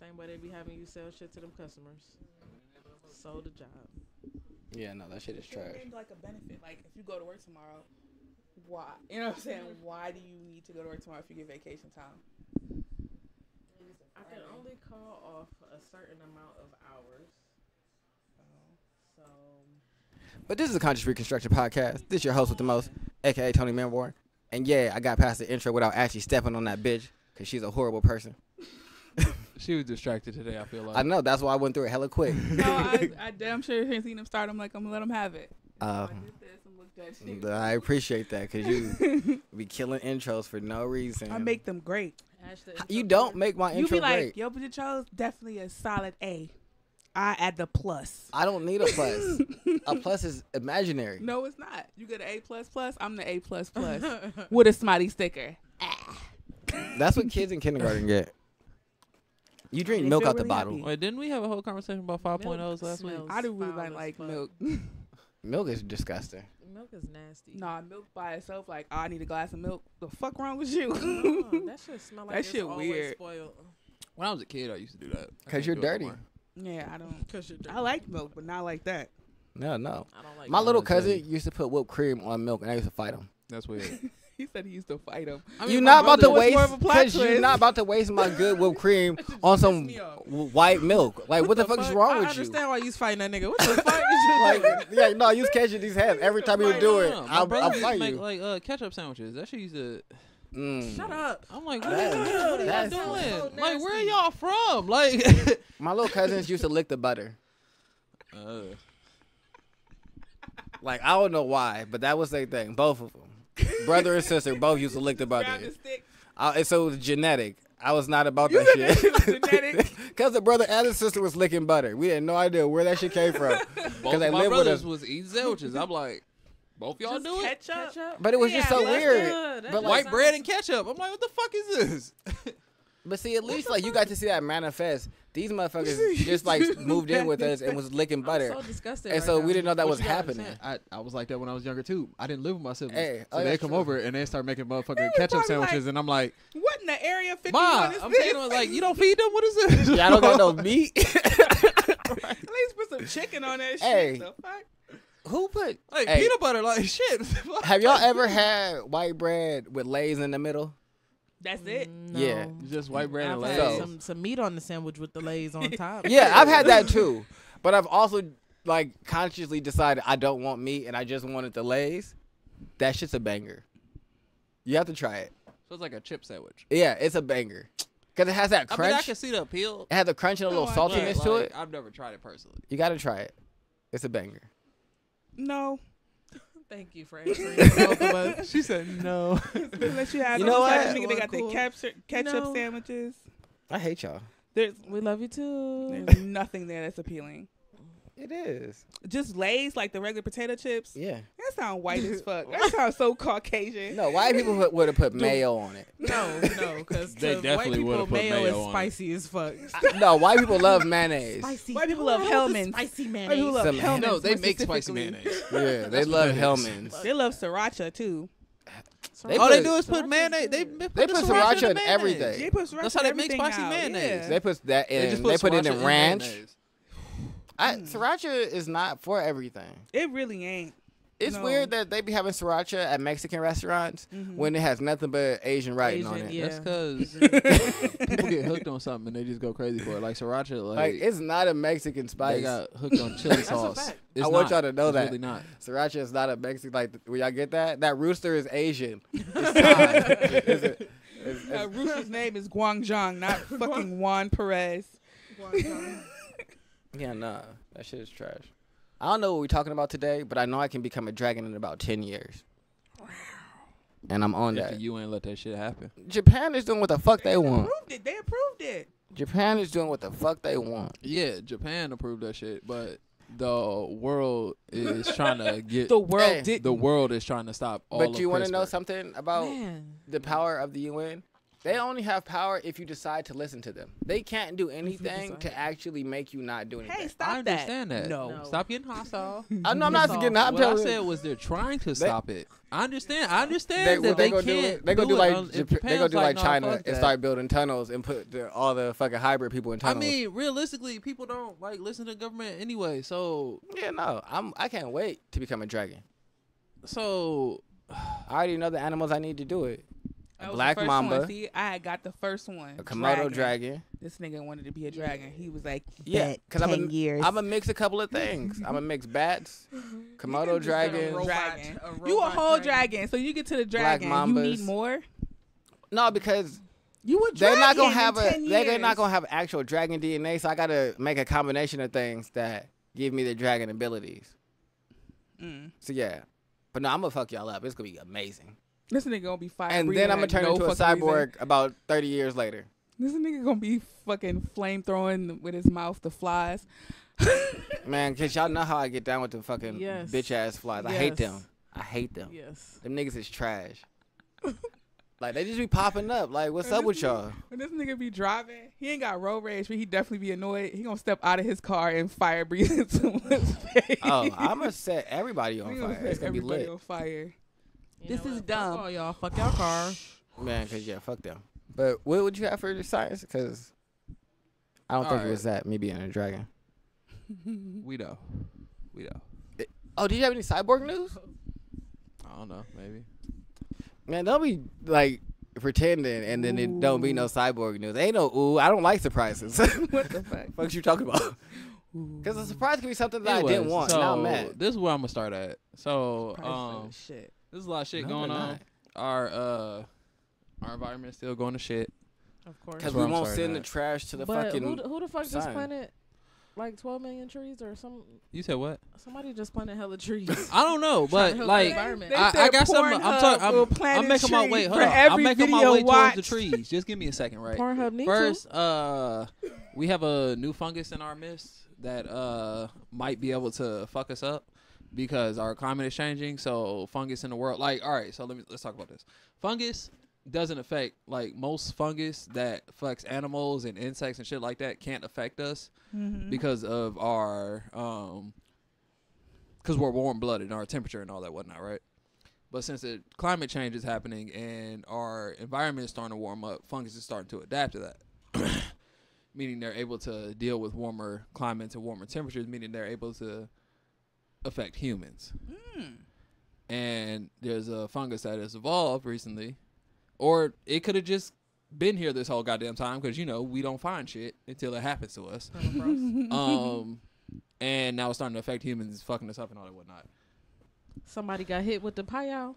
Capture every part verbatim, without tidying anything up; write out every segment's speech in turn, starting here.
Same way they be having you sell shit to them customers. Sold the job. Yeah, no, that shit is trash. It's like a benefit. Like if you go to work tomorrow, why? You know what I'm saying? Why do you need to go to work tomorrow if you get vacation time? I can only call off a certain amount of hours. So. But this is a Conscious Reconstruction podcast. This is your host with the most, aka Tony Manborn. And yeah, I got past the intro without actually stepping on that bitch, because she's a horrible person. She was distracted today, I feel like. I know, that's why I went through it hella quick. No, I, I damn sure ain't seen him start. I'm like, I'm gonna let him have it. Uh, I did this and looked at you. I appreciate that, because you be killing intros for no reason. I make them great. You don't make my You intro be like, great. yo, but intros definitely a solid A. I add the plus. I don't need a plus. A plus is imaginary. No, it's not. You get an A plus plus. I'm the A plus plus with a smiley sticker. Ah. That's what kids in kindergarten get. You drink They milk feel out the really bottle. happy. Wait, didn't we have a whole conversation about five point ohs last week? smells I do really foul like, as like fuck. milk. Milk is disgusting. Milk is nasty. Nah, milk by itself, like, oh, I need a glass of milk. The fuck wrong with you? No, that shit smell like That it's shit always weird. spoiled. When I was a kid, I used to do that. I Because can't you're do it no dirty. more. Yeah, I don't. Cause you're dirty. I like milk, but not like that. No, no. I don't like My milk. little that's dirty. cousin used to put whipped cream on milk, and I used to fight him. That's weird. He said he used to fight him. I mean, You're my not about to brother- was more waste of a plot because you're twist. not about to waste my good whipped cream on some me off. w- white milk. Like, what, the, fuck, is wrong I with understand you? why you was fighting that nigga. What the fuck is you doing? Like, yeah, no, you was catching these hands every time you do it. Yeah, my I'll, brother I'll used to fight make you. like uh, ketchup sandwiches. That shit used to. Mm. Shut up. I'm like, what That are is- you what are y'all that's doing? so Like, where are nasty. y'all from? Like, My little cousins used to lick the butter. uh, Like, I don't know why, but that was their thing. Both of them. Brother and sister both used to lick the butter. Grab the stick. I, and so it was genetic. I was not about You that said shit. that shit was genetic? Because the brother and the sister was licking butter. We had no idea where that shit came from. both Because of they my lived with brothers us. was eating sandwiches. I'm like, both y'all Just do it? ketchup. But it was just Yeah, so that's weird. good. That But just like, White sounds- bread and ketchup. I'm like, what the fuck is this? but see, at least like you got to see that manifest. These motherfuckers just like moved in with us and was licking butter. I'm so disgusted. And right so now. we didn't know that What was you gotta happening. understand, I, I was like that when I was younger too. I didn't live with my siblings. Hey, oh, so they that's come true. over and they start making motherfucking They was ketchup probably sandwiches, like, and I'm like, What in the area fifty-one Ma, is I'm this? thinking like, you don't feed them? What is this? Yeah, I don't got no meat. At least put some chicken on that Hey. shit. The fuck? Who put? Like Hey, peanut butter, like shit. have y'all ever had white bread with Lay's in the middle? That's it. No. Yeah. Just white bread and I've Lay's. had So- some, some meat on the sandwich with the Lay's on top. Yeah, I've had that too. But I've also like consciously decided I don't want meat and I just wanted the Lay's. That shit's a banger. You have to try it. So it's like a chip sandwich. Yeah, it's a banger. Because it has that I mean, I crunch. can see the appeal. It has a crunch and a No, little I but, saltiness to like, it. I've never tried it personally. You got to try it. It's a banger. No. Thank you for answering both of us. She said no. Unless you have You know besides what? the nigga, they got Cool. the ketchup, ketchup know- sandwiches. I hate y'all. There's We love you too. there's nothing there that's appealing. It is. Just Lay's, like the regular potato chips. Yeah. That sound white as fuck. That sounds so Caucasian. No, white people would- would have put mayo on it. No, no, because They white definitely people would've put mayo, mayo is on it. spicy as fuck. No, white people love mayonnaise. Spicy. White people love Who else is Hellmann's. Spicy White people mayonnaise. love Some- Hellmann's no, they more make spicy specifically. mayonnaise. Yeah, they That's love what it is. Hellman's. They love sriracha too. They All put- they do is put Sriracha's mayonnaise. They, good. they put, They the put sriracha sriracha in mayonnaise. everything. They put sriracha That's how they make everything spicy out. mayonnaise. Yeah. They put that They in. just They put, put it sriracha in ranch. mayonnaise. I, sriracha is not for everything. It really ain't. It's No. weird that they be having sriracha at Mexican restaurants Mhm. when it has nothing but Asian writing on Asian, it. yeah. That's because people get hooked on something and they just go crazy for it. Like sriracha, like, Like, it's not a Mexican they spice. got hooked on chili a sauce. fact. It's I want not. y'all to know It's that. really not. Sriracha is not a Mexican. Like, will y'all get that? That rooster is Asian. It's Thai. It's a- it's- Uh, it's- Rooster's name is Guangzhong, not fucking Juan Perez. yeah, nah. That shit is trash. I don't know what we're talking about today, but I know I can become a dragon in about ten years. And I'm on If that. you ain't let that shit happen. Japan is doing what the fuck they want. Approved it. They approved it. Japan is doing what the fuck they want. Yeah, Japan approved that shit, but the world is trying to get The world Hey, did. the world is trying to stop all But of you want to know CRISPR. something about Man. the power of the U N? They only have power if you decide to listen to them. They can't do anything decide. to actually make you not do anything. Hey, stop I understand that. No. No. Stop getting hostile. I know I'm not That's getting. all. I'm What I telling said you. was they're trying to stop it. I understand. I understand They, that they, they, gonna do can't. it. They gonna do it like un- if Jap- they gonna Japan's do like no, China fuck and that. start building tunnels and put the, all the fucking hybrid people in I tunnels. mean, realistically, people don't like listen to government anyway. So, yeah, no, I'm. I can't wait to become a dragon. so I already know the animals I need to do it. A That was the black first mamba, One. See, I had got the first one. a Komodo dragon. This nigga wanted to be a dragon. He was like, Yeah, bet because I'm ten a, years. I'm a mix a couple of things. I'm a mix bats, Komodo dragon. robot. dragon. A You a robot whole dragon. dragon. So you get to the Black dragon. You mambas. need more. No, because You a they're dragon not gonna in have a. ten They're years. not gonna have actual dragon D N A. So I gotta make a combination of things that give me the dragon abilities. Mm. So yeah, but no, I'm gonna fuck y'all up. It's gonna be amazing. This nigga gonna be fire. And breathing then I'm gonna like turn no into a fucking cyborg reason. about thirty years later. This nigga gonna be fucking flame throwing with his mouth the flies. Man, cause y'all know how I get down with the fucking Yes. bitch ass flies. I hate Yes. them. I hate them. Yes. Them niggas is trash. Like they just be popping up. Like what's And up this with nigga- y'all? When this nigga be driving, he ain't got road rage, but he definitely be annoyed. He gonna step out of his car and fire breathe into his face. Oh, I'm gonna set everybody He on gonna fire. set It's gonna be everybody lit, on fire. You This know is what? dumb. Fuck all y'all. Fuck y'all car. man. Cause yeah, fuck them. But what would you have for the science? Cause I don't think it Alright. was that. Me being a dragon. we know. We know. Oh, do you have any cyborg news? I don't know. Maybe. Man, don't be like pretending and then it don't be no cyborg news. Ain't no ooh. I don't like surprises. What the fuck? Fuck you talking about? Because a surprise could be something that I didn't Anyways, want. So now I'm mad. this is where I'm gonna start at. So, Price for um, the shit. there's a lot of shit No, going they're on. not. Our uh, our environment is still going to shit. Of course. Because That's we where I'm won't starting send the at. trash to the But fucking. who, the- who the fuck just sun. planted like twelve million trees or some? You said what? Somebody just planted hella trees. I don't know, Trying to but help like the environment. They I, I said got something. I'm Pornhub talking. will I'm, plant I'm a making my tree way. Hold for on. I'm every making my video way towards the watched. trees. Just give me a second, right? Pornhub need First, uh, we have a new fungus in our midst that uh might be able to fuck us up because our climate is changing. So fungus in the world, like, all right. So let me let's talk about this. Fungus doesn't affect like most fungus that affects animals and insects and shit like that can't affect us Mhm. because of our um because we're warm blooded and our temperature and all that whatnot, right? But since the climate change is happening and our environment is starting to warm up, fungus is starting to adapt to that. Meaning they're able to deal with warmer climates and warmer temperatures, meaning they're able to affect humans. Mm. And there's a fungus that has evolved recently, or it could have just been here this whole goddamn time because, you know, we don't find shit until it happens to us. um, and now it's starting to affect humans, it's fucking us up and all that whatnot. Somebody got hit with the payal.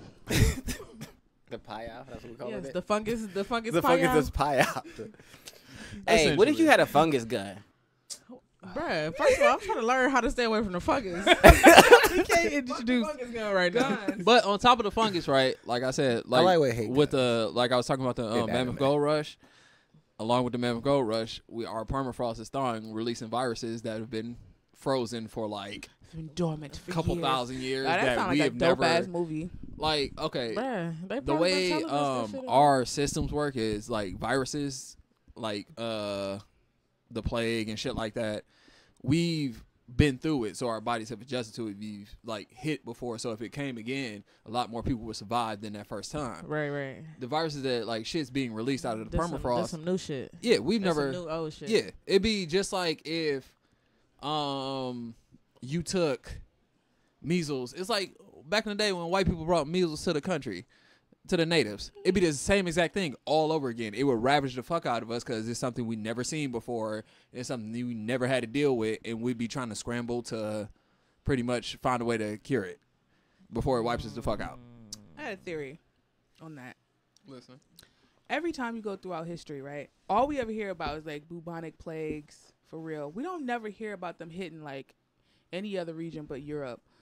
The pie out. That's what we call Yes, it. the fungus. The fungus. The payal. fungus is pie out. Hey, what if you Essentially. had a fungus gun? Bruh, first of all, I'm trying to learn how to stay away from the fungus. We can't introduce fungus gun right now. But on top of the fungus, right? Like I said, like lightweight hate with the like I was talking about the In um, Mammoth anime. Gold Rush. Along with the Mammoth Gold Rush, we our permafrost is thawing, releasing viruses that have been frozen for like It's been dormant a for couple years. thousand years. Nah, that that sounds we like a have dope never ass movie. like. Okay, Bruh, they the probably been way telling us um that shit our systems work is like viruses, like uh the plague and shit like that. We've been through it, so our bodies have adjusted to it. We've like hit before, so if it came again, a lot more people would survive than that first time. Right, right. The viruses that like shit's being released out of the That's some, permafrost. that's some new shit. yeah, we've That's never. some new old shit. Yeah, it'd be just like if um you took measles. It's like back in the day when white people brought measles to the country, to the natives. It'd be the same exact thing all over again. It would ravage the fuck out of us because it's something we never seen before. It's something we never had to deal with, and we'd be trying to scramble to pretty much find a way to cure it before it wipes us the fuck out. I had a theory on that. Listen. Every time you go throughout history, right? All we ever hear about is like bubonic plagues for real. We don't never hear about them hitting like any other region but Europe.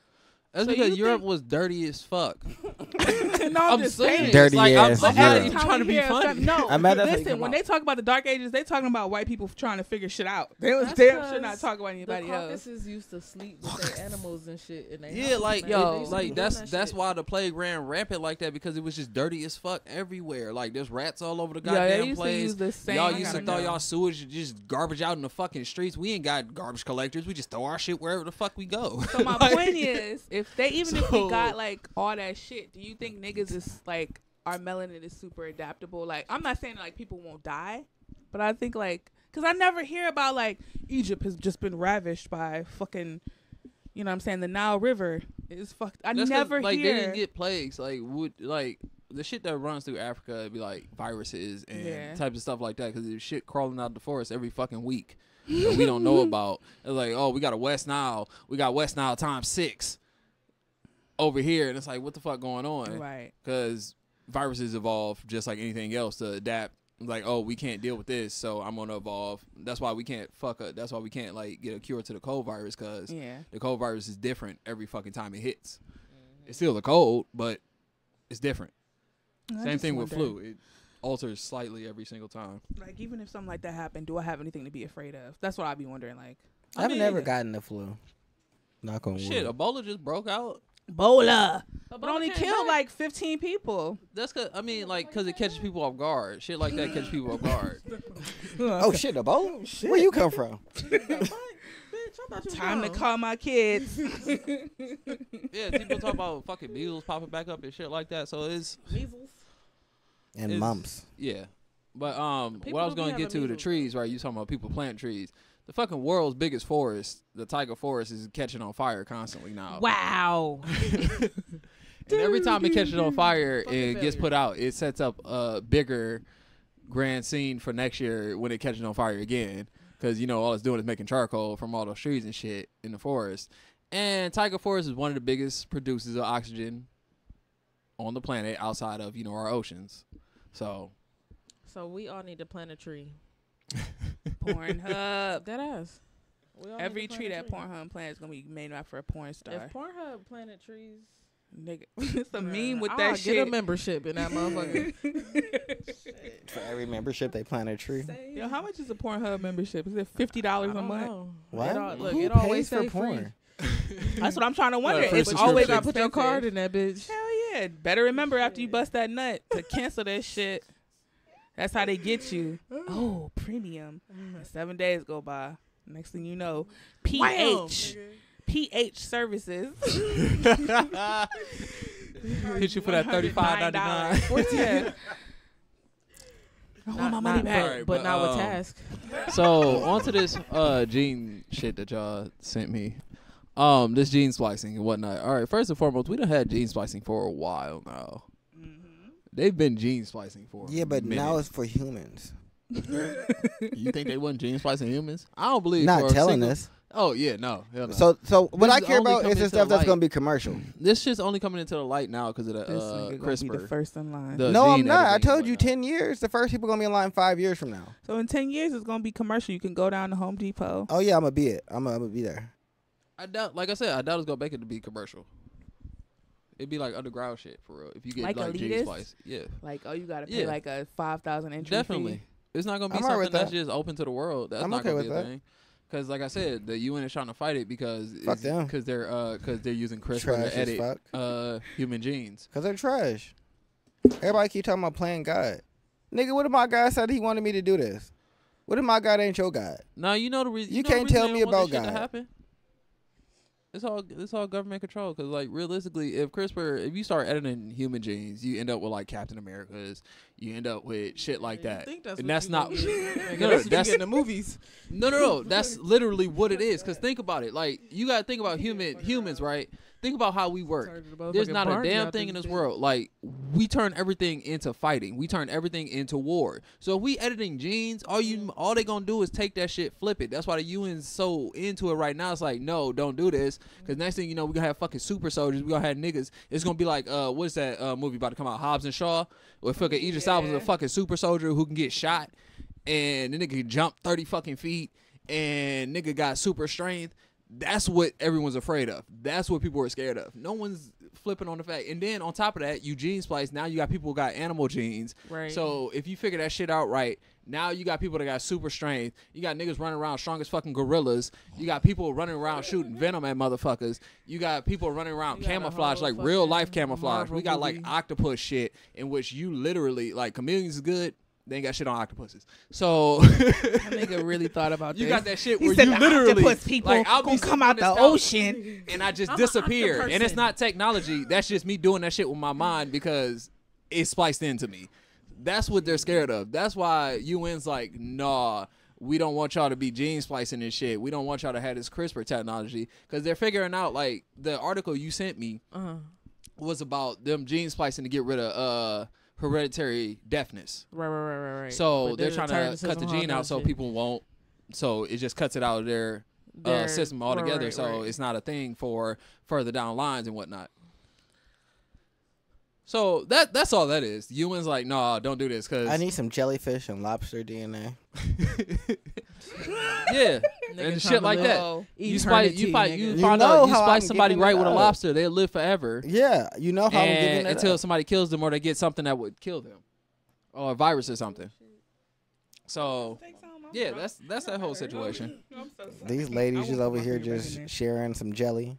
That's So because you Europe think- was dirty as fuck. no, I'm just saying, saying. Dirty like, I'm, ass I'm Europe. not Every even time trying to we be hear funny. something- No, I'm mad that's how you listen. come When out. they talk about the Dark Ages, they talking about white people trying to figure shit out. They was That's damn 'cause sure not talking about anybody the else. Caucasus used to sleep with their animals and shit. And they Yeah, like Yo, yo, they used to be like doing that's that that's shit. why the plague ran rampant like that because it was just dirty as fuck everywhere. Like there's rats all over the Yeah, they goddamn used to place. use the same. Y'all I used to gotta throw go. y'all sewage just garbage out in the fucking streets. We ain't got garbage collectors. We just throw our shit wherever the fuck we go. So my Like- point is, if they even if So- we got like all that shit, do you think niggas is like our melanin is super adaptable? Like I'm not saying like people won't die, but I think like because I never hear about like Egypt has just been ravished by fucking, you know what I'm saying, the Nile River is fucked. I That's 'cause, never like hear. they didn't get plagues. Like would like the shit that runs through Africa it'd be like viruses and Yeah. types of stuff like that because there's shit crawling out the forest every fucking week that we don't know about. It's like oh we got a West Nile, we got West Nile times six over here, and it's like what the fuck going on? Right. Because viruses evolve just like anything else to adapt. Like oh we can't deal with this, so I'm gonna evolve. That's why we can't fuck up. That's why we can't like get a cure to the cold virus because Yeah. the cold virus is different every fucking time it hits. It's still the cold, but it's different. I Same just thing with wonder, flu. It alters slightly every single time. Like even if something like that happened, do I have anything to be afraid of? That's what I'd be wondering. Like I've mean, never gotten the flu. Knock on wood. Shit, Ebola just broke out. Ebola, but Ebola only came killed back. like fifteen people. That's cause I mean, like, cause it catches people off guard. Shit like that catches people off guard. Oh shit, Ebola? Where you come from? Bitch, I thought you was Time to grown. call my kids. Yeah, people talk about fucking measles popping back up and shit like that. So it's Measles. And It's- mumps. yeah. But um, People what I was do be gonna get having to the measles, trees, right? You talking about people planting trees. The fucking world's biggest forest, the Tiger Forest, is catching on fire constantly now. Wow. And every time it catches on fire, Fucking it gets failure. put out. It sets up a bigger grand scene for next year when it catches on fire again. Because, you know, all it's doing is making charcoal from all those trees and shit in the forest. And Tiger Forest is one of the biggest producers of oxygen on the planet outside of, you know, our oceans. So, So we all need to plant a tree. Pornhub. That ass. We all need Every to tree plant that a Pornhub plants is gonna be made up for a porn star. If Pornhub planted trees, Nigga, it's a meme with I'll that get shit. a membership in that motherfucker. For every membership, they plant a tree. Yo, how much is a Pornhub membership? Is it fifty dollars I a don't month? know. What? It all, look, Who it always pays for say porn? That's what I'm trying to wonder. Uh, free It's subscription. always Gotta put your expensive. card in that bitch. Hell yeah! Better remember after you bust that nut to cancel that shit. That's how they get you. Oh, premium. And seven days go by. Next thing you know, P H P H services. hit you for that thirty-five ninety-nine. Yeah. I want my money not, back. But, Alright, but but, not with um, task. So onto this uh gene shit that y'all sent me. Um, this gene splicing and whatnot. All right, first and foremost, we done had gene splicing for a while now. Mhm. They've been gene splicing for a Yeah, but minute. now it's for humans. You think they wasn't gene splicing humans? I don't believe. Not for a telling single- us. Oh yeah, no. Hell no. So, so what This I is care only about coming is the into stuff the that's light. gonna be commercial. This shit's only coming into the light now because of the This uh, nigga gonna be the CRISPR. first in line. The No, I'm gene not. I editing told and you whatnot. ten years. The first people gonna be in line five years from now. So in ten years, it's gonna be commercial. You can go down to Home Depot. Oh yeah, I'm gonna be it. I'm gonna, I'm gonna be there. I doubt, like I said, I doubt it's gonna make it to be commercial. It'd be like underground shit for real. If you get Like like, gene elitist? splice, yeah, Like, oh, you gotta pay Yeah. like a five thousand entry definitely. fee. It's not gonna be I'm alright something with that's that. just open to the world. That's I'm not okay gonna be with a that. thing. Because like I said, the U N is trying to fight it because Fuck it's- them. Cause they're uh, cause they're using CRISPR Trash to as edit fuck. uh human genes. Cause they're trash. Everybody keep talking about playing God. Nigga, what if my God said he wanted me to do this? What if my God ain't your God? Now you know the reason. You know the can't reason tell they me don't want about this shit to God. happen? It's all it's all government control. Cause like realistically, if CRISPR, if you start editing human genes, you end up with like Captain America's. You end up with shit like You that. think that's and what that's you not. gonna get. No, That's what you that's- get in the movies. No, no, no. That's literally what it is. Cause think about it. Like you gotta think about human humans, right? Think about how we work. There's not a damn thing in this world. Like we turn everything into fighting. We turn everything into war. So if we editing genes, all you all they gonna do is take that shit, flip it. That's why the U N's so into it right now. It's like, no, don't do this. Cause next thing you know, we gonna have fucking super soldiers. We gonna have niggas. It's gonna be like, uh, what's that uh, movie about to come out? Hobbs and Shaw. Where fucking Idris Elba is a Yeah. fucking super soldier who can get shot, and the nigga can jump thirty fucking feet, and nigga got super strength. That's what everyone's afraid of. That's what people are scared of. No one's flipping on the fact. And then on top of that, you gene splice. Now you got people who got animal genes. Right. So if you figure that shit out right, now you got people that got super strength. You got niggas running around strong as fucking gorillas. You got people running around shooting venom at motherfuckers. You got people running around You got a camouflage, whole like real life fucking camouflage. Marvel We got like movie. octopus shit in which you literally, like, chameleons is good. They ain't got shit on octopuses. So That nigga really thought about you this. got that shit He where said you the literally octopus people like I'll be gonna sitting come on out this the couch ocean. and I just I'm a disappear. And it's octoperson. not technology. That's just me doing that shit with my mind because it's spliced into me. That's what they're scared of. That's why U N's like, nah, we don't want y'all to be gene splicing and shit. We don't want y'all to have this CRISPR technology because they're figuring out, like, the article you sent me Uh-huh. was about them gene splicing to get rid of uh hereditary deafness. Right, right, right, right, right. So But they're then trying it to turns cut into the some gene whole out so nother people won't. So it just cuts it out of their uh, Their- system right, altogether. right, so right. it's not a thing for further down lines and whatnot. So that that's all that is. Humans like, no, don't do this because I need some jellyfish and lobster D N A. yeah, Nigga and trying shit to like live that. You spice, you fight, you, You find know out you how spice I'm somebody giving right it with a up. lobster, they'll live forever. Yeah, you know how I'm giving And it until up. somebody kills them or they get something that would kill them, or a virus or something. So yeah, that's that's that whole situation. These ladies just over here just sharing some jelly.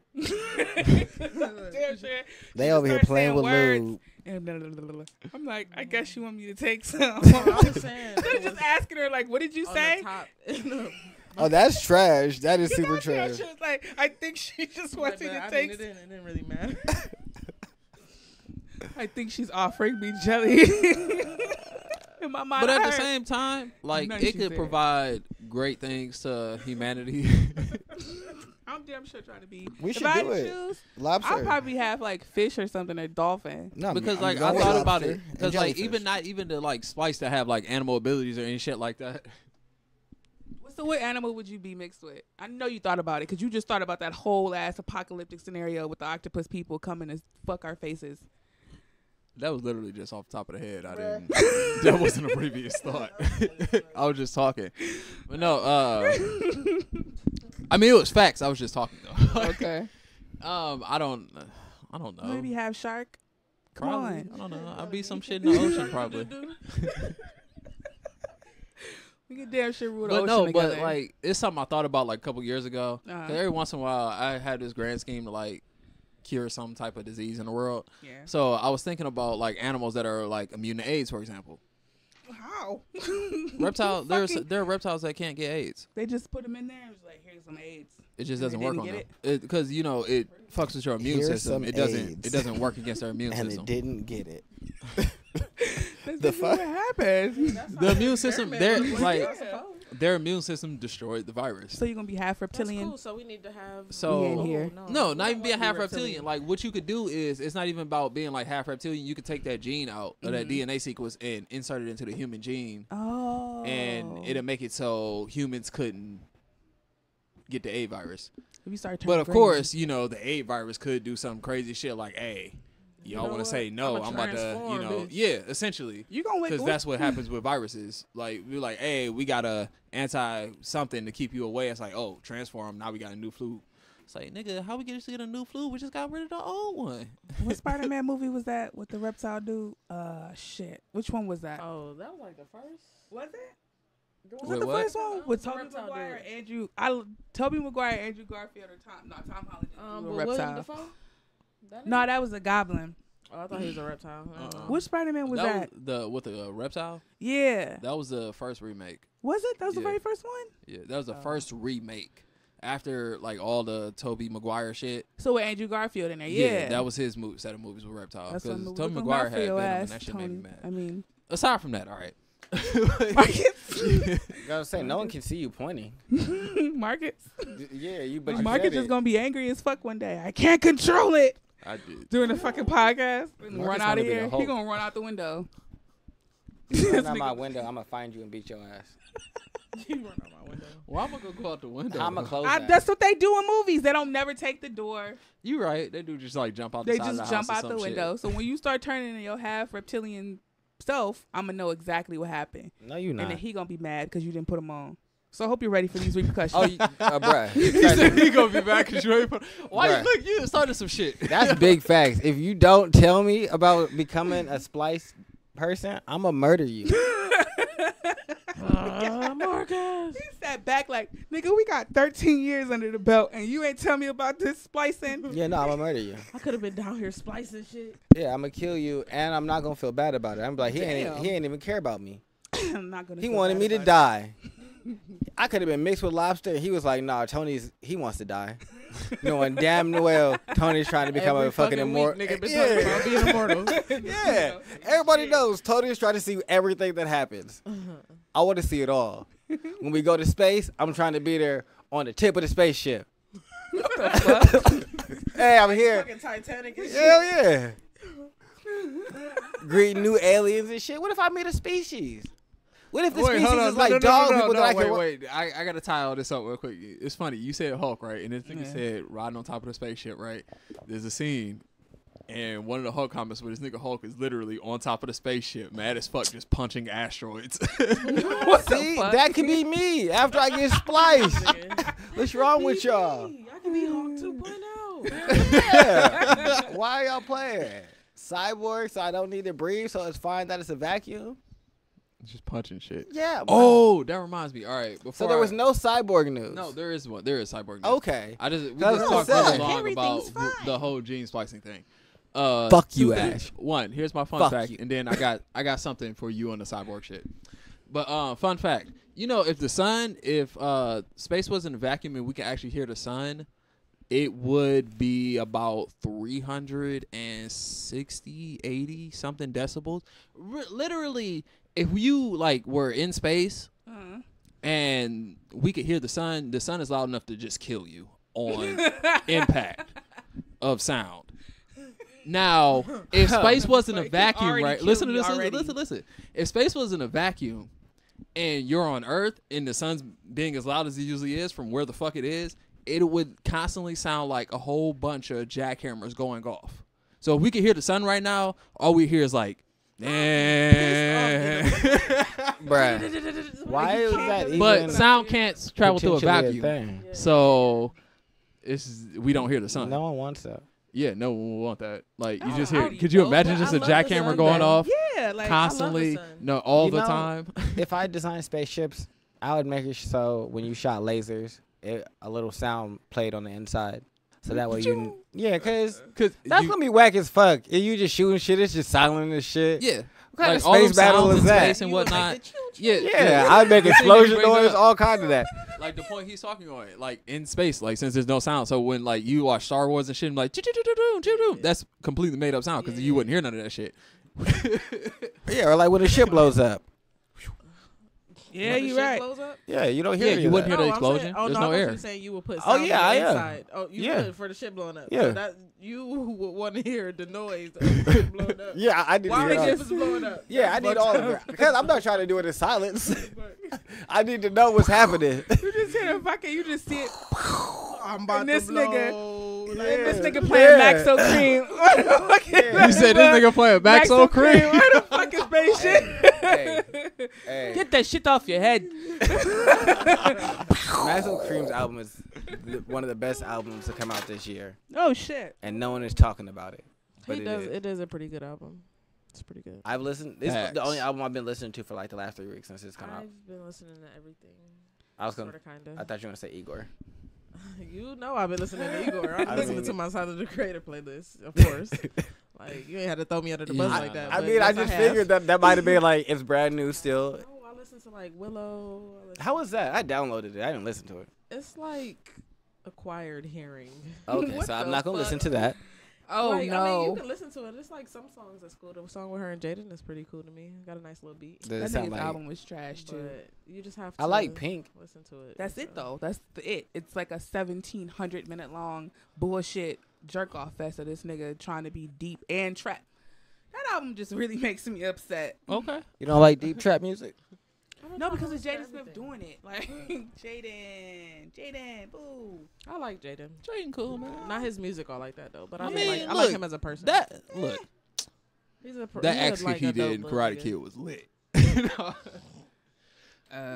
They over here playing with lube. I'm like, I guess you want me to take some. I'm just saying. They're it just was asking her, like, what did you on say? the top. Oh, that's trash. That is You super know, she trash. was like, I think she just wants But me to I mean, take. it didn't, it didn't really matter. I think she's offering me jelly. In my mind, But at I the heard- same time, like know it she could said. provide great things to humanity. I'm damn sure trying to be. We if should I had do to it. choose, Lobster. I'll probably have like fish or something, or dolphin. no, because I'm like I going with thought about lobster it, and because like jellyfish. even not even to like splice to have like animal abilities or any shit like that. So what animal would you be mixed with? I know you thought about it because you just thought about that whole ass apocalyptic scenario with the octopus people coming to fuck our faces. That was literally just off the top of the head. I didn't. That wasn't a previous thought. I was just talking, but no. uh I mean, it was facts. I was just talking though. Okay. um, I don't. I don't know. Maybe have shark. Come Probably. on. I don't know. I'll be some shit in the ocean probably. We can damn sure rule the But ocean no, together. but like it's something I thought about like a couple years ago. 'Cause Uh-huh. every once in a while, I had this grand scheme to like cure some type of disease in the world. Yeah. So I was thinking about like animals that are like immune to AIDS, for example. How? Reptile, there's Fucking- there are reptiles that can't get AIDS. They just put them in there and was like, here's some AIDS. It just And doesn't they work didn't on get them because you know it fucks with your immune Here's system. some It doesn't. AIDS. It doesn't work against their immune and system. it didn't get it. That's The just fuck? what happened. The immune system, their like Yeah. their immune system destroyed the virus. So you're gonna be half That's reptilian. cool. So we need to have. So- We ain't here. Oh, No, we not don't even being wanna half be reptilian. Like what you could do is, it's not even about being like half reptilian. You could take that gene out of that Mhm. D N A sequence and insert it into the human gene, Oh. and it'll make it so humans couldn't get the A virus. If you start But turning of green. course, you know the A virus could do some crazy shit like, "Hey, You y'all know want to what? say no? I'ma I'm about to, you transform, know, bitch. yeah, essentially." you gonna wake Because up. that's what happens with viruses. Like we're like, hey, we got a anti something to keep you away. It's like, oh, transform. Now we got a new flu. It's like, nigga, how we get to get a new flu? We just got rid of the old one. What Spider-Man movie was that with the reptile dude? Uh, shit. Which one was that? Oh, that was like the first. Was it? The Was Wait, it the what? first one Uh, with the Tobey reptile Maguire, dude. Andrew? I Tobey Maguire, Andrew Garfield, or Tom? No, Tom Holland. did Um, do but a William reptile. Dafoe? That No, nigga? that was a goblin. Oh, I thought he was a reptile. I don't Uh-uh. know. Which Spider-Man was that? was the with the uh, reptile. Yeah. That was the first remake. Was it? That was the Yeah. very first one. Yeah, that was the Oh. first remake after like all the Tobey Maguire shit. So with Andrew Garfield in there. Yeah. that was his movie, set of movies with reptile. That's what Because movie Tobey was Maguire about for had your Venom, ass, and that shit made me Tony. mad. I mean, Aside from that, all right. Marcus. I gotta say, no one can see you pointing. Marcus. D- Yeah, you. But you Marcus said is it. gonna be angry as fuck one day. I can't control it I did. during the fucking podcast and Marcus run out wanna of be the here. He Hulk. gonna run out the window. Run out my window. I'm gonna find you and beat your ass. He run out my window. Well, I'm gonna go out the window. I'm gonna close I, that. that's what they do in movies. They don't never take the door. You right. They do just like jump out the They side of just the jump house or out the some shit. window. So when you start turning in your half reptilian self, I'm gonna know exactly what happened, No, you and not. then he gonna be mad because you didn't put him on. So I hope you're ready for these repercussions. Oh, you, uh, bruh. He said he gonna be back because you ain't put. Why Bruh. you look? You started some shit. That's big facts. If you don't tell me about becoming a splice person, I'm gonna murder you. Uh, Marcus. He sat back like, nigga, we got thirteen years under the belt, and you ain't tell me about this splicing. Yeah, no, I'm gonna murder you. I could have been down here splicing shit. Yeah, I'm gonna kill you, and I'm not gonna feel bad about it. I'm like, he ain't, Damn. he ain't even care about me. I'm not gonna. He feel wanted bad me to about it. die. I could have been mixed with lobster. He was like, nah, Tony's, he wants to die. Knowing damn well Tony's trying to become Every a fucking immortal. week, nigga been talking about being immortal. Yeah, everybody knows Tony's trying to see everything that happens. I want to see it all. When we go to space, I'm trying to be there on the tip of the spaceship. Hey, I'm here. Fucking Titanic and shit. Hell yeah. Greeting new aliens and shit. What if I meet a species? What if the Wait, species hold on. is No, like no, no, dog no, people no, that I wait, can? wait. I, I gotta tie all this up real quick. It's funny. You said Hulk, right? And this nigga Yeah. said riding on top of the spaceship, right? There's a scene, and one of the Hulk comments where this nigga Hulk is literally on top of the spaceship, mad as fuck, just punching asteroids. See, that could be me after I get spliced. Nigga. What's wrong with y'all? I can be Hawk two point oh. Yeah. Why are y'all playing? Cyborg, so I don't need to breathe, so it's fine that it's a vacuum. just punching shit. Yeah. bro. Oh, that reminds me. All right, before so there was I- no cyborg news. no, there is one. There is cyborg. News. Okay. I just we That's just what talked I really said. long about Everything's fine. the whole gene splicing thing. Uh, Fuck two you, things. Ash. One, here's my fun Fuck fact, you. and then I got I got something for you on the cyborg shit. But uh, fun fact, you know, if the sun, if uh, space wasn't a vacuum and we could actually hear the sun, it would be about three hundred sixty, eighty something decibels. R- literally, if you like were in space Uh-huh. and we could hear the sun, the sun is loud enough to just kill you on impact of sound. Now, if space wasn't a Like, it vacuum, already right? killed Listen to me this, listen, already. listen, listen. If space wasn't a vacuum and you're on Earth and the sun's being as loud as it usually is from where the fuck it is, it would constantly sound like a whole bunch of jackhammers going off. So if we could hear the sun right now, all we hear is like, eh. Bruh. Why is that even But sound can't travel through a potentially vacuum. thing? So it's we don't hear the sun. No one wants that. Yeah, no one will want that. Like you Oh, just I hear. already Could you know, imagine but just I a love the jackhammer sun, going though. off Yeah, like constantly? sun. No, all You the know- time. If I design spaceships, I would make it so when you shot lasers, it, a little sound played on the inside. So that way you, yeah, cause Cause that's you- gonna be whack as fuck. If you just shooting shit, it's just silent as shit. yeah, What kind like of all space them battle sounds is in that? space and whatnot. Yeah, Yeah, I'd make The thing that explosion he brings noise, up- all kind of that. Like the point he's talking on, like in space, like since there's no sound, so when like you watch Star Wars and shit, I'm like, "Choo-choo-choo-choo, choo-choo," that's completely made up sound because you wouldn't hear none of that shit. Yeah, or like when the ship blows up. Yeah, When the you're shit right. blows up? Yeah, you don't hear Yeah, any you of wouldn't that. hear the I'm explosion. saying- oh, There's no, no I thought you air. were saying you would put Oh, sound yeah, on the yeah. inside. Oh, you Yeah. would for the shit blowing up. Yeah. So that you would want to hear the noise of the shit blowing up. Yeah, I need While to the hear ship that. is blowing up. Yeah, I need all of it because I'm not trying to do it in silence. But I need to know what's happening. You just hear the fucking, you just see it. I'm about And this to nigga- blow. And Like, this Yeah. nigga playing Yeah. Maxo Cream. What the fuck is Yeah. that? You said this nigga playing Maxo Cream. Where the fuck is spaceship? Hey, hey. Get that shit off your head. Maxwell Cream's album is th- one of the best albums to come out this year, Oh shit. and no one is talking about it. But he it does. is. It is a pretty good album. It's pretty good. I've listened. This is Facts. the only album I've been listening to for like the last three weeks since it's come out. I've been listening to everything. I was gonna. Sort of, kind I of. thought you were gonna say Igor. You know I've been listening to Igor. I'm I listening mean- to my Tyler the Creator playlist, of course. Like you ain't had to throw me under the bus Yeah. like that. I but mean, I yes, just have. figured that that might have been like it's brand new still. No, I listen to like Willow. I listen- How was that? I downloaded it. I didn't listen to it. It's like acquired hearing. Okay, What so I'm the not gonna fuck? listen to that. Oh like, no. I mean, you can listen to it. It's like some songs that's cool. The song with her and Jaden is pretty cool to me. Got a nice little beat. Does it That sound nigga's like? album was trash too. But you just have to. I like Pink. Listen to it. That's it so. though. That's the it. It's like a seventeen hundred minute long bullshit jerk off fest of this nigga trying to be deep and trap. That album just really makes me upset. Okay. You don't like deep trap music? I don't No, know because how it's to Jaden describe Smith everything. doing it. Like Jaden, Jaden, boo. I like Jaden. Jaden cool, man. Not his music all like that though, but I, I mean, mean, like, I look, like him as a person. That look, he's a per- that he's a, action like, he a dope did in little Karate nigga. Kid was lit. Oh.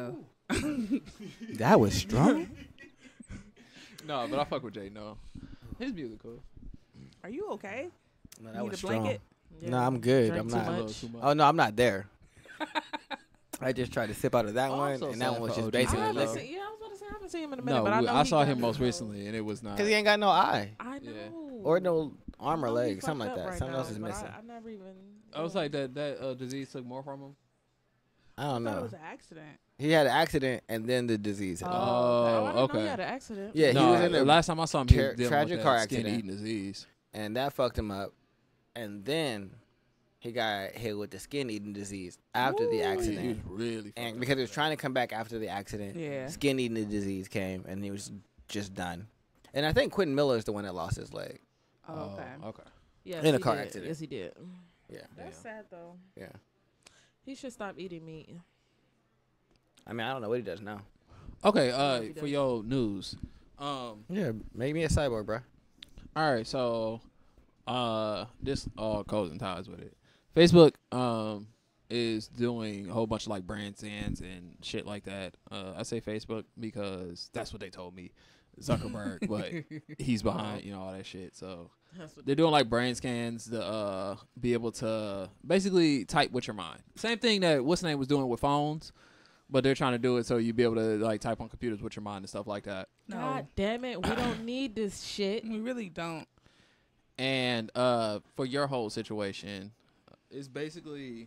That was strong. No, but I fuck with Jay. No, his music cool. Are you okay? No, You that need was a blanket? strong. No, I'm good. Drank I'm too not. A little much. too much. Oh no, I'm not there. I just tried to sip out of that Oh, I'm one, so and that sad one was for just O G. I basically Basically, haven't though. liquor. seen, yeah, I was about to say I haven't seen him in a minute, No, but I we- know I he saw got him it. most recently, and it was not. Cause he ain't got no eye I know. Yeah. or no arm or I know he leg, something like fucked up that. right Something now, else is but missing. I, I never even. I was like that. That uh, disease took more from him. I don't I thought it know. was an accident. He had an accident, and then the disease hit. him. Oh, I didn't know okay. he had an accident. Yeah, he no, was in the a last time I saw him, he ter- was dealing tragic with car that skin accident. eating disease. and that fucked him up. And then he got hit with the skin eating disease after the Ooh. He accident. was really. And fucked because up he was with trying to come back after the accident, Yeah. skin eating disease came, and he was just done. And I think Quentin Miller is the one that lost his leg. that. Oh, okay. Oh, okay. Yes, In a he car did. accident. Yes, he did. Yeah, That's Damn. sad though. yeah. He should stop eating meat. I mean, I don't know what he does now. Okay. know Uh, if he for does. your news. Um. Yeah, make me a cyborg, bro. All right. So, uh, this all goes and ties with it. Facebook um is doing a whole bunch of like brand stands and shit like that. Uh, I say Facebook because that's what they told me. Zuckerberg, but he's behind, you know, all that shit. So That's what they're doing like brain scans to uh be able to basically type with your mind. Same thing that what's the name was doing with phones, but they're trying to do it so you be able to like type on computers with your mind and stuff like that. No, God damn it, we don't need this shit. we really don't. And uh for your whole situation, it's basically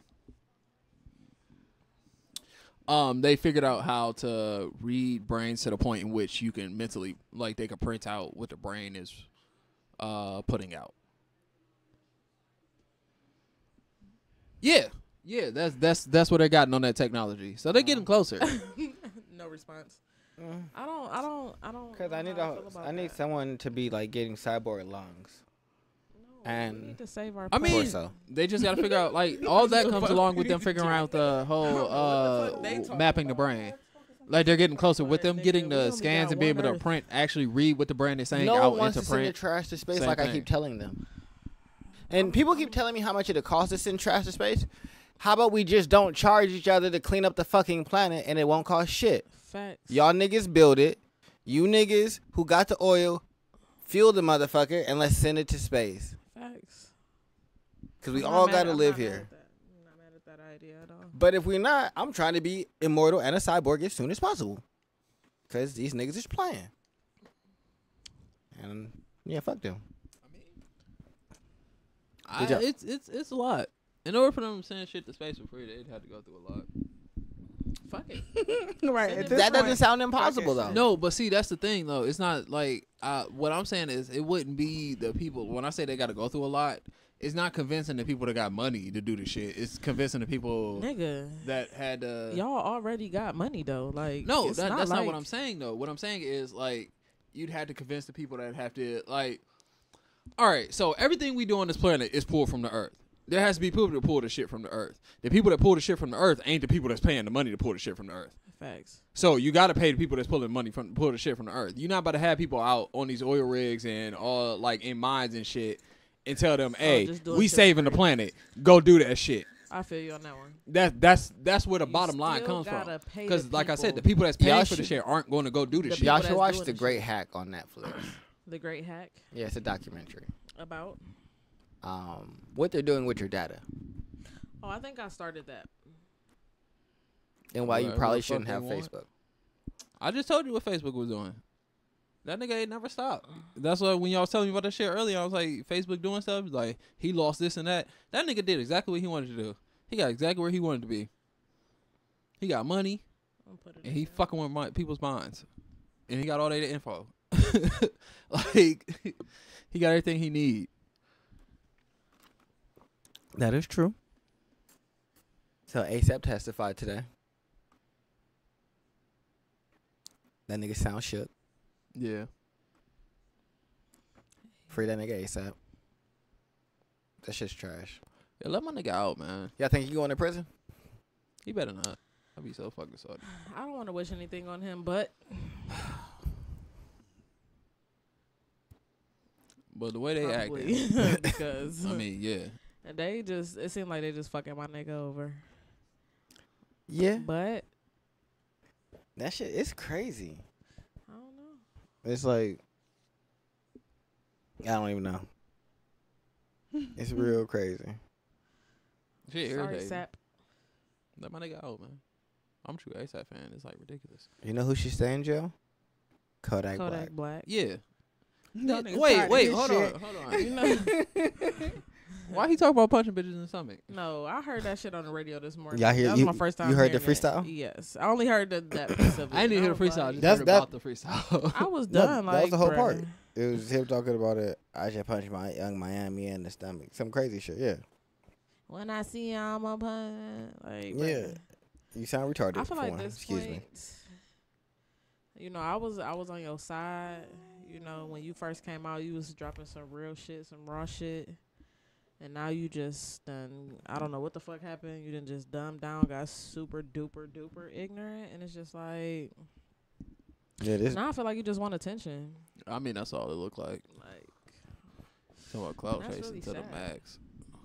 um they figured out how to read brains to the point in which you can mentally like they can print out what the brain is uh putting out. Yeah. Yeah, that's that's that's what they gotten on that technology. So they're getting closer. No response. I don't. I don't. I don't. Because know I need how a, feel about I need that. someone to be like getting cyborg lungs. No, and- we need to save our. I mean, planet. Torso. They just got to figure out like all that comes along with them figuring out the whole uh They talking mapping the about- brain. Like they're getting closer with them Nigga, getting we the only scans got and being one able to Earth. print, actually read what the brain is saying No out one wants into to send the print. trash to space Same like I thing. keep telling them. And people keep telling me how much it costs to send trash to space. How about we just don't charge each other to clean up the fucking planet and it won't cost shit? Facts. Y'all niggas build it. You niggas who got the oil, fuel the motherfucker, and let's send it to space. Facts. Because we I'm all not got mad- to I'm live not mad here. at that. I'm not mad at that idea at all. But if we're not, I'm trying to be immortal and a cyborg as soon as possible. Because these niggas is playing. And yeah, fuck them. I, Good job. it's it's it's a lot. In order for them to send shit to space for free, they'd have to go through a lot. Fuck it. Right. Send At it this That point, doesn't sound impossible, though. No, but see, that's the thing though. It's not like uh, what I'm saying is it wouldn't be the people. When I say they got to go through a lot, it's not convincing the people that got money to do the shit. It's convincing the people Nigga, that had uh, y'all already got money though. Like No, it's that, not that's like, not what I'm saying though. What I'm saying is like you'd have to convince the people that have to like. All right, so everything we do on this planet is pulled from the earth. There has to be people that pull the shit from the earth. The people that pull the shit from the earth ain't the people that's paying the money to pull the shit from the earth. Facts. So you got to pay the people that's pulling money from pull the shit from the earth. You're not about to have people out on these oil rigs and all like in mines and shit and tell them, "Hey, just doing we shit saving the for free. planet. Go do that shit." I feel you on that one. That that's that's where the You bottom line still comes from. gotta pay the Because like I said, the people. people that's paying Y'all for the should- shit aren't going to go do the The shit. Y'all people should that's watch doing The the Great shit. Hack on Netflix. The Great Hack Yeah, it's a documentary. about. Um, what they're doing with your data. Oh, I think I started that. And why you Whatever probably the fuck shouldn't they have want. Facebook. I just told you what Facebook was doing. That nigga ain't never stopped. That's why when y'all was telling me about that shit earlier, I was like, Facebook doing stuff. Like, he lost this and that. That nigga did exactly what he wanted to do. He got exactly where he wanted to be. He got money, I'll put it and in he there. fucking with my, people's minds. And he got all that info. Like, he got everything he need. That is true. So ASAP testified today. That nigga sound shook. Yeah. Free that nigga ASAP. That shit's trash. Yeah, let my nigga out, man. Y'all think he going to prison? He better not. I'd be so fucking sorry. I don't want to wish anything on him, but But the way they probably acting, because I mean, yeah. they just it seemed like they just fucking my nigga over. Yeah. But That shit, it's crazy. I don't know. It's like, I don't even know. It's real crazy. Shit Sorry, irritating. Sap. Let my nigga out, man. I'm a true ASAP fan. It's like ridiculous. You know who should stay in jail? Kodak, Kodak Black. Black. Yeah. No, Yeah, niggas wait, tired. wait, His hold shit- on, hold on. You know, Why he talk about punching bitches in the stomach? no, I heard that shit on the radio this morning. Y'all hear- that was you- my first time. you heard the hearing it. freestyle? Yes, I only heard the, that piece of it. I didn't even hear the was freestyle. I like- just That's- heard that- about the freestyle. I was No, done. that like was the whole bruh. part. It was him talking about it. I should punch my young Miami in the stomach. Some crazy shit. Yeah. When I see you, I'm a punch. Like, Yeah. bruh. You sound retarded. I feel for like one. this Excuse point, me. you know, I was I was on your side. You know, when you first came out, you was dropping some real shit, some raw shit, and now you just done. I don't know what the fuck happened. You didn't just dumb down, got super duper duper ignorant, and it's just like Yeah, this. now I feel like you just want attention. I mean, that's all it looked like. Like Talking about clout That's chasing really to the sad. max.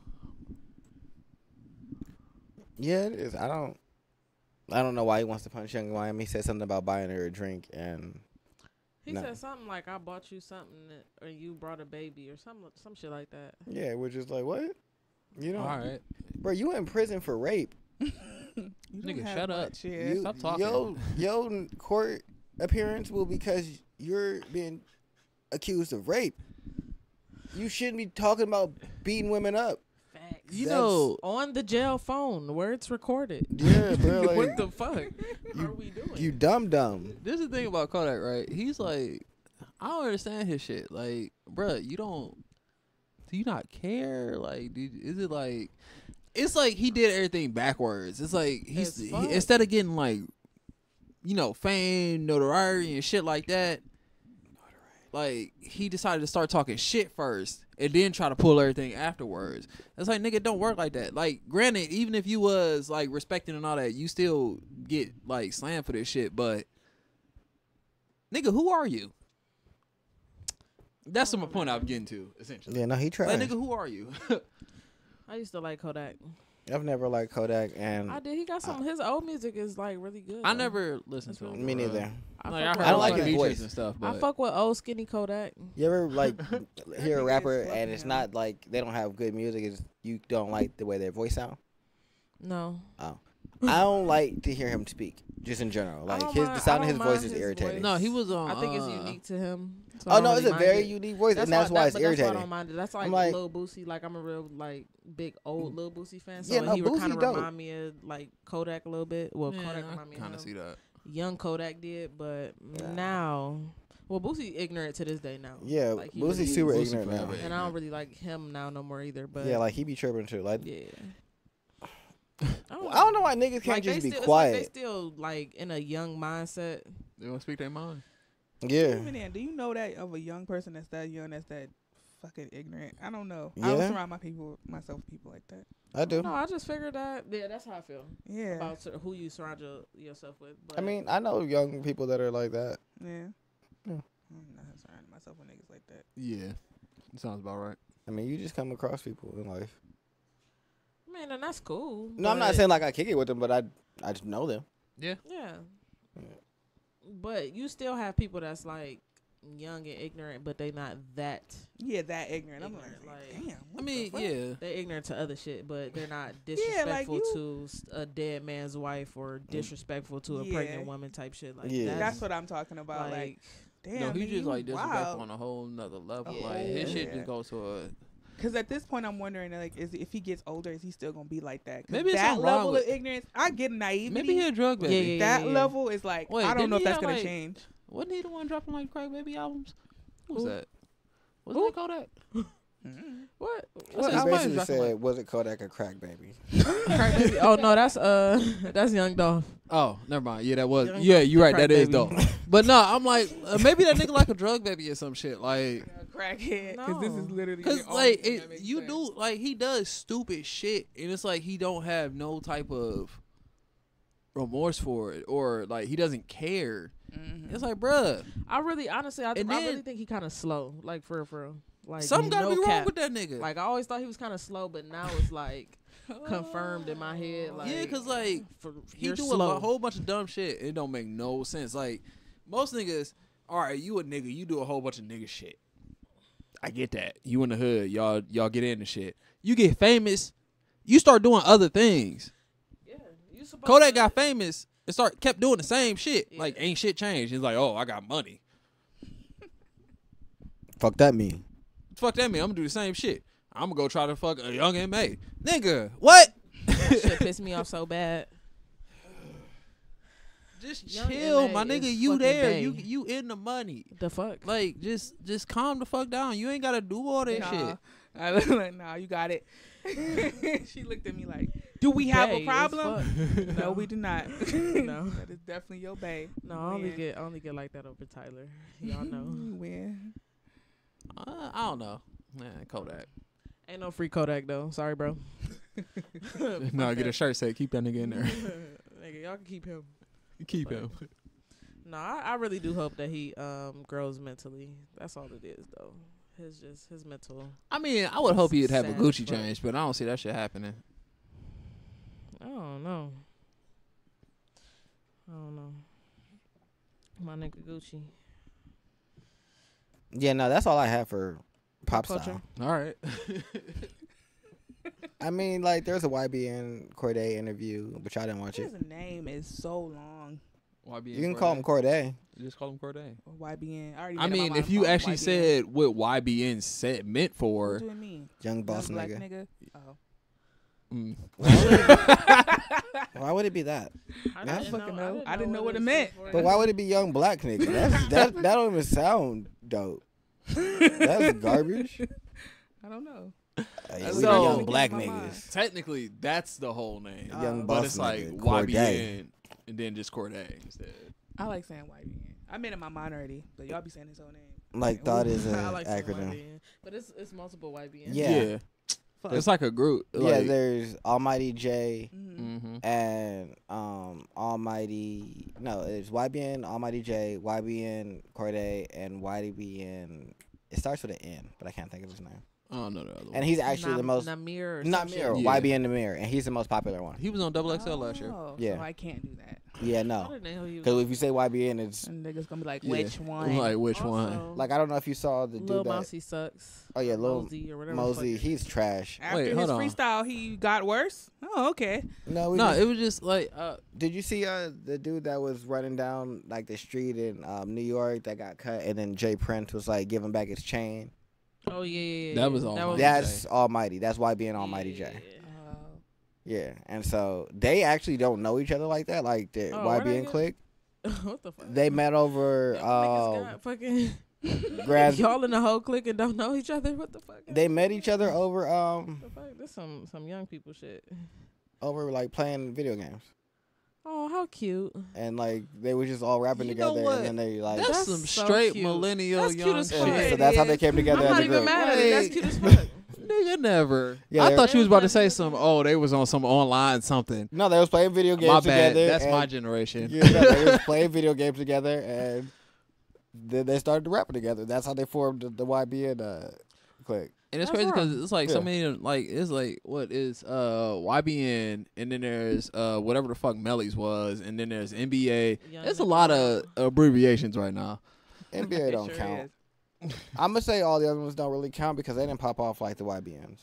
Yeah, it is. I don't. I don't know why he wants to punch young Miami. He said something about buying her a drink, and he No. said something like, "I bought you something, that, or you brought a baby, or some some shit like that." yeah, we're just like, what? You know, All right. bro, you in prison for rape. You don't Nigga, have shut up. much, Yeah. You, Stop talking. Yo, yo, n- court appearance will because you're being accused of rape. You shouldn't be talking about beating women up. Facts. You That's- know, On the jail phone where it's recorded. Yeah, bro. Like, what the fuck are we doing? you dumb dumb. this is the thing about Kodak, right? He's like, I don't understand his shit. Like, bruh, you don't, do you not care? Like, do, is it like, it's like he did everything backwards. It's like he's As he, fuck. instead of getting like, you know, fame, notoriety, and shit like that. Like he decided to start talking shit first, and then try to pull everything afterwards. It's like, nigga, it don't work like that. Like, granted, even if you was like respecting and all that, you still get like slammed for this shit. But nigga, who are you? That's my point I'm getting to, essentially. Yeah, no, he tried. Like, nigga, who are you? I used to like Kodak. I've never liked Kodak, and I did. He got some. His old music is like really good. I though. never listened to That's him. me bro. neither. I, Like, fuck I with heard don't like Kodak. his features voice. and stuff, I but fuck with old skinny Kodak. You ever like hear a nigga rapper is and it's fucking not like they don't have good music? It's you don't like the way their voice sound. No, Oh, I don't like to hear him speak. Just in general, I like don't his mind- the sound I of his don't voice mind is his irritating. voice. no, he was on. I think it's uh, unique to him. so I Oh don't no, really it's a mind very it. unique voice, and that's why, why that- it's but that's why I irritating. don't mind it. That's like, I'm like- Lil Boosie. Like I'm a real like big old Lil Boosie fan. So Yeah, no, he would Boosie kind of dope. remind me of like Kodak a little bit. Well, Yeah, Kodak I remind me kind of of him. see that. Young Kodak did, but Yeah. now, well, Boosie ignorant to this day now. Yeah, Like, he Boosie's really super Boosie ignorant now. forever. And I don't really like him now no more either. But Yeah, like he be tripping too. Like yeah. I I don't know why niggas can't Like, they just be still, it's like quiet. they still like in a young mindset. They want to speak their mind. Yeah, Even then, do you know that of a young person that's that young, that's that fucking ignorant? I don't know. I don't Yeah. surround my people, myself, with people like that. I do. No, I just figured that. Yeah, that's how I feel Yeah. about sort of who you surround your, yourself with. But I mean, I know young people that are like that. Yeah. Yeah. I'm not surrounding myself with niggas like that. Yeah, sounds about right. I mean, you just come across people in life. man, and that's cool. No, I'm not but- saying like I kick it with them, but I I just know them. Yeah. Yeah. Yeah. But you still have people that's like young and ignorant, but they not that. Yeah, that ignorant. I'm Ignorant, like, like- damn. I what mean, the fuck? yeah. They ignorant to other shit, but they're not Yeah, disrespectful like you- to s- a dead man's wife or disrespectful to a Yeah. pregnant woman type shit. Like Yeah. that's, That's what I'm talking about. Like, like damn. no, he man, just you like disrespectful wild. on a whole nother level. Yeah. Like his shit Yeah. just goes to a. Because at this point, I'm wondering, like, is if he gets older, is he still gonna be like that? 'Cause Maybe it's that something wrong level with- of ignorance, I get naivety. Maybe he a drug baby. Yeah, yeah, that yeah, yeah. level is like, Wait, I don't know if didn't he that's have, gonna like- change. Wasn't he the one dropping like crack baby albums? Who was Who? that? Was Who? that Kodak? Mm-mm. what? I He said somebody basically dropping, said, like- "Was it Kodak a crack baby?" Crack baby? Oh no, that's uh, that's Young Dolph. Oh, never mind. Yeah, that was. Young Yeah, you're right. crack That is baby. dope. But no, I'm like, uh, maybe that nigga like a drug baby or some shit. Like, A crackhead, because this is No. literally cause the only like thing it, that makes you sense. do like he does stupid shit, and it's like he don't have no type of remorse for it, or like he doesn't care. Mhm. It's like, bruh, I really, honestly, I, And I then- really think he kind of slow. Like for real, for real. Like something gotta no be wrong cap. with that nigga. Like I always thought he was kind of slow, but now it's like confirmed in my head. Like, yeah, cause like for, he you're do slow. a whole bunch of dumb shit. It don't make no sense. Like most niggas, all right, you a nigga, you do a whole bunch of nigga shit. I get that. You in the hood, y'all y'all get into shit. You get famous, you start doing other things. Yeah, you supposed Kodak to- got famous and start kept doing the same shit. Yeah. Like ain't shit changed. He's like, oh, I got money. Fuck that mean. Fuck that man. I'm gonna do the same shit. I'm gonna go try to fuck a young M A. Nigga, what? That shit pissed me off so bad. Just Young chill, M A my nigga. is You fucking there? bae. You you in the money? The fuck? Like just just calm the fuck down. You ain't gotta do all that Nah. shit. I look like, nah, you got it. She looked at me like, do we have Bae a as problem? fuck. No, we do not. No. That is definitely your bae. No, I only Win. get I only get like that over Tyler. Y'all know. You win. Uh, I don't know. Man, Kodak. Ain't no free Kodak though. Sorry, bro. No, get a shirt say keep that nigga in there. Nigga, y'all can keep him. keep Fuck. him. No, I, I really do hope that he um grows mentally. That's all it is though. His just his mental. I mean, I would hope he'd have a Sad Gucci fuck. change, but I don't see that shit happening. I don't know. I don't know. My nigga Gucci. Yeah, no, that's all I have for pop culture. style. All right. I mean, like, there's a Y B N Corday interview, but y'all didn't watch it. His name is so long. Y B N You can call him Corday. Just call him Corday. Y B N. I, already I made up my mean, mind if to you call him actually Y B N. said what Y B N said meant What for, do it mean? Young boss Young black nigga. nigga. Oh. mm, Why would it be that? I Nah. I fucking know. I didn't know what it stood meant. for. But why would it be young black nigga? That's, that that don't even sound dope. That's garbage. I don't know. Uh, yeah, we So- the young black My mind. niggas. technically that's the whole name. Young Uh, but boss it's like nigga, Y B Corday. N and then just Corday instead. I like saying Y B N. I made up my mind already, but y'all be saying his whole name. Like thought is an I like saying acronym. Y B N, but it's it's multiple Y B N. Yeah. It's like a group. Yeah, Like, there's Almighty J Mm-hmm. mhm. and um Almighty. No, it's Y B N, Almighty J, Y B N Corday, and Y B N. It starts with an N, but I can't think of his name. I don't know the other one. And he's actually the most Namir. Or some not shit. Namir, Yeah. Y B N Namir, and he's the most popular one. He was on Double X L last year. Oh, Yeah. So I can't do that. Yeah, I no, didn't know he was- because if you say Y B N, it's And niggas gonna be like, Yeah. which one? Like which one? Also, like I don't know if you saw the Lil dude that. Mosey sucks. Oh yeah, Lil Mosey or whatever. Mosey, the fuck he's trash. After Wait, his hold on. freestyle, he got worse. Oh, okay. No, we No, just- it was just like uh, did you see uh the dude that was running down like the street in um, New York that got cut, and then Jay Prince was like giving back his chain? Oh yeah, yeah, yeah. That was yeah. Almighty That's Almighty. That's why being Almighty yeah. J. Uh, Yeah, and so they actually don't know each other like that. Like the Oh, where'd Y B I N get- clique, What the fuck? they met over. Y'all niggas Um, got fucking grad- y'all in the whole clique and don't know each other. What the fuck? they met each other over um What the fuck? This some some young people shit. over like playing video games, Oh, how cute. and like they were just all rapping You know together, what? and then they like. that's, That's some so straight cute. millennial That's cute young as shit. fuck. and so It that's how they is. came together I'm as not a even group. mad at it. That's Like- cute as fuck. Nigga, never. Yeah, I they're- thought you was about to say They're- some. Oh, they was on some online something. No, they was playing video games My bad. together. That's my and- generation. Yeah, no, they was playing video games together, and then they started rapping together. That's how they formed the, the Y B N uh, clique. And it's That's crazy because wrong. it's like so Yeah. many like it's like what is uh Y B N and then there's uh whatever the fuck Melly's was and then there's N B A. Young There's a nigga. lot of abbreviations right now. N B A it don't sure count. is. I'm gonna say all the other ones don't really count because they didn't pop off like the Y B Ns.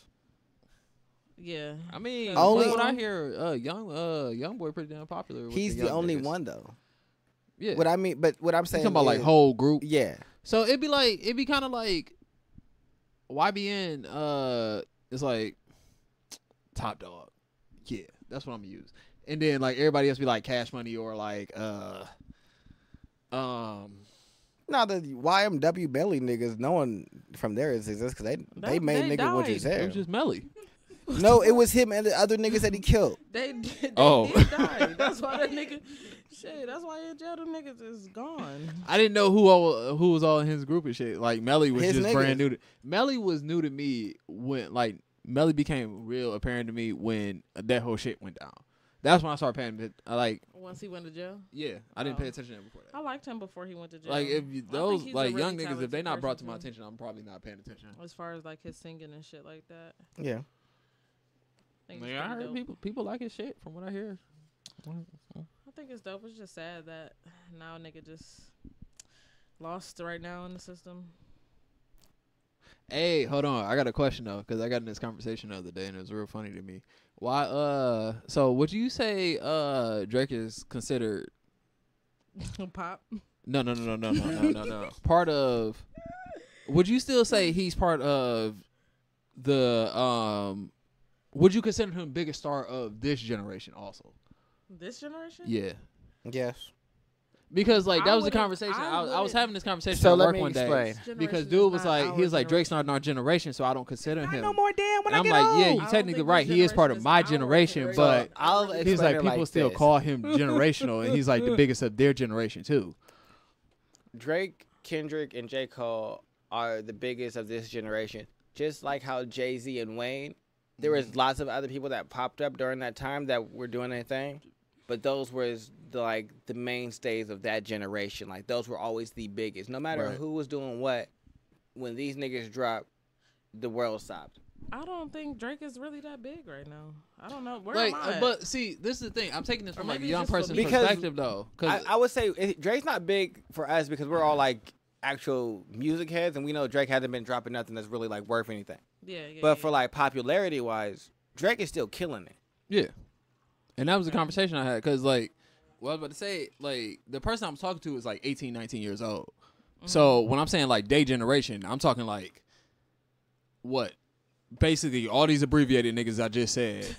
Yeah. I mean, Only- only what I hear, uh, young uh young boy pretty damn popular. With He's the, the, young only niggas. one though. Yeah, What I mean, but what I'm you saying talking about like is- whole group. Yeah, So it'd be like it'd be kind of like Y B N. Uh, it's like Top Dog. Yeah, that's what I'm gonna use. And then like everybody else be like Cash Money or like uh um now the Y M W Belly niggas, no one from there is exists because they they That- made they niggas went to his died. it hair. was just Melly. No, it was him and the other niggas that he killed. They did. They Oh. did die. That's why that nigga. Shit. That's why in jail them niggas is gone. I didn't know who all who was all in his group and shit. Like Melly was His just niggas. brand new. To, Melly was new to me when like Melly became real apparent to me when that whole shit went down. That's when I started paying. it- I like Once he went to jail. yeah, I didn't Oh. pay attention to him before that. I liked him before he went to jail. Like if you, I think those he's a like really young niggas, if they talented not brought to person, my too. attention, I'm probably not paying attention. As far as like his singing and shit like that. Yeah, think Like, it's I pretty heard dope. people people like his shit from what I hear. I think it's dope. It's just sad that now a nigga just lost right now in the system. Hey, hold on. I got a question though, because I got in this conversation the other day and it was real funny to me. Why? Uh, so would you say uh Drake is considered? Pop. No, no, no, no, no, no, no, no, no. Part of. Would you still say he's part of the um? Would you consider him biggest star of this generation also? This generation? Yeah. Yes. Because like that I was a wouldn't- conversation. I I, was, I was wouldn't- having this conversation So at let work me one day. explain. This Because generation dude is was not like, our he was like, Drake's generation. not in our generation, so I don't consider I him. know more damn when And I I'm get like, old. yeah, I you don't technically think right. this He is part of generation my is our generation, generation. but So I'll He's he's explain like it people like still this. call him generational, and he's like the biggest of their generation too. Drake, Kendrick, and J. Cole are the biggest of this generation. Just like how Jay-Z and Wayne, there was lots of other people that popped up during that time that were doing their thing, but those was the, like the mainstays of that generation. Like those were always the biggest. No matter Right. who was doing what, when these niggas dropped, the world stopped. I don't think Drake is really that big right now. I don't know. Where Like, am I? uh, at? but see, this is the thing. I'm taking this Or from like a maybe young it's just for person's me. Because perspective though, I, because I would say it, Drake's not big for us because we're all like actual music heads, and we know Drake hasn't been dropping nothing that's really like worth anything. yeah, yeah. But yeah, for like popularity wise, Drake is still killing it. yeah. And that was a conversation I had because like, what I was about to say, like the person I'm talking to is like eighteen, nineteen years old. So when I'm saying like day generation, I'm talking like what? Basically, all these abbreviated niggas I just said.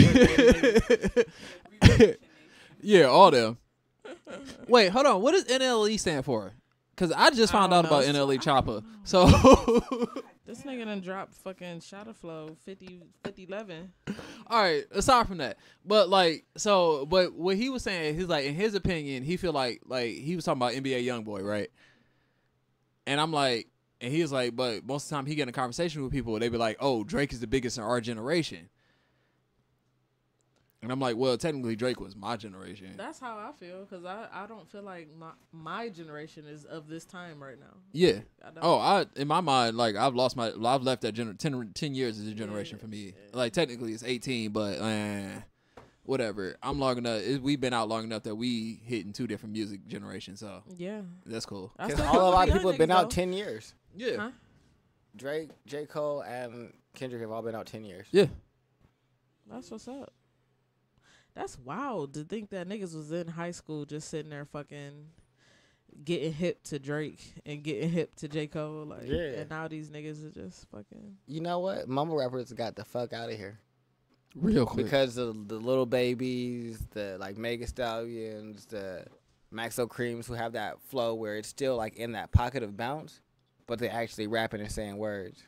Yeah, all them. Wait, hold on. What does N L E stand for? Because I just I found don't out know. about So N L E I Chopper. So, This nigga done dropped fucking Shadow Flow fifty, fifty eleven. all right. Aside from that, but like, so, but what he was saying, he's like, in his opinion, he feel like, like he was talking about N B A YoungBoy, right? And I'm like, and he was like, but most of the time he get in a conversation with people, they be like, oh, Drake is the biggest in our generation. And I'm like, well, technically Drake was my generation. That's how I feel because I, I don't feel like my my generation is of this time right now. Yeah. I don't. Oh, I in my mind, like I've lost my, I've left that gener- ten, ten years as a generation Yeah, for me. yeah. Like technically it's eighteen, but eh, whatever. I'm long enough. It, we've been out long enough that we hitting two different music generations, so Yeah. that's cool. I Because still all fuck of our with people young have been niggas, out though. ten years. Yeah, Huh? Drake, J. Cole, and Kendrick have all been out ten years. yeah. That's what's up. That's wild to think that niggas was in high school just sitting there fucking getting hip to Drake and getting hip to J. Cole. Like, Yeah. and now these niggas are just fucking. You know what? Mumble rappers got the fuck out of here Real quick. because of the little babies, the like Mega Stallions, the Maxo Creams who have that flow where it's still like in that pocket of bounce, but they're actually rapping and saying words.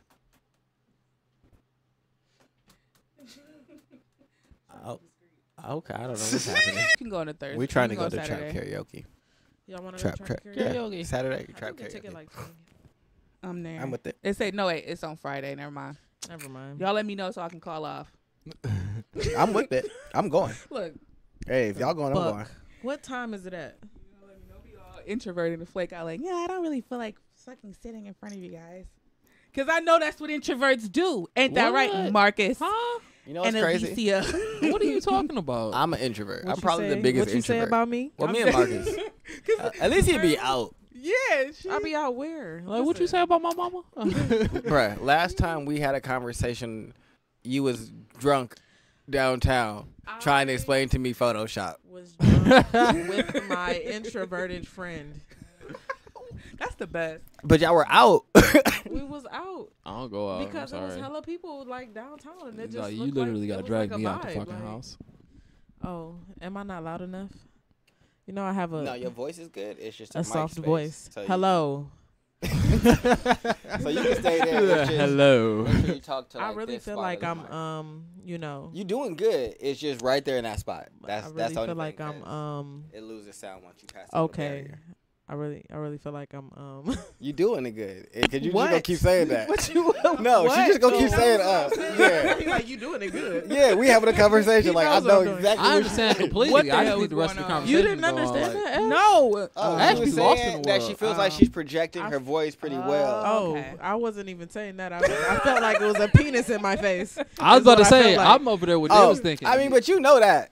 Oh, okay. I don't know what's happening. You can go on a Thursday. We trying to You go can to Saturday. trap karaoke. Y'all want to Trap, go trap, trap yeah. karaoke? Karaoke. Saturday I trap think the ticket karaoke. like twenty. I'm there. I'm with it. It say no wait, it's on Friday. Never mind. Never mind. Y'all let me know so I can call off. I'm with it. I'm going. Look, Hey, if y'all going, I'm Buck. going. What time is it at? introverted and flake out like, yeah, I don't really feel like fucking sitting in front of you guys. Cause I know that's what introverts do. Ain't that right, What? Marcus? Huh? You know what's and crazy? Alicia. What are you talking about? I'm an introvert. What I'm you probably say? the biggest What you introvert. say about me? Well, I'm me and saying- Marcus. Uh, at least he'd be out. Yeah, she, I'll be out where? Like, what you say about my mama? Bruh, last time we had a conversation, you was drunk downtown trying to I explain to me Photoshop. Was drunk with my introverted friend. that's the best. But y'all were out. We was out I don't go out. because I'm there was sorry. hella people like downtown, and it just Like, you looked literally like, gotta it was drag like a me out the vibe, fucking like- house. Oh, am I not loud enough? You know I have a No, your voice is good. It's just a, a mic soft space. voice. So you- Hello. so you can stay there. It's just- Hello. make sure you talk to, I like, really this feel spot like of the I'm mic. um, you know, You doing good. It's just right there in that spot. That's I really that's the feel only like thing, I'm 'cause um it loses sound once you pass. the little okay. barrier. I I really, I really feel like I'm. Um, You doing it good. Cause you just What? gonna keep saying that. What you? No, what? she just gonna keep No. saying uh yeah. like you doing it good. Yeah, we having a conversation. He Like I knows what know I'm doing. exactly I what understand you completely. What the I hell just need was the rest of the going on? conversation. You didn't to go on, understand like- that? Ash? No. Oh, Ash she was be lost saying in the that she world. feels like Um, she's projecting I her f- voice pretty Oh. well. Oh, Okay. I wasn't even saying that. I, was, I felt like it was a penis in my face. I was That's about to what I say, felt like. I'm over there with Oh, Jay was thinking. I mean, but you know that.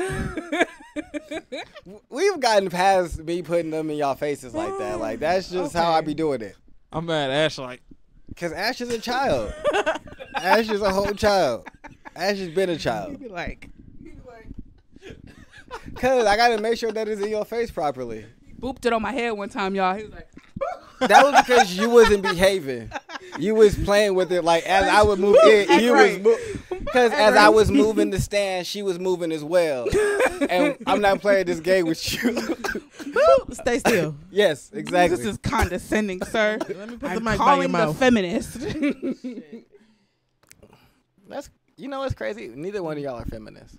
We've gotten past me putting them in y'all faces like that. Like that's just how I Okay. be doing it. I'm mad at Ash like, Cause Ash is a child. Ash is a whole child. Ash has been a You'd child. be like, Cause I gotta make sure that it's in your face properly. booped it on my head one time, y'all. He was like, That was because you wasn't behaving. You was playing with it like as I would move in, Act you right. was because as I was moving the stand, she was moving as well. And I'm not playing this game with you. Stay still. Yes, exactly. this is condescending, sir. Let me put the I'm mic by your calling the mouth. feminist. That's you know what's crazy? Neither one of y'all are feminists.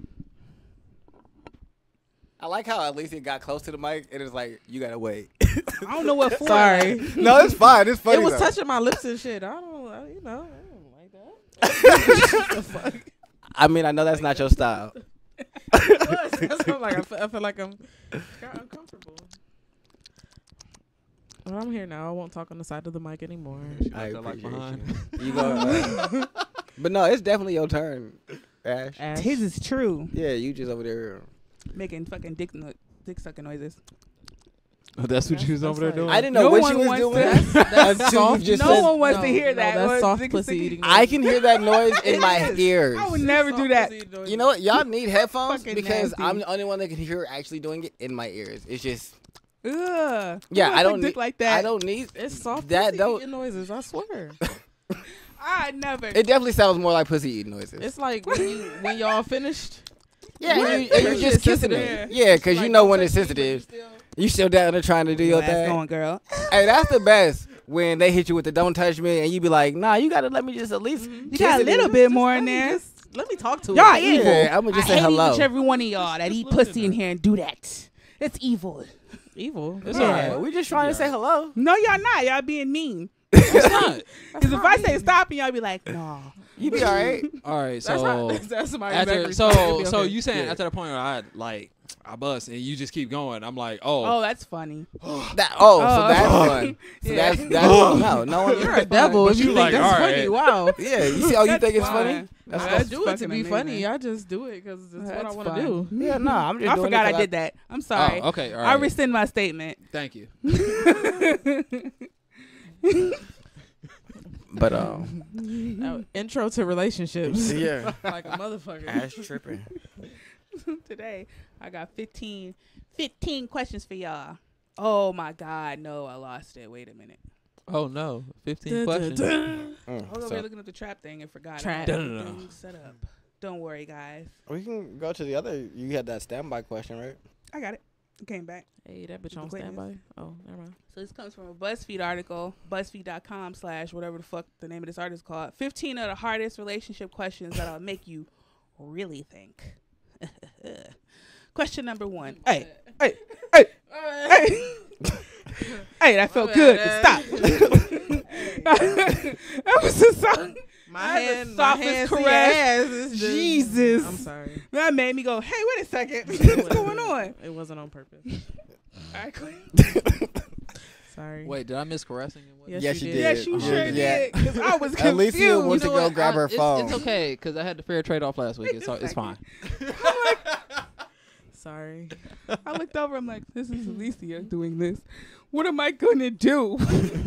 I like how at least it got close to the mic and it's like you gotta wait. I don't know what for. Sorry. No, it's fine. It's funny. It was though. touching my lips and shit. I don't, I, you know, I don't like that. I mean, I know that's not your style. That's what I'm like. I feel, I feel like I'm got uncomfortable. Well, I'm here now. I won't talk on the side of the mic anymore. I that like appreciate behind. you. You go, uh, but no, it's definitely your turn, Ash. Ash. His is true. Yeah, you just over there. Making fucking dick no- dick sucking noises. Oh, that's what That's- you was over there that's doing. I didn't know No what one you was wants doing to- That's, that's until soft. you just No said. one wants No, to hear no, that. That's Or soft dick pussy sucking- eating. I can hear that noise in It my is. ears. I would never do that. You know what? Y'all need headphones Fucking because nasty. I'm the only one that can hear actually doing it in my ears. It's just Ugh. yeah. Who I wants a don't dick need like that. I don't need. It's soft That pussy don't- eating noises. I swear. I never. It definitely sounds more like pussy eating noises. It's like when you when y'all finished. yeah, What? and you, and you It's just kissing sensitive. it. Yeah, because you Like, know don't when touch it's me, sensitive. but you still- You still down there trying to do your Ass thing. going, girl. Hey, that's the best when they hit you with the "don't touch me" and you be like, "Nah, you gotta let me just at least." You kiss got a it little in. bit Just more let in me there. just- Let me talk to Y'all it. evil. Yeah, I'ma just I say hate hello. each every one of y'all that eat Just live pussy in in here and do that. It's evil. Evil. It's Yeah. alright. Yeah, we just trying to say hello. No, y'all not. Y'all being mean. It's not. Because if I say stop and y'all be like, no. You be all right. All right, That's, how, so that's my after exact so response. It'd be so okay. you saying Yeah. after the point where I like I bust and you just keep going, I'm like, oh, Oh, that's funny. That, oh, so Oh. that's fun. So Yeah. that's that's no, no one. You're a devil But if you you think like, that's all funny. right. Wow. Yeah, you see how you That's think it's fine. funny? That's I That's do it to fucking be amazing. funny. I just do it because it's what I That's want to fine. do. Yeah, no, I'm just. I doing forgot it I 'cause did that. I'm sorry. Oh, okay, all I right. rescind my statement. Thank you. But um, Uh, intro to relationships. yeah, like a motherfucker. Ash tripping. Today, I got fifteen, fifteen questions for y'all. Oh my God, no, I lost it. Wait a minute. Oh no, fifteen Dun, dun, questions. dun. I was Mm, over so here looking at the trap thing and forgot. Trap. I had Dun-dun-dun. everything set up. Don't worry, guys. we can go to the other. You had that standby question, right? I got it. It came back. Hey, that bitch on Quickness. standby. Oh, never mind. So this comes from a BuzzFeed article, BuzzFeed.com slash whatever the fuck the name of this article is called. fifteen of the hardest relationship questions that'll make you really think. Question number one. Hey, hey, hey, hey. Hey, that felt My good. bad, Stop. That was a song. My I had the hand, my softest hand, see your caress. ass is just- Jesus. I'm sorry. That made me go, hey, wait a second. It What's wasn't- going on? It wasn't on purpose. All right, Queen. Sorry. Wait, did I miss caressing? and what? Yes, Yes, you you did. did. Yes, you Yeah. sure Yeah. did. Because I was confused. Alicia went to You know go what? grab I- her it's, phone. It's okay because I had the fair trade off last week. Wait It's, a it's fine. Sorry. I looked over. I'm like, this is Alicia doing this. What am I going to do?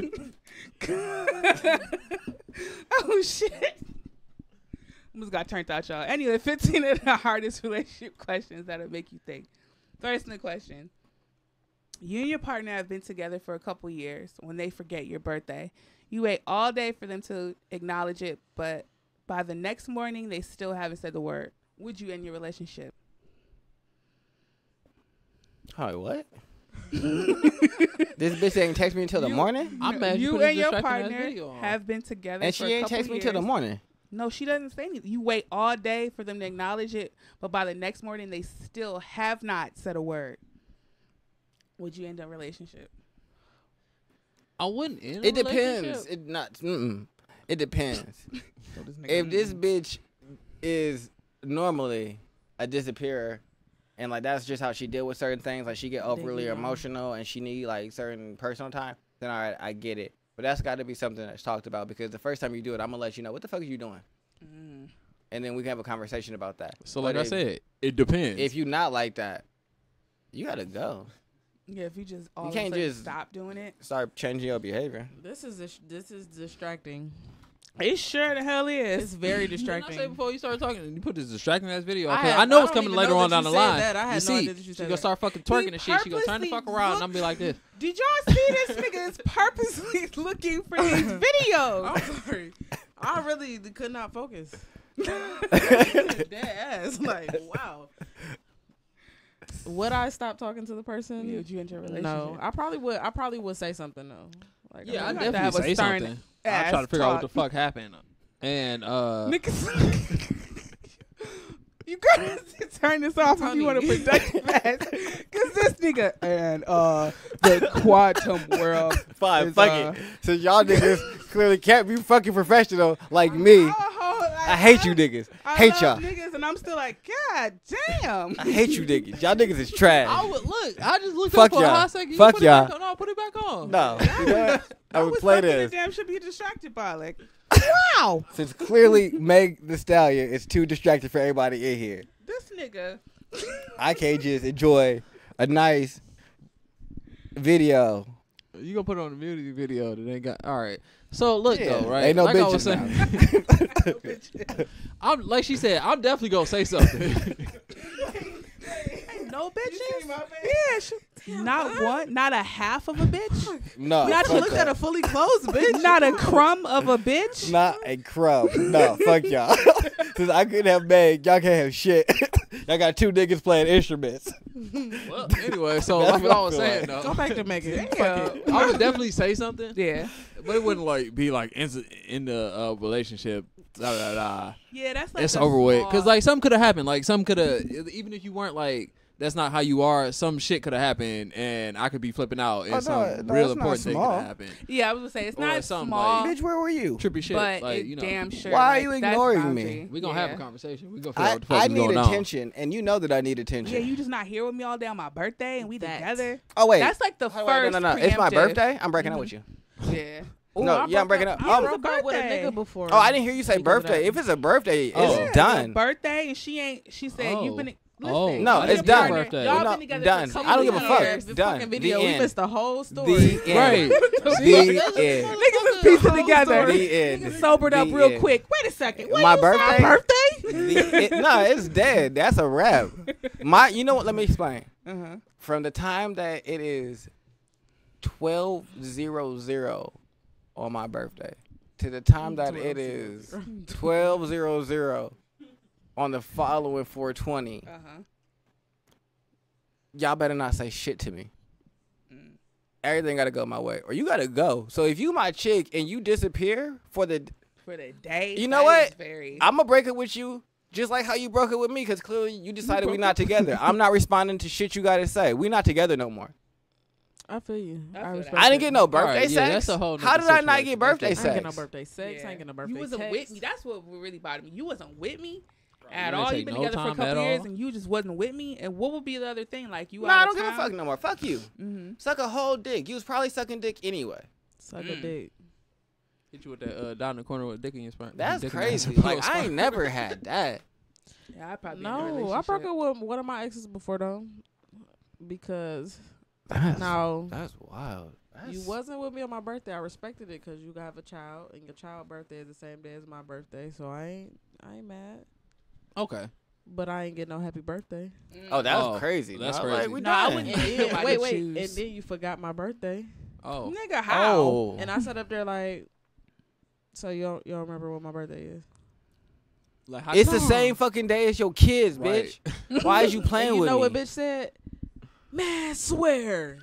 Oh, shit. Almost got turned out, y'all. Anyway, fifteen of the hardest relationship questions that'll make you think. First in the question. You and your partner have been together for a couple years. When they forget your birthday, you wait all day for them to acknowledge it, but by the next morning, they still haven't said the word. Would you end your relationship? Hi, what? This bitch ain't text me until the You- morning, I'm mad you You put a and your distracting ass partner video on. have been together and for she a ain't couple text me till the years. morning. No, she doesn't say anything. You wait all day for them to acknowledge it, but by the next morning, they still have not said a word. Would you end a relationship? I wouldn't. In a It depends. relationship. It not. Mm-mm. It depends. So this nigga- If this bitch is normally a disappearer, and like that's just how she deal with certain things, like she get overly Diggy, yeah. emotional and she need like certain personal time, then all right, I get it. But that's got to be something that's talked about, because the first time you do it, I'm gonna let you know what the fuck are you doing, Mm. and then we can have a conversation about that. So But like I if- said, it depends. if you not like that, you gotta go. Yeah, if you just all You of can't a sudden just- stop doing it. Start changing your behavior. This is dis- this is distracting. It sure the hell is. It's very Didn't I distracting. say before you started talking, you put this distracting ass video. I Okay, I, have- know I it's don't coming even later know on that down you the said line. that. I had you no see, idea that you she said gonna that. start fucking twerking and shit. She gonna turn the purposely fuck around, and look- I'm be like this. Did y'all see this nigga is purposely looking for these videos? I'm sorry. I really could not focus. Dead ass. Like, wow. Would I stop talking to the person? Yeah, would you enter a relationship? No, I probably would. I probably would say something though. Like, Yeah, I I'm got to not- have definitely a say stern something. I ass try to figure out what the talk. fuck happened. And uh, Niggas. You gotta turn this off if you want a Tony. productive ass. Cause this nigga and uh the quantum world. Fine, is, fuck uh, it. Since y'all niggas clearly can't be fucking professional like me, I hate you niggas. I Hate love y'all. niggas, and I'm still like, God damn. I hate you niggas. Y'all niggas is trash. I would look. I just looked Fuck up for y'all. a hot second. You Fuck put it y'all. back on. No, put it back on. No, you know what? I I would was play fucking this. the damn should be distracted by like, wow, Since clearly Meg the Stallion is too distracted for everybody in here. this nigga. I can't just enjoy a nice video. You gonna put it on the music video that ain't got. All right. So look Yeah, though, right? ain't no like I was bitches saying, I'm like she said. I'm definitely gonna say something. No bitches. Yeah, she, not one, not a half of a bitch. No, Not fuck you looked that. at a fully closed bitch. Not a crumb of a bitch. Not a crumb. No, fuck y'all. Since I couldn't have Meg, y'all can't have shit. Y'all got two niggas playing instruments. Well, anyway, so That's like what what I I was feel saying like. Go though, back to Megan. Yeah. I would definitely say something, Yeah, but it wouldn't like be like in, in the uh, relationship. Da, da, da. yeah, that's like It's a over with. small- Cause like something could have happened. Like some could have, even if you weren't like, that's not how you are. Some shit could have happened, and I could be flipping out, and Oh, no, some no, real it's not important thing could small. have happened. Yeah, I was gonna say it's Or not something small, like- Bitch, where were you? Trippy shit. but like it you know, damn sure. Why are like, you that's ignoring boundary. me? we gonna yeah. have a conversation. We gonna figure out I, what the fuck I is need going attention, and you know that I need attention. Yeah, you just not here with me all day on my birthday, and we That. together. oh wait, That's like the Hold first. on, no, no, no. It's my preemptive. birthday. I'm breaking up with you. Yeah. Ooh, No, I yeah, I'm broke breaking up. up. I Oh. broke up with a Birthday. nigga before. Oh, I didn't hear you say Because of birthday. that. If it's a birthday, Oh. it's Yeah, done. Birthday, and she ain't. She said Oh. you've been. Listen, Oh. No, you've it's been done. partnered- Birthday. Y'all No, been together done. for I don't give a years. fuck. Years. The Done. fucking video. The We end. missed the whole story. The end. Right. The end. Niggas is piecing together. The end. Sobered up The real end. quick. Wait a second. What My you birthday? say? Birthday? The, it, no, it's dead. That's a wrap. My, you know what? Let me explain. Uh-huh. From the time that it is twelve zero zero on my birthday to the time that it is twelve zero zero on the following four twenty, Uh-huh. y'all better not say shit to me. Everything gotta go my way, or you gotta go. So if you my chick and you disappear for the, For the day. You know that is what? Very. I'm gonna break it with you. Just like how you broke it with me, because clearly you decided we not together. I'm not responding to shit you gotta say. We not together no more. I feel you. I I, feel respect that. I didn't it. get no birthday Alright, yeah, sex. that's a whole How nother did I not situation. get birthday I sex? ain't get no birthday sex. Yeah. I ain't get no birthday You wasn't text. with me. That's what really bothered me. You wasn't with me at didn't all. take You've been no together for a time couple at years, all? and you just wasn't with me. And what would be the other thing? Like you? Nah, out I of don't give a town? fuck no more. Fuck you. Mm-hmm. Suck a whole dick. You was probably sucking dick anyway. Suck a Mm. dick. Hit you with that uh, down the corner with dick in your sperm. That's dick in your crazy. ass. Like I ain't never had that. Yeah, I probably. in a No, I relationship. broke up with one of my exes before though, because That's, no, that's wild. That's, you wasn't with me on my birthday. I respected it because you have a child, and your child birthday is the same day as my birthday. So I ain't, I ain't mad, Okay. but I ain't get no happy birthday. Mm. Oh, that was Oh, crazy. that's no, crazy. Like, we No, I done. wouldn't- And then, Nobody wait, wait, choose. and then you forgot my birthday, Oh. Nigga, how? Oh. and I sat up there like, so you don't, you don't remember what my birthday is? Like, how It's the No. same fucking day as your kids, Right. bitch. Why is you playing And you with know me? what bitch said? Man, swear.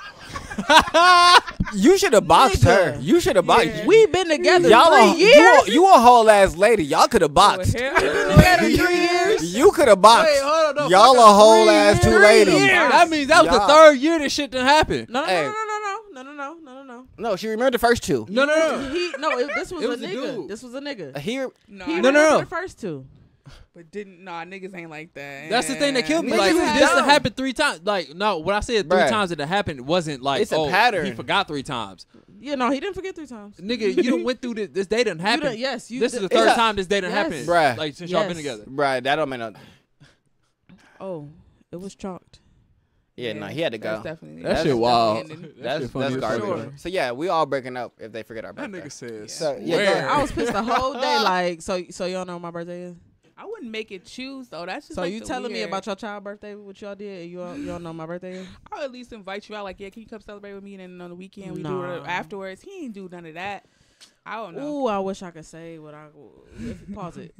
You should have boxed Nigga. her. You should have boxed. Yeah. We been together Y'all, three a, years. you, a, you a whole ass lady. Y'all could have boxed. Oh, hell. Together three years. You could have boxed. Wait, hold on. No, Y'all fuck a whole Three ass two years. ladies. Three years. That means that was Y'all- the third year this shit didn't happen. No, no, Hey. no, no, no, no, no, no, no, no, no. now. No, she remembered the first two. No, no, no. He no. It, this was, It was a a nigga. dude. This was a nigga. He, No, He I- No, no, remembered no. the first two. but didn't nah niggas ain't like that. That's the thing that killed me. Niggas Like is this dumb. happened three times. Like no, when I said three Bruh. times that it happened, it wasn't like It's a oh, pattern. He forgot three times. Yeah, no, he didn't forget three times. Nigga, you done went through this. This day done You happened. done- yes, you. this is did- the third It's a- time this day done Yes. happened. Bruh. Like since y'all been Yes. together. Right, that don't mean no. Oh, it was chalked. Yeah, no, he had to go. That's definitely That That's- shit wild. ending. That That's shit funny that's as fuck. garbage. Sure. So yeah, we all breaking up if they forget our That birthday. nigga says. So, yeah, go swear. ahead. I was pissed the whole day. Like, so, so y'all know what my birthday is. I wouldn't make it choose though. That's just So like you the telling me weird- about your child birthday? What y'all did? And you all, you all know my birthday is. I'll at least invite you out. Like, yeah, can you come celebrate with me? And then on the weekend we do Nah. it afterwards. He ain't do none of that. I don't know. Ooh, I wish I could say what I. If, pause it.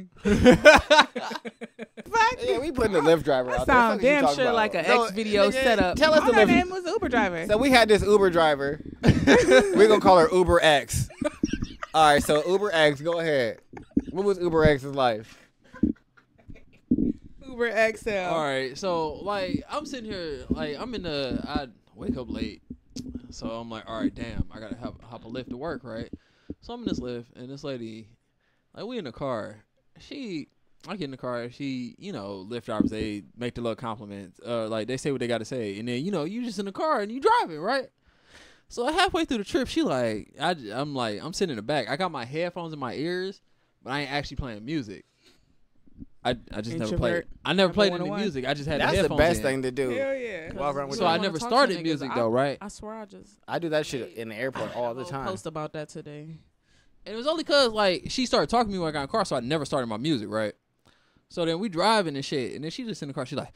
Yeah, we putting the Lyft driver That out there. sound What the fuck you damn talking sure about? like an No, X video nigga, setup. Tell us oh, the her Lyft. name was Uber driver. So we had this Uber driver. We're gonna call her Uber X. All right, so Uber X, go ahead. What was Uber X's life? Uber X L. All right, so like I'm sitting here, like I'm in the, I wake up late, so I'm like, all right, damn, I gotta hop, hop a lift to work, right? So I'm in this lift, and this lady, like we in the car, she, I get in the car, she, you know, Lyft drivers, they make the little compliments, uh, like they say what they gotta say, and then you know you just in the car and you driving, right? So halfway through the trip, she like, I, I'm like, I'm sitting in the back, I got my headphones in my ears, but I ain't actually playing music. I, I just never played. Introvert. I never Number played one any oh one. music. I just had That's the the headphones best in. thing to do. Hell yeah. Walk around with So your- I wanna never talk to started niggas. music I- though, right? I swear I just. I do that shit in the airport all the I'll time. Post about that today. And it was only cause like she started talking to me when I got in the car, so I never started my music, right? So then we driving and shit, and then she just in the car, she's like,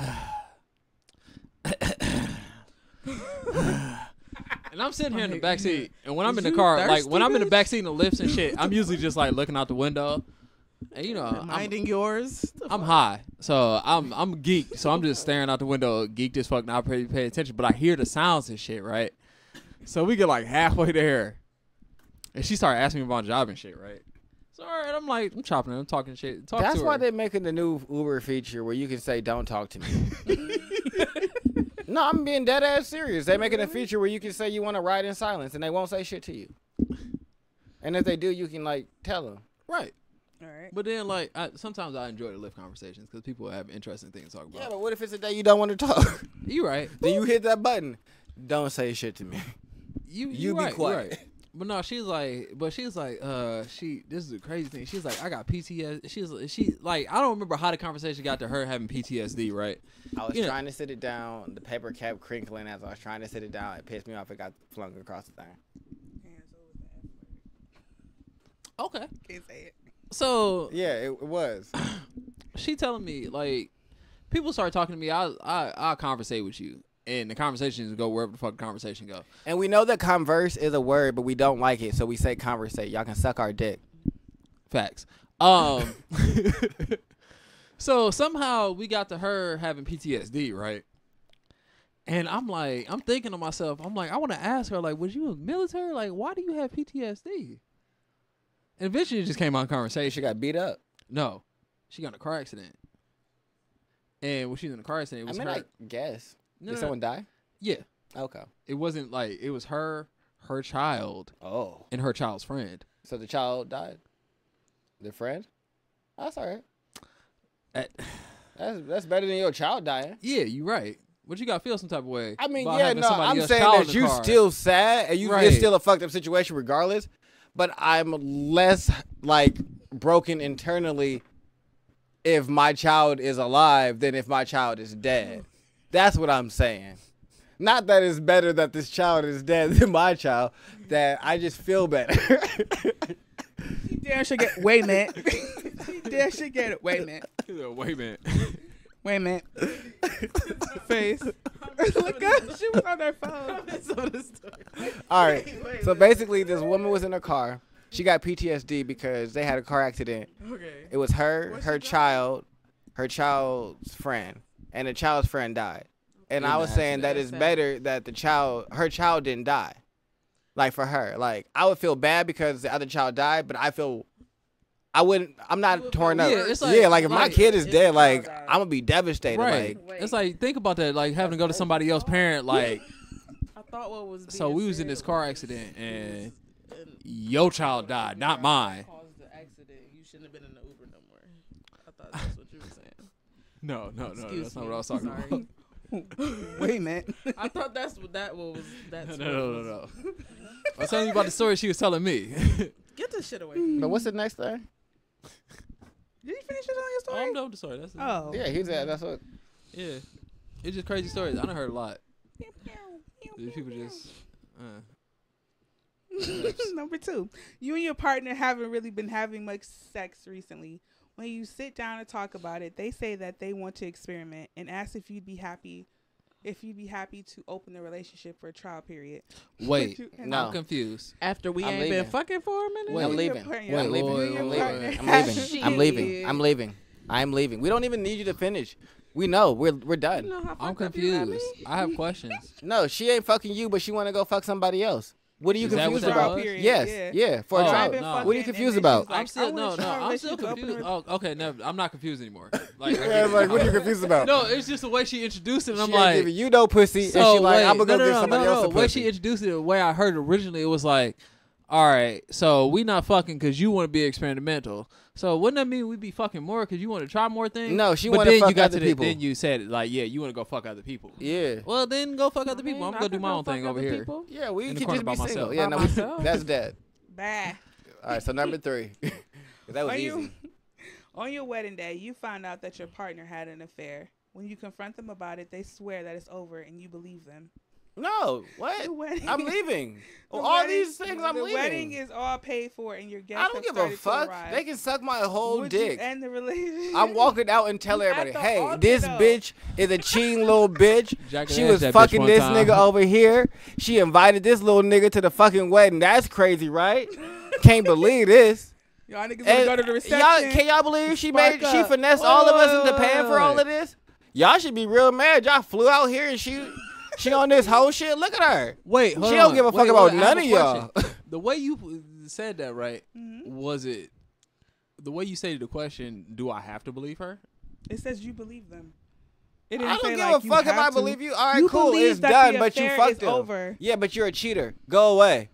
and I'm sitting here in the back seat, and when I'm in Is the you car, like thirsty, when I'm in the bitch? back seat in the lifts and shit, I'm usually just like looking out the window, and you know, I'm, Minding yours. I'm high, so I'm I'm geeked, so I'm just staring out the window, geeked as fuck, not really paying attention, but I hear the sounds and shit, right? So we get like halfway there, and she started asking me about my job and shit, right? So all right, I'm like, I'm chopping it, I'm talking shit. Talk That's to why her. they're making the new Uber feature where you can say, "Don't talk to me." No, I'm being dead ass serious. They're making a feature where you can say you want to ride in silence, and they won't say shit to you. And if they do, you can like tell them. Right. All right. But then, like, I, sometimes I enjoy the lift conversations because people have interesting things to talk about. Yeah, but what if it's a day you don't want to talk? You right. Then you hit that button. Don't say shit to me. You You you be right, you quiet. right. But no, she's like, but she's like, uh, she. This is a crazy thing. She's like, I got P T S D. She's she like, I don't remember how the conversation got to her having P T S D, right? I was Yeah. trying to sit it down. The paper kept crinkling as I was trying to sit it down. It pissed me off. It got flung across the thing. Okay. Can't say it. So Yeah, it, it was. she telling me like, people start talking to me. I I I'll conversate with you, and the conversations go wherever the fuck the conversation go. And we know that converse is a word, but we don't like it, so we say conversate. Y'all can suck our dick. Facts. Um. So somehow we got to her having P T S D, right? And I'm like, I'm thinking to myself, I'm like, I want to ask her, like, was you in the military? Like, why do you have P T S D? And eventually it just came out in conversation. She got beat up. No, she got in a car accident. And when she was in a car accident, it I was mean, her. I guess. No, Did no, someone die? yeah, Okay. it wasn't like it was her, her child, Oh. and her child's friend. So the child died? The friend? That's all right. At- That's that's better than your child dying. yeah, you're right. But you gotta feel some type of way. I mean, about yeah, having no, somebody I'm else's saying child that in the you car. still sad and you Right. it's still a fucked up situation regardless. But I'm less like broken internally if my child is alive than if my child is dead. That's what I'm saying. Not that it's better that this child is dead than my child. That I just feel better. She damn should get. Wait a minute. She damn should get it. Wait a minute. Wait a minute. Wait a minute. Face. Look up. She was on her phone. All right. So basically, this woman was in her car. She got P T S D because they had a car accident. Okay. It was her, her child, her child's friend, and the child's friend died. And In I the was saying that accident. it's better that the child, her child didn't die. Like for her, like I would feel bad because the other child died, but I feel, I wouldn't. I'm You not would torn feel up. Yeah, it's like- yeah, like if my like, kid is if dead, the like child died. I'm gonna be devastated. Right. Like It's like think about that, like having to go to somebody else's parent, like thought what was. So being we was in said this car was- accident and was- and your child died, not mine. Caused the accident. You shouldn't have been in the Uber no more. I thought that's what you were saying. No, no, no, Excuse that's not me. what I was talking Sorry. about. Wait a minute. I thought that's what that what was. That's No, what no, it no, was. no. I was telling you about the story she was telling me. Get this shit away. From me. But what's the next thing? Did you finish it on your Oh, story? I'm done with the story. That's it. Oh. Yeah, he's at. That's what. Yeah. It's just crazy stories. I done heard a lot. These people just. Uh. Number two, you and your partner haven't really been having much sex recently. When you sit down and talk about it, they say that they want to experiment and ask if you'd be happy, if you'd be happy to open the relationship for a trial period. Wait, You- No. I'm confused. After we I'm ain't leaving. been fucking for a minute. Wait, I'm You and your leaving. partner- I'm leaving. you and Wait, your wait, partner wait. I'm have- leaving. I'm leaving. I'm leaving. I'm leaving. We don't even need you to finish. We know. We're we're You done. know how I'm fucked up you got confused. me? I have questions. No, she ain't fucking you, but she want to go fuck somebody else. What are you Is that what confused that about? was? Period, Yes. yeah. Yeah. For Oh, a trial. I've been no. fucking, What are you and then confused she about? was like, I'm still I no, wanna no. try a I'm still relationship to open confused. a- Oh, okay, never. I'm not confused anymore. Like, I Yeah, get it. like, what are you confused about? No, it's just the way she introduced it. And I'm She ain't like, giving you no pussy, so and she like, wait, I'm gonna go no, no, give no, somebody no, else no. a The way pussy. she introduced it, the way I heard it originally, it was like, all right, so we not fucking because you want to be experimental. So wouldn't that mean we be fucking more because you want to try more things? No, she but wanna then fuck you got other to the, people. Then you said like, yeah, you want to go fuck other people. Yeah. Well, then go fuck other I mean, people. I'm I gonna do could my go own fuck thing over other here. people. Yeah, we In the could corner just by be single. myself. Yeah, By no, we, myself. that's dead. Bah. All right, so number three. That was on easy. You, on your wedding day, you found out that your partner had an affair. When you confront them about it, they swear that it's over and you believe them. No, what? The wedding, I'm leaving. the All wedding- these things, I'm the leaving. wedding is all paid for and your guests I don't have give a started to fuck. arrive. They can suck my whole Would dick. You end the relationship? I'm walking out and tell You at everybody, the hey, altar, this though. bitch is a cheating little bitch. Jack She asked was that bitch fucking one this time. nigga over here. She invited this little nigga to the fucking wedding. That's crazy, right? Can't believe this. Y'all niggas want And to go to the reception. y'all, can y'all believe she Spark made she up. finessed all of us into paying for all What? of this? Y'all should be real mad. Y'all flew out here and she she on this whole shit. Look at her. Wait, She hold don't on. give a fuck Wait, about wait, I have none a of y'all. question. The way you said that, right? Mhm. Was it the way you stated the question? Do I have to believe her? It says you believe them. It I didn't don't say, give like, a you fuck if have I to. believe you. All right, You cool. believe It's that done, the but you affair fucked is him. over. Yeah, but you're a cheater. Go away.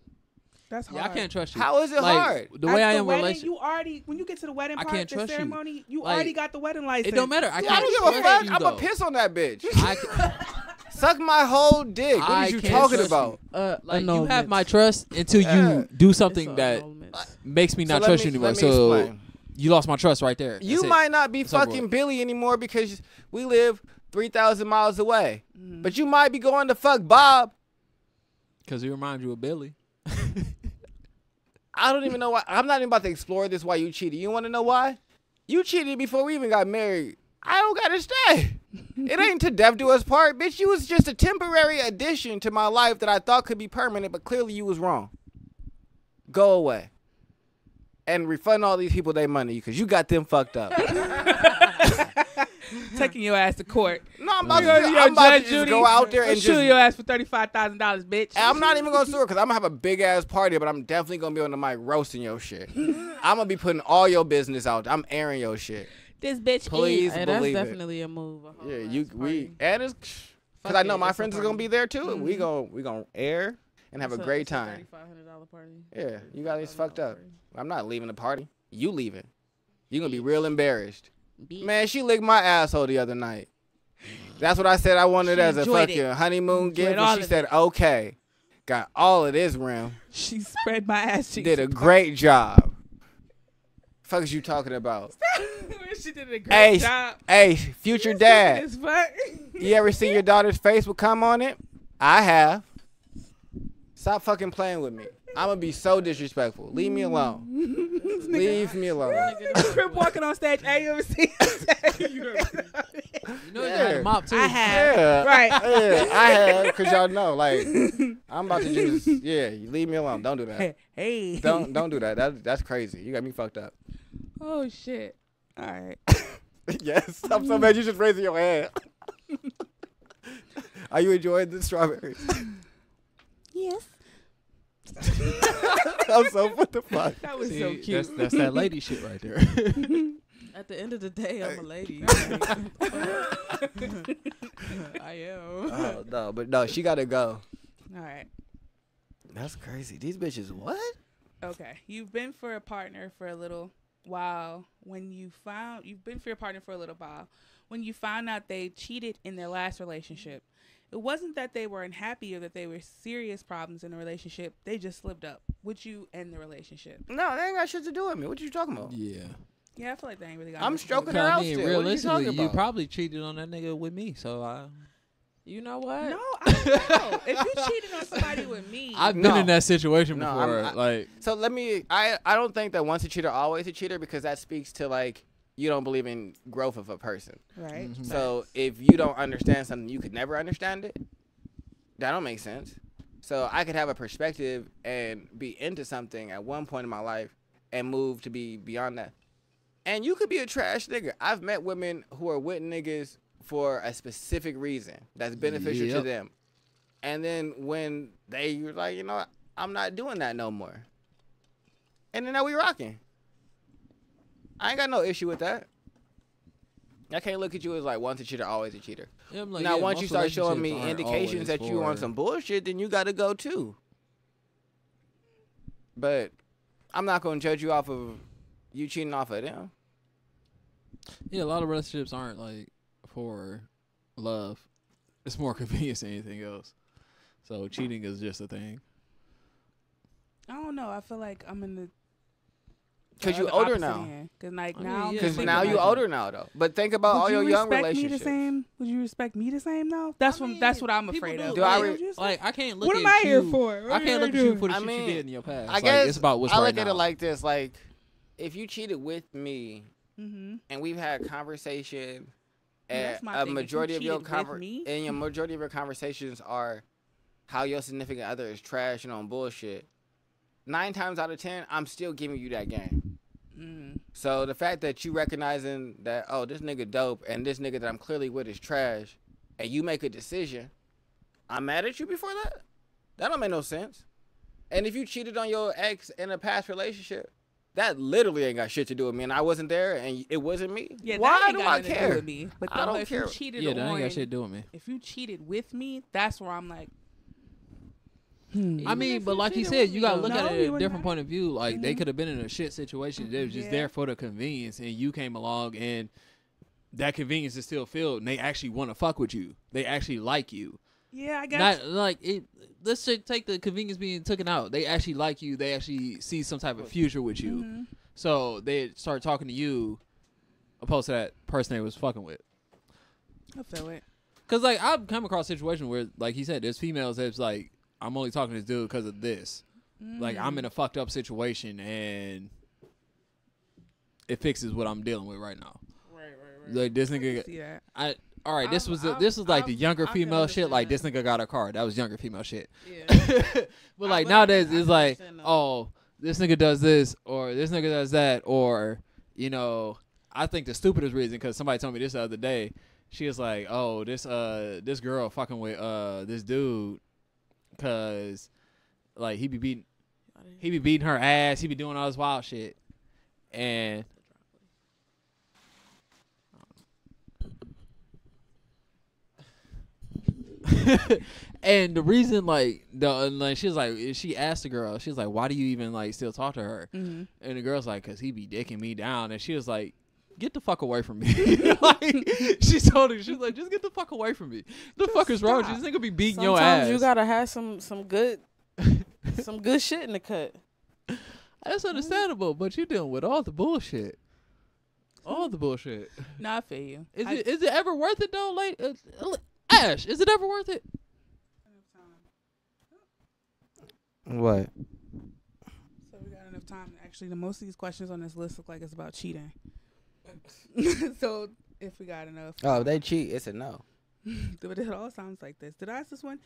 That's hard. Yeah, I can't trust you. How is it Like, hard? The At way I the am wedding, relation. you already when you get to the wedding I part, can't the trust you. ceremony, you, Like, already got the wedding license. It don't matter. I Yeah, can't I don't give a trust fuck. you, I'm though. gonna piss on that bitch. I can, Suck my whole dick. What I are you can't talking trust about? Uh, like you annulments. have my trust until Yeah. you do It's something all that annulments. makes me So not let trust me- you anymore. let me So explain. you lost my trust right there. You That's it. might not be It's over fucking with. Billy anymore because we live three thousand miles away. Mhm. But you might be going to fuck Bob. Cause he reminds you of Billy. I don't even know why. I'm not even about to explore this why you cheated. You want to know why? You cheated before we even got married. I don't got to stay. It ain't to death do us part, bitch. You was just a temporary addition to my life that I thought could be permanent, but clearly you was wrong. Go away. And refund all these people their money because you got them fucked up. Taking your ass to court. No, I'm about, to, Yo, yo, I'm about to Judge just Judy, go out there I'll and sue just... your ass for thirty-five thousand dollars, bitch. And I'm not even gonna sue her because I'm gonna have a big ass party, but I'm definitely gonna be on the mic roasting your shit. I'm gonna be putting all your business out. I'm airing your shit. This bitch. Please Hey, that's believe it. definitely a move. a whole Yeah, ass you party. we and it's because Fuck I know it, my it's a friends are gonna party. be there too. We Mhm. gon' we gonna air and have It's a great it's time. thirty-five hundred dollar party. Yeah, you guys thirty-five fucked hundred up. dollar I'm not leaving the party. You leaving. You gonna be real embarrassed. party. Man, she licked my asshole the other night. That's what I said I wanted She as a enjoyed fucking it. honeymoon Enjoyed gift, all and she of said okay. Got all of this rim. She spread my ass cheeks. Did a great job. Fuck is you talking about? She did a great Hey, job. Hey, future You dad. stupid as fuck. You ever seen your daughter's face with cum on it? I have. Stop fucking playing with me. I'm gonna be so disrespectful. Leave me alone. Leave me alone. Crip walking on stage. Hey, you ever seen? You know you Yeah. had a mop too. I have. Yeah, Right. Yeah, I have, cause y'all know, like, I'm about to just, yeah, you leave me alone. Don't do that. Hey, hey. Don't, don't do that. That, that's crazy. You got me fucked up. Oh shit. All right. Yes, I'm so mad you just raising your hand. Are you enjoying the strawberries? Yes. I'm so what the fuck. That was See, so cute. That's, that's that lady shit right there. At the end of the day, I'm a lady. I am. Oh no, but no, she gotta go. All right. That's crazy. These bitches, what? Okay. You've been for a partner for a little while. When you found you've been for your partner for a little while. When you found out they cheated in their last relationship, it wasn't that they were unhappy or that they were serious problems in the relationship. They just slipped up. Would you end the relationship? No, they ain't got shit to do with me. What you talking about? Yeah. Yeah, I feel like they ain't really got. I'm nothing to do with stroking it. her I out mean, still. What are you realistically, talking you, about? probably cheated on that nigga with me, so I. You know what? No, I don't know. If you cheated on somebody with me, I've No. been in that situation No, before. I'm- I- like, So let me. I I don't think that once a cheater, always a cheater, because that speaks to like you don't believe in growth of a person. right? Mhm. So if you don't understand something, you could never understand it. That don't make sense. So I could have a perspective and be into something at one point in my life and move to be beyond that. And you could be a trash nigga. I've met women who are with niggas for a specific reason that's beneficial to Yep. them. And then when they were like, you know, I'm not doing that no more. And then now we rocking. I ain't got no issue with that. I can't look at you as like once a cheater, always a cheater. yeah, I'm like, now, yeah, once most you start showing me relationships aren't indications always that you want for- some bullshit, then you got to go too. But I'm not going to judge you off of you cheating off of them. Yeah, a lot of relationships aren't like for love. It's more convenience than anything else. So cheating is just a thing. I don't know. I feel like I'm in the Because the you other older opposite now. end. Cause like I mean, now, I'm yeah, just Because thinking now you like, older now, though. But think about would all you your young respect relationships. me the same? Would you respect me the same? though? That's I what mean, that's what I'm people afraid do. of. Do I Like, re- would you Like respect- I can't look what at am I you. here for? What I am can't look at doing? you for the I shit mean, you did in your past. I Like, guess it's about what's I right look at now. it like this. Like, if you cheated with me Mhm. and we've had conversation, Yeah, and that's my a thing. If you majority of your cheated with conver- me- and your majority of your conversations are how your significant other is trash and on bullshit. Nine times out of ten, I'm still giving you that game. Mm. So the fact that you recognizing that, oh, this nigga dope and this nigga that I'm clearly with is trash, and you make a decision, I'm mad at you before that? That don't make no sense. And if you cheated on your ex in a past relationship, that literally ain't got shit to do with me, and I wasn't there, and it wasn't me. Yeah, Why that ain't do got I nothing to do care? with me. But I though, don't if care. you cheated Yeah, that ain't on, got shit to do with me. if you cheated with me, that's where I'm like. I Even mean, if but you like you cheated said, with you me, gotta though. look No, at you it at a wouldn't different have- point of view. Like they Mhm. could have been in a shit situation. They was just Yeah. there for the convenience, and you came along, and that convenience is still filled, and they actually want to fuck with you. They actually like you. Yeah, I guess. Not like it. Let's just take the convenience being taken out. They actually like you. They actually see some type of future with you. Mhm. So they start talking to you, opposed to that person they was fucking with. I feel it. Cause like I've come across a situation where, like he said, there's females that's like, I'm only talking to this dude because of this. Like I'm in a fucked up situation and it fixes what I'm dealing with right now. Right, right, right. Like this I can nigga, see that. I all right. This I'm- was the, I'm- this was like the I'm- younger I can female shit. Like this understand. nigga got a car. That was younger female shit. Yeah. But I- like but I nowadays, can- I it's can like, understand that. oh, this nigga does this, or this nigga does that, or you know, I think the stupidest reason because somebody told me this the other day. She was like, oh, this uh, this girl fucking with uh, this dude, cause like he be beating, he be beating her ass, he be doing all this wild shit, and. And the reason, like, the and, like she was like, she asked the girl, she was like, "Why do you even like still talk to her?" Mm-hmm. And the girl's like, "Cause he be dicking me down." And she was like, "Get the fuck away from me!" Like she told her, she was like, "Just get the fuck away from me." The fuck is wrong with you? This nigga be beating your ass. Sometimes you gotta have some some good some good shit in the cut. That's understandable, but you dealing with all the bullshit. All the bullshit. No, I feel you. Is I- it is it ever worth it though? Like, uh, uh, Ash, is it ever worth it? What? So we got enough time. Actually, the most of these questions on this list look like it's about cheating. So if we got enough, Oh, if they cheat, it's a no. but it all sounds like this. Did I ask this one?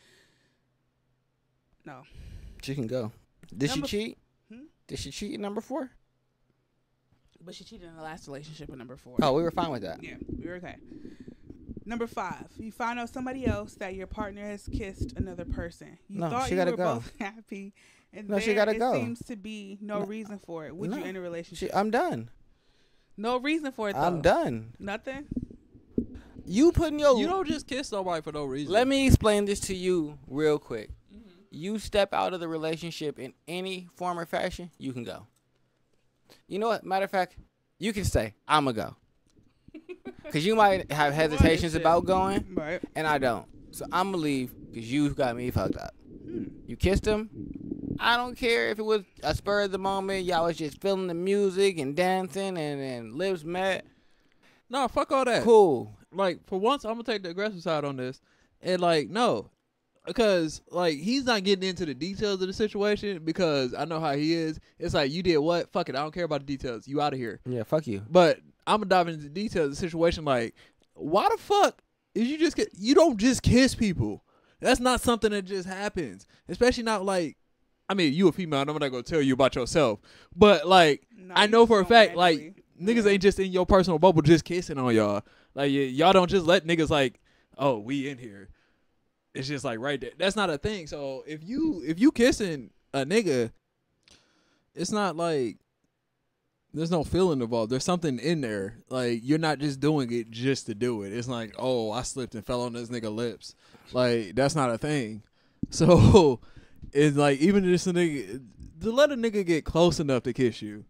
No. She can go. Did Number f- she cheat? Hmm? Did she cheat in number four? But she cheated in the last relationship at number four. Oh, we were fine with that. Yeah, we were okay. Number five, you find out somebody else that your partner has kissed another person. You No, thought she you gotta were go. both happy, and No, she there gotta it go. seems to be no, No. reason for it. Would No. you end a relationship? She, I'm done. No reason for it. Though. I'm done. Nothing. You putting your. You don't just kiss nobody for no reason. Let me explain this to you real quick. you step out of the relationship in any form or fashion, you can go. You know what? Matter of fact, you can stay. I'ma go. Cause you might have hesitations about going, Right. and I don't. So I'ma leave because you got me fucked up. Hmm. You kissed him. I don't care if it was a spur of the moment. Y'all was just feeling the music and dancing and, and lips met. No, fuck all that. Cool. Like, for once, I'm gonna take the aggressive side on this, and like, no, because like he's not getting into the details of the situation because I know how he is. It's like, you did what? Fuck it, I don't care about the details. You out of here. Yeah, fuck you. But I'm gonna dive into the details of the situation. Like, why the fuck is you just get? You don't just kiss people. That's not something that just happens. Especially not like, I mean, you a female. I'm not gonna tell you about yourself, but like, No, I you know just for a don't fact, randomly. like, niggas ain't just in your personal bubble just kissing on y'all. Like, y- y'all don't just let niggas like, oh, we in here. It's just like right there. That's not a thing. So if you if you kissing a nigga, it's not like there's no feeling involved. There's something in there. Like, you're not just doing it just to do it. It's like, oh, I slipped and fell on this nigga lips. Like, that's not a thing. So it's like, even just a nigga, to let a nigga get close enough to kiss you,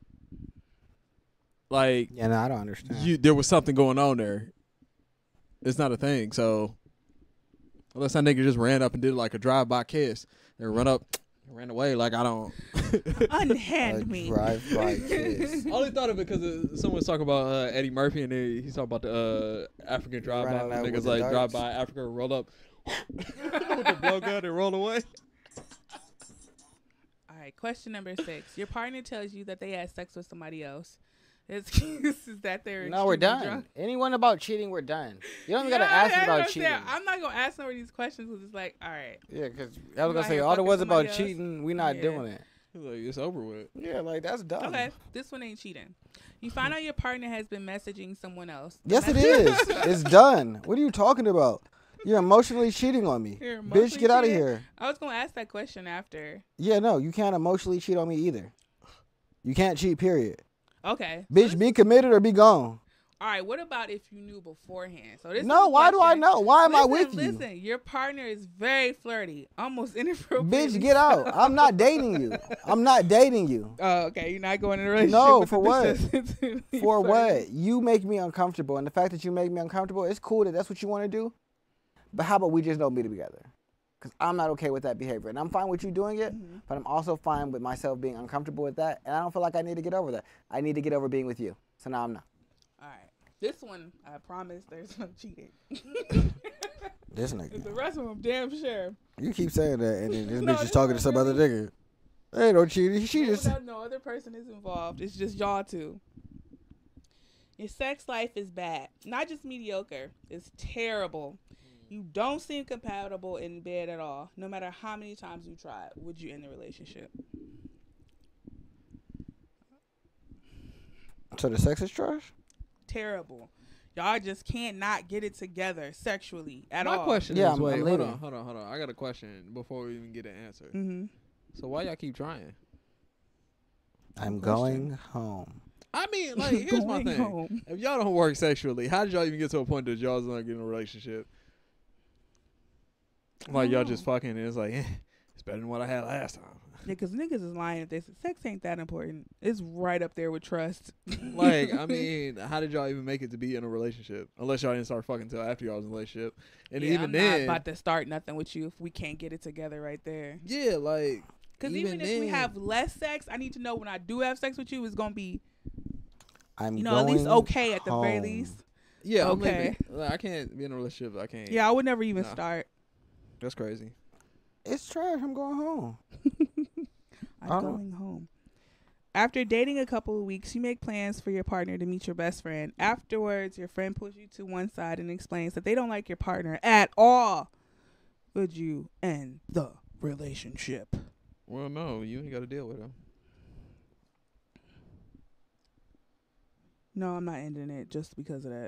like, Yeah, no, I don't understand. you there was something going on there. It's not a thing. So unless that nigga just ran up and did like a drive-by kiss and run up, ran away, like, I don't. Unhand me. Drive-by kiss. I only thought of it because uh, someone was talking about uh, Eddie Murphy, and they, he's talking about the uh, African drive-by. Running out Niggas with the like darts. drive-by Africa, roll up with the blow gun and roll away. All right, question number six. Your partner tells you that they had sex with somebody else. Excuse is that they're No, we're extremely done. drunk? Anyone about cheating, we're done. You don't even Yeah, gotta ask I- I about understand. cheating. I'm not gonna ask some of these questions because it's like, all right, Yeah, because I was You gonna out say here all there fucking was about somebody else? cheating, we not Yeah. doing it. He's like, it's over with. Yeah, like that's dumb. okay, this one ain't cheating. You find out your partner has been messaging someone else. Yes, it is. It's done. What are you talking about? You're emotionally cheating on me. You're Bitch, emotionally get out of cheating? here. I was gonna ask that question after. Yeah, no, you can't emotionally cheat on me either. You can't cheat, period. Okay. so Bitch, this be is- committed or be gone. all right. What about if you knew beforehand? So this. is No, the why do I question. know? Why am listen, I with you? Listen, your partner is very flirty, almost inappropriate. Bitch, get out. I'm not dating you. I'm not dating you. Oh, okay. You're not going in a relationship. No, with for the what? persistently For flirty. what? You make me uncomfortable. And the fact that you make me uncomfortable, it's cool that that's what you want to do. But how about we just don't be together? Because I'm not okay with that behavior. And I'm fine with you doing it, Mhm. but I'm also fine with myself being uncomfortable with that. And I don't feel like I need to get over that. I need to get over being with you. So now I'm not. All right. This one, I promise there's no cheating. This The nigga. rest of them, damn sure. You keep saying that, and then this No, bitch is this talking one to some other really- nigga. There ain't no cheating. She No, just. no, no other person is involved. It's just y'all two. Your sex life is bad. Not just mediocre. It's terrible. You don't seem compatible in bed at all. No matter how many times you try, would you end the relationship? So the sex is trash? Terrible. Y'all just can't not get it together sexually at My all. question Yeah, is, I'm- wait, I'm hold leaving. on, hold on, hold on. I got a question before we even get an answer. Mm-hmm. So why y'all keep trying? I'm question. going home. I mean, like, here's my Going thing. home. If y'all don't work sexually, how did y'all even get to a point that y'all's not getting a relationship? Like, y'all just fucking, and it's like, eh, it's better than what I had last time. Yeah, because niggas is lying if they say sex ain't that important. It's right up there with trust. Like, I mean, how did y'all even make it to be in a relationship? Unless y'all didn't start fucking until after y'all was in a relationship. And yeah, even I'm then, not about to start nothing with you if we can't get it together right there. yeah, like, Because Even even, if we then- have less sex, I need to know when I do have sex with you, it's gonna be, I'm you know, at least going okay at the very home. least. yeah, I'm Okay. leaving. Like, I can't be in a relationship. I can't. Yeah, I would never even Nah. start. That's crazy. It's trash. I'm going home. I'm I don't- going home. After dating a couple of weeks, you make plans for your partner to meet your best friend. Afterwards, your friend pulls you to one side and explains that they don't like your partner at all. Would you end the relationship? Well, no, you ain't got to deal with him. No, I'm not ending it just because of that.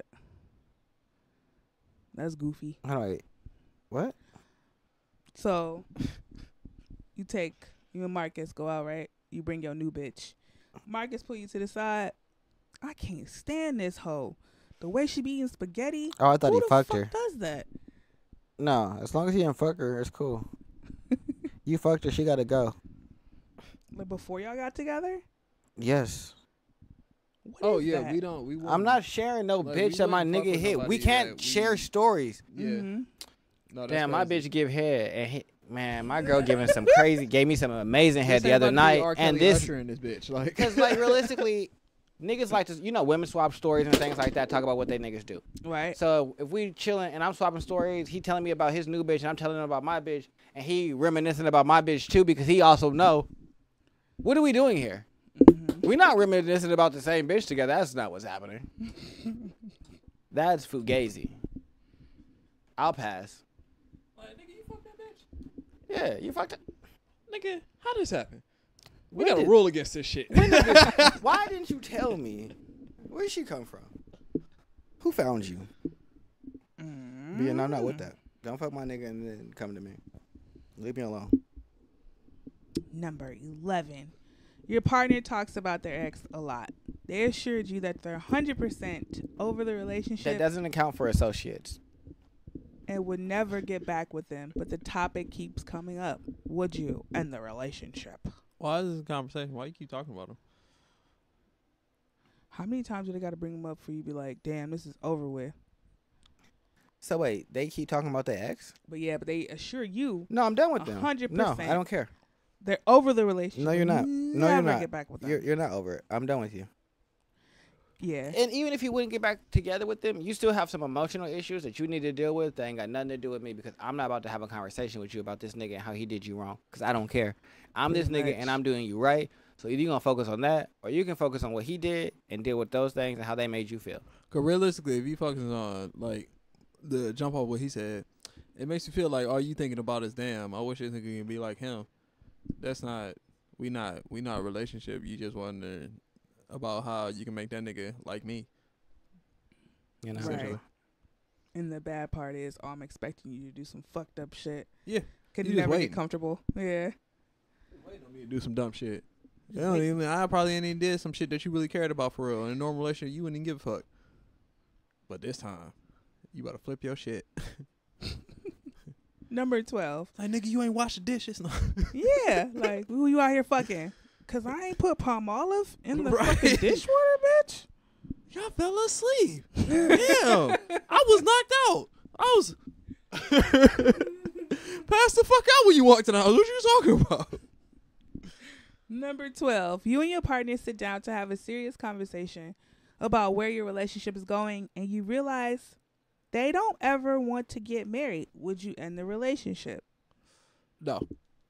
That's goofy. Hold on, wait. What? So, you take, you and Marcus go out, right? You bring your new bitch. Marcus pull you to the side. I can't stand this hoe. The way she be eating spaghetti. Oh, I thought Who he the fucked fuck her. does that? No, as long as he didn't fuck her, it's cool. You fucked her. She gotta go. Like before y'all got together? Yes. What Oh is yeah, that? we don't. We. I'm wouldn't- not sharing no Like, we bitch that my wouldn't fuck nigga with hit. We nobody can't that we- share stories. Yeah. Mhm. No, that's Damn, my crazy. bitch give head, and he, man, my girl giving some crazy, gave me some amazing head This the ain't other about to be night, R. and Kelly this, ushering this bitch like. because like realistically, niggas like to, you know, women swap stories and things like that. Talk about what they niggas do. Right. So if we chilling and I'm swapping stories, he telling me about his new bitch and I'm telling him about my bitch, and he reminiscing about my bitch too because he also know. What are we doing here? Mhm. We're not reminiscing about the same bitch together. That's not what's happening. That's fugazi. I'll pass. Like, nigga, you fuck that bitch. Yeah, you fucked up. Nigga, how this happen? We When got a did- rule against this shit. Why didn't you tell me? Where'd she come from? Who found you? Mm. Yeah, no, I'm not with that. Don't fuck my nigga and then come to me. Leave me alone. Number eleven. Your partner talks about their ex a lot. They assured you that they're one hundred percent over the That relationship doesn't account for associates. and would never get back with them, but the topic keeps coming up. Would you end the relationship? Why is this a conversation? Why you keep talking about him? How many times do they got to bring them up for you to be like, damn, this is over with? So wait, they keep talking about their ex? But yeah, but they assure you No, I'm done with A them. hundred No, percent. I don't care. they're over the relationship. No, you're not. No, you're Never not. get back with them. You're you're not over it. I'm done with you. yeah. And even if you wouldn't get back together with them, you still have some emotional issues that you need to deal with that ain't got nothing to do with me because I'm not about to have a conversation with you about this nigga and how he did you wrong because I don't care. I'm this Pretty nigga much. and I'm doing you right. So either you're going to focus on that or you can focus on what he did and deal with those things and how they made you feel. Cause realistically, if you focus on like the jump off what he said, it makes you feel like all you thinking about is damn. I wish this nigga can be like him. That's not. We not. We not a relationship. You just wondering about how you can make that nigga like me. You know? Right. And the bad part is, oh, I'm expecting you to do some fucked up shit. Yeah. Can You you, just never waiting. get comfortable? Yeah. Waiting on me to do some dumb shit. They don't even, I probably ain't even did some shit that you really cared about for real. In a normal relationship, you wouldn't even give a fuck. But this time, you about to flip your shit. Number twelve. Like, nigga, you ain't wash the dishes. No. Yeah. Like, who you out here fucking? Because I ain't put palm olive in the Right. fucking dishwater, bitch. Y'all fell asleep. Damn. I was knocked out. I was passed the fuck out when you walked in the house. What you talking about? Number twelve. You and your partner sit down to have a serious conversation about where your relationship is going, and you realize they don't ever want to get married. Would you end the relationship? No.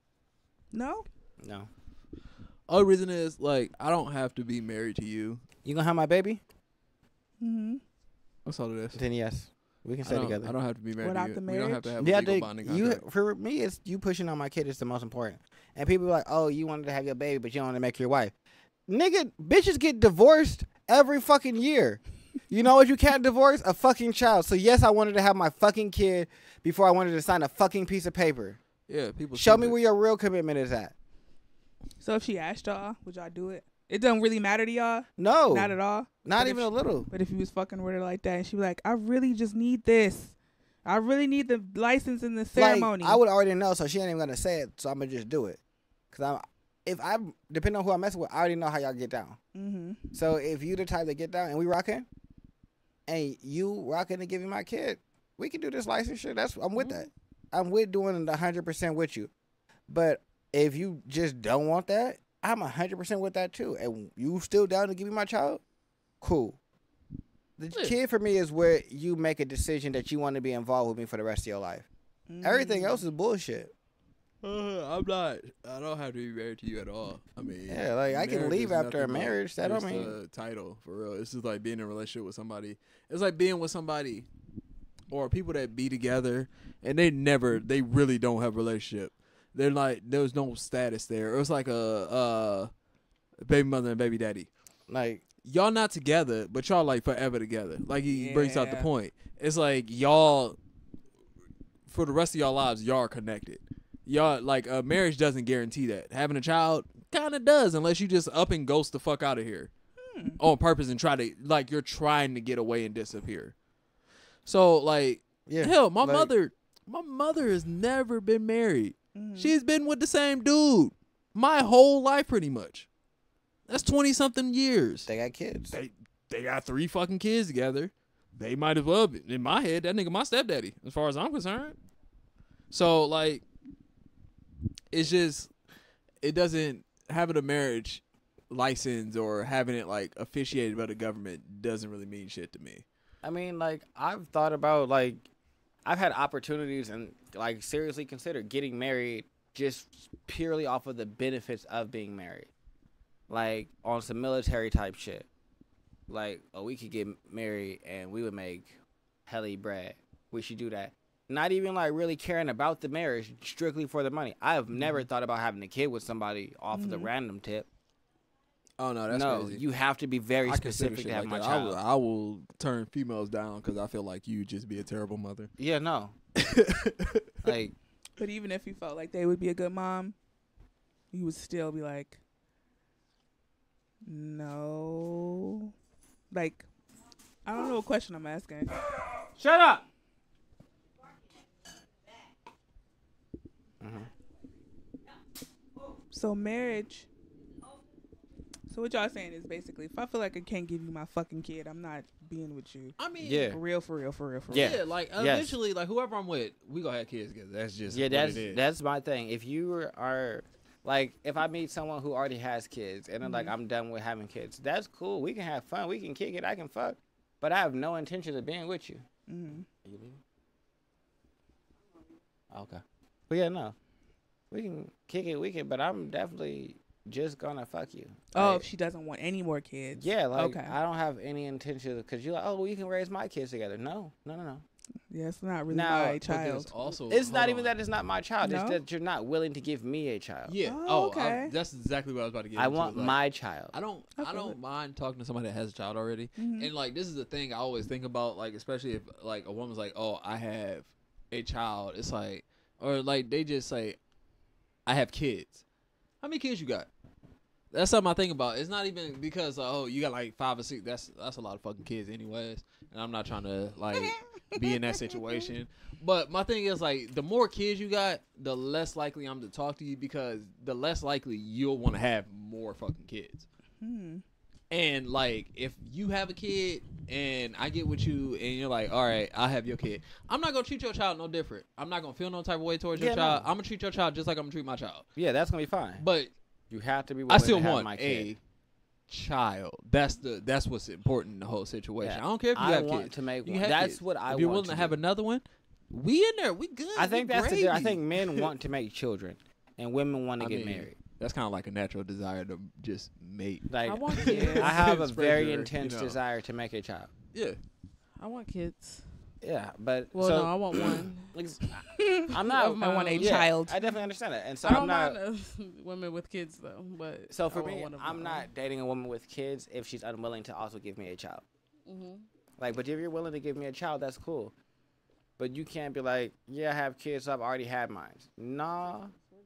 No? No. Other reason is, like, I don't have to be married to you. You going to have my baby? Mm-hmm. What's all of this? Then yes. We can I stay don't, together. I don't have to be married Without to you. the We don't have to have Yeah, a legal they, bonding you contract. for me, it's you pushing on my kid is the most important. And people be like, "Oh, you wanted to have your baby, but you don't want to make your wife." Nigga, bitches get divorced every fucking year. You know what? You can't divorce a fucking child. So yes, I wanted to have my fucking kid before I wanted to sign a fucking piece of paper. Yeah, people Show me stupid. where your real commitment is at. So if she asked y'all, would y'all do it? It doesn't really matter to y'all? No, Not at all? not But if even she- a little. But if you was fucking with her like that and she be like, I really just need this. I really need the license and the ceremony. Like, I would already know, so she ain't even gonna say it. So I'm gonna just do it. Cause I'm, if I depending on who I'm messing with, I already know how y'all get down. Mm-hmm. So if you the type that get down and we rocking, and you rocking to give me my kid, we can do this licensure. That's I'm with that. I'm with doing the hundred percent with you. But if you just don't want that, I'm a hundred percent with that too. And you still down to give me my child? Cool. The Yeah. kid for me is where you make a decision that you want to be involved with me for the rest of your life. Everything else is bullshit. Uh, I'm not. I don't have to be married to you at all. I mean, Yeah, like, I can marriage leave is after a nothing but marriage. That don't just mean- a title for real. It's just like being in a relationship with somebody. It's like being with somebody or people that be together and they never, they really don't have a relationship. They're like, there's no status there. It was like a, uh baby mother and baby daddy. Like, Y'all not together, but y'all like forever together. Like he brings out the Yeah. point. It's like y'all, for the rest of y'all lives, y'all are connected. Y'all like a marriage doesn't guarantee that. Having a child kind of does, unless you just up and ghost the fuck out of here Hmm. on purpose and try to like you're trying to get away and disappear. So like yeah. hell, my like- mother, my mother has never been married. Mhm. She's been with the same dude my whole life, pretty much. That's twenty something years. They got kids. They they got three fucking kids together. They might as well be, in my head, that nigga my stepdaddy, as far as I'm concerned. So like, it's just, it doesn't, having a marriage license or having it like officiated by the government doesn't really mean shit to me. I mean, like, I've thought about, like, I've had opportunities and, like, seriously considered getting married just purely off of the benefits of being married. Like, on some military type shit. Like, oh, we could get married and we would make helly bread. We should do that. Not even, like, really caring about the marriage, strictly for the money. I have never thought about having a kid with somebody off of the random tip. Oh no, that's no, crazy. you have to be very I consider specific shit to have like my that. I child. will, I will turn females down because I feel like you just be a terrible mother. Yeah, no. Like, But even if you felt like they would be a good mom, you would still be like, no. Like, I don't know what question I'm asking. shut up! So marriage. So what y'all saying is basically, if I feel like I can't give you my fucking kid, I'm not being with you. I mean, Yeah. For real, for real, for real, for Yeah. real. yeah, like Yes. eventually, like whoever I'm with, we gonna have kids together. That's just Yeah, what that's it is. that's my thing. If you are like, if I meet someone who already has kids and then like I'm done with having kids, that's cool. We can have fun. We can kick it. I can fuck, but I have no intention of being with you. Mm-hmm. Are you leaving? Okay. But yeah, no, we can kick it. We can, but I'm definitely just gonna fuck you. Oh, Like, if she doesn't want any more kids. yeah, like Okay. I don't have any intention because you're like, oh, well, you can raise my kids together. No, no, no, no. Yeah, it's not really Now, my but child. Also, It's hold not even on. that it's not my child. It's No? that you're not willing to give me a child. Yeah. Oh, Oh, okay. I, that's exactly what I was about to get. I into, want like, my child. I don't. I I, feel don't it. mind talking to somebody that has a child already. Mhm. And like this is the thing I always think about. Like especially if like a woman's like, "Oh, I have a child." It's like, or like they just say, "I have kids." How many kids you got? That's something I think about. It's not even because uh, oh you got like five or six. That's that's a lot of fucking kids, anyways. And I'm not trying to like be in that situation. But my thing is like the more kids you got, the less likely I'm to talk to you because the less likely you'll want to have more fucking kids. Hmm. And like if you have a kid and I get with you and you're like, all right, I have your kid. I'm not gonna treat your child no different. I'm not gonna feel no type of way towards your Yeah, child. no. I'm gonna treat your child just like I'm gonna treat my child. Yeah, that's gonna be fine. But You have to be willing I still to have want my a kid. child. That's the that's what's important in the whole situation. Yeah. I don't care if you I have want kids. to make You one. have That's kids. what I If you're want willing to, to have do. another one, we in there. We good. I think we that's the. di- I gravy. think men want to make children, and women want to I get mean, married. That's kind of like a natural desire to just mate. Like I want kids. I have a Spread very your, you intense know. desire to make a child. Yeah. I want kids. Yeah, but Well, so no, I want one. ex- I'm not. Of my I want a own. yeah, child. I definitely understand that, and so I don't I'm not. mind uh, women with kids though, but So I for want me, one of I'm my not dating a woman with kids if she's unwilling to also give me a child. own. Mhm. Like, but if you're willing to give me a child, that's cool. But you can't be like, yeah, I have kids, so I've already had mine. Nah.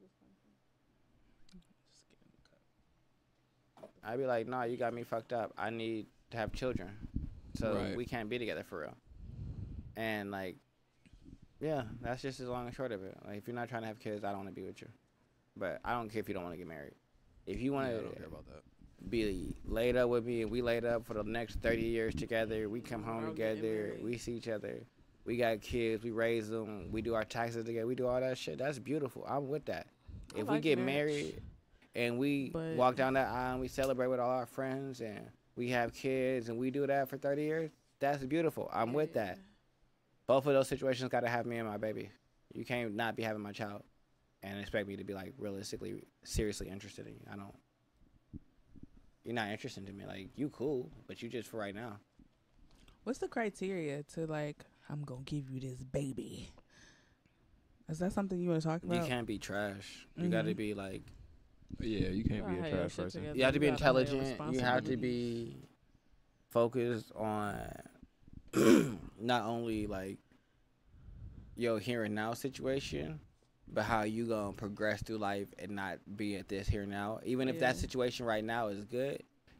I'd be like, nah, you got me fucked up. I need to have children. So Right. we can't be together for real. And, like, yeah, that's just as long and short of it. Like, if you're not trying to have kids, I don't want to be with you. But I don't care if you don't want to get married. If you want Yeah, I to don't care about that. be laid up with me and we laid up for the next thirty years together, we come home We're getting together, married. we see each other, we got kids, we raise them, we do our taxes together, we do all that shit. That's beautiful. I'm with that. I If we like get marriage. married and we But- walk down that aisle and we celebrate with all our friends and we have kids and we do that for thirty years, that's beautiful. I'm with that. Both of those situations got to have me and my baby. You can't not be having my child and expect me to be like realistically, seriously interested in you. I don't. You're not interested in me. Like, you cool, but you just for right now. What's the criteria to like? I'm gonna give you this baby. Is that something you want to talk You about? can't be trash. You got to Mhm. be like. Yeah, you can't Gotta be a have your trash shit person. together. You have to be gotta have your intelligent. You have to responsibilities. be focused on not only like your here and now situation, but how you gonna progress through life and not be at this here and now. Even if that Yeah. situation right now is good,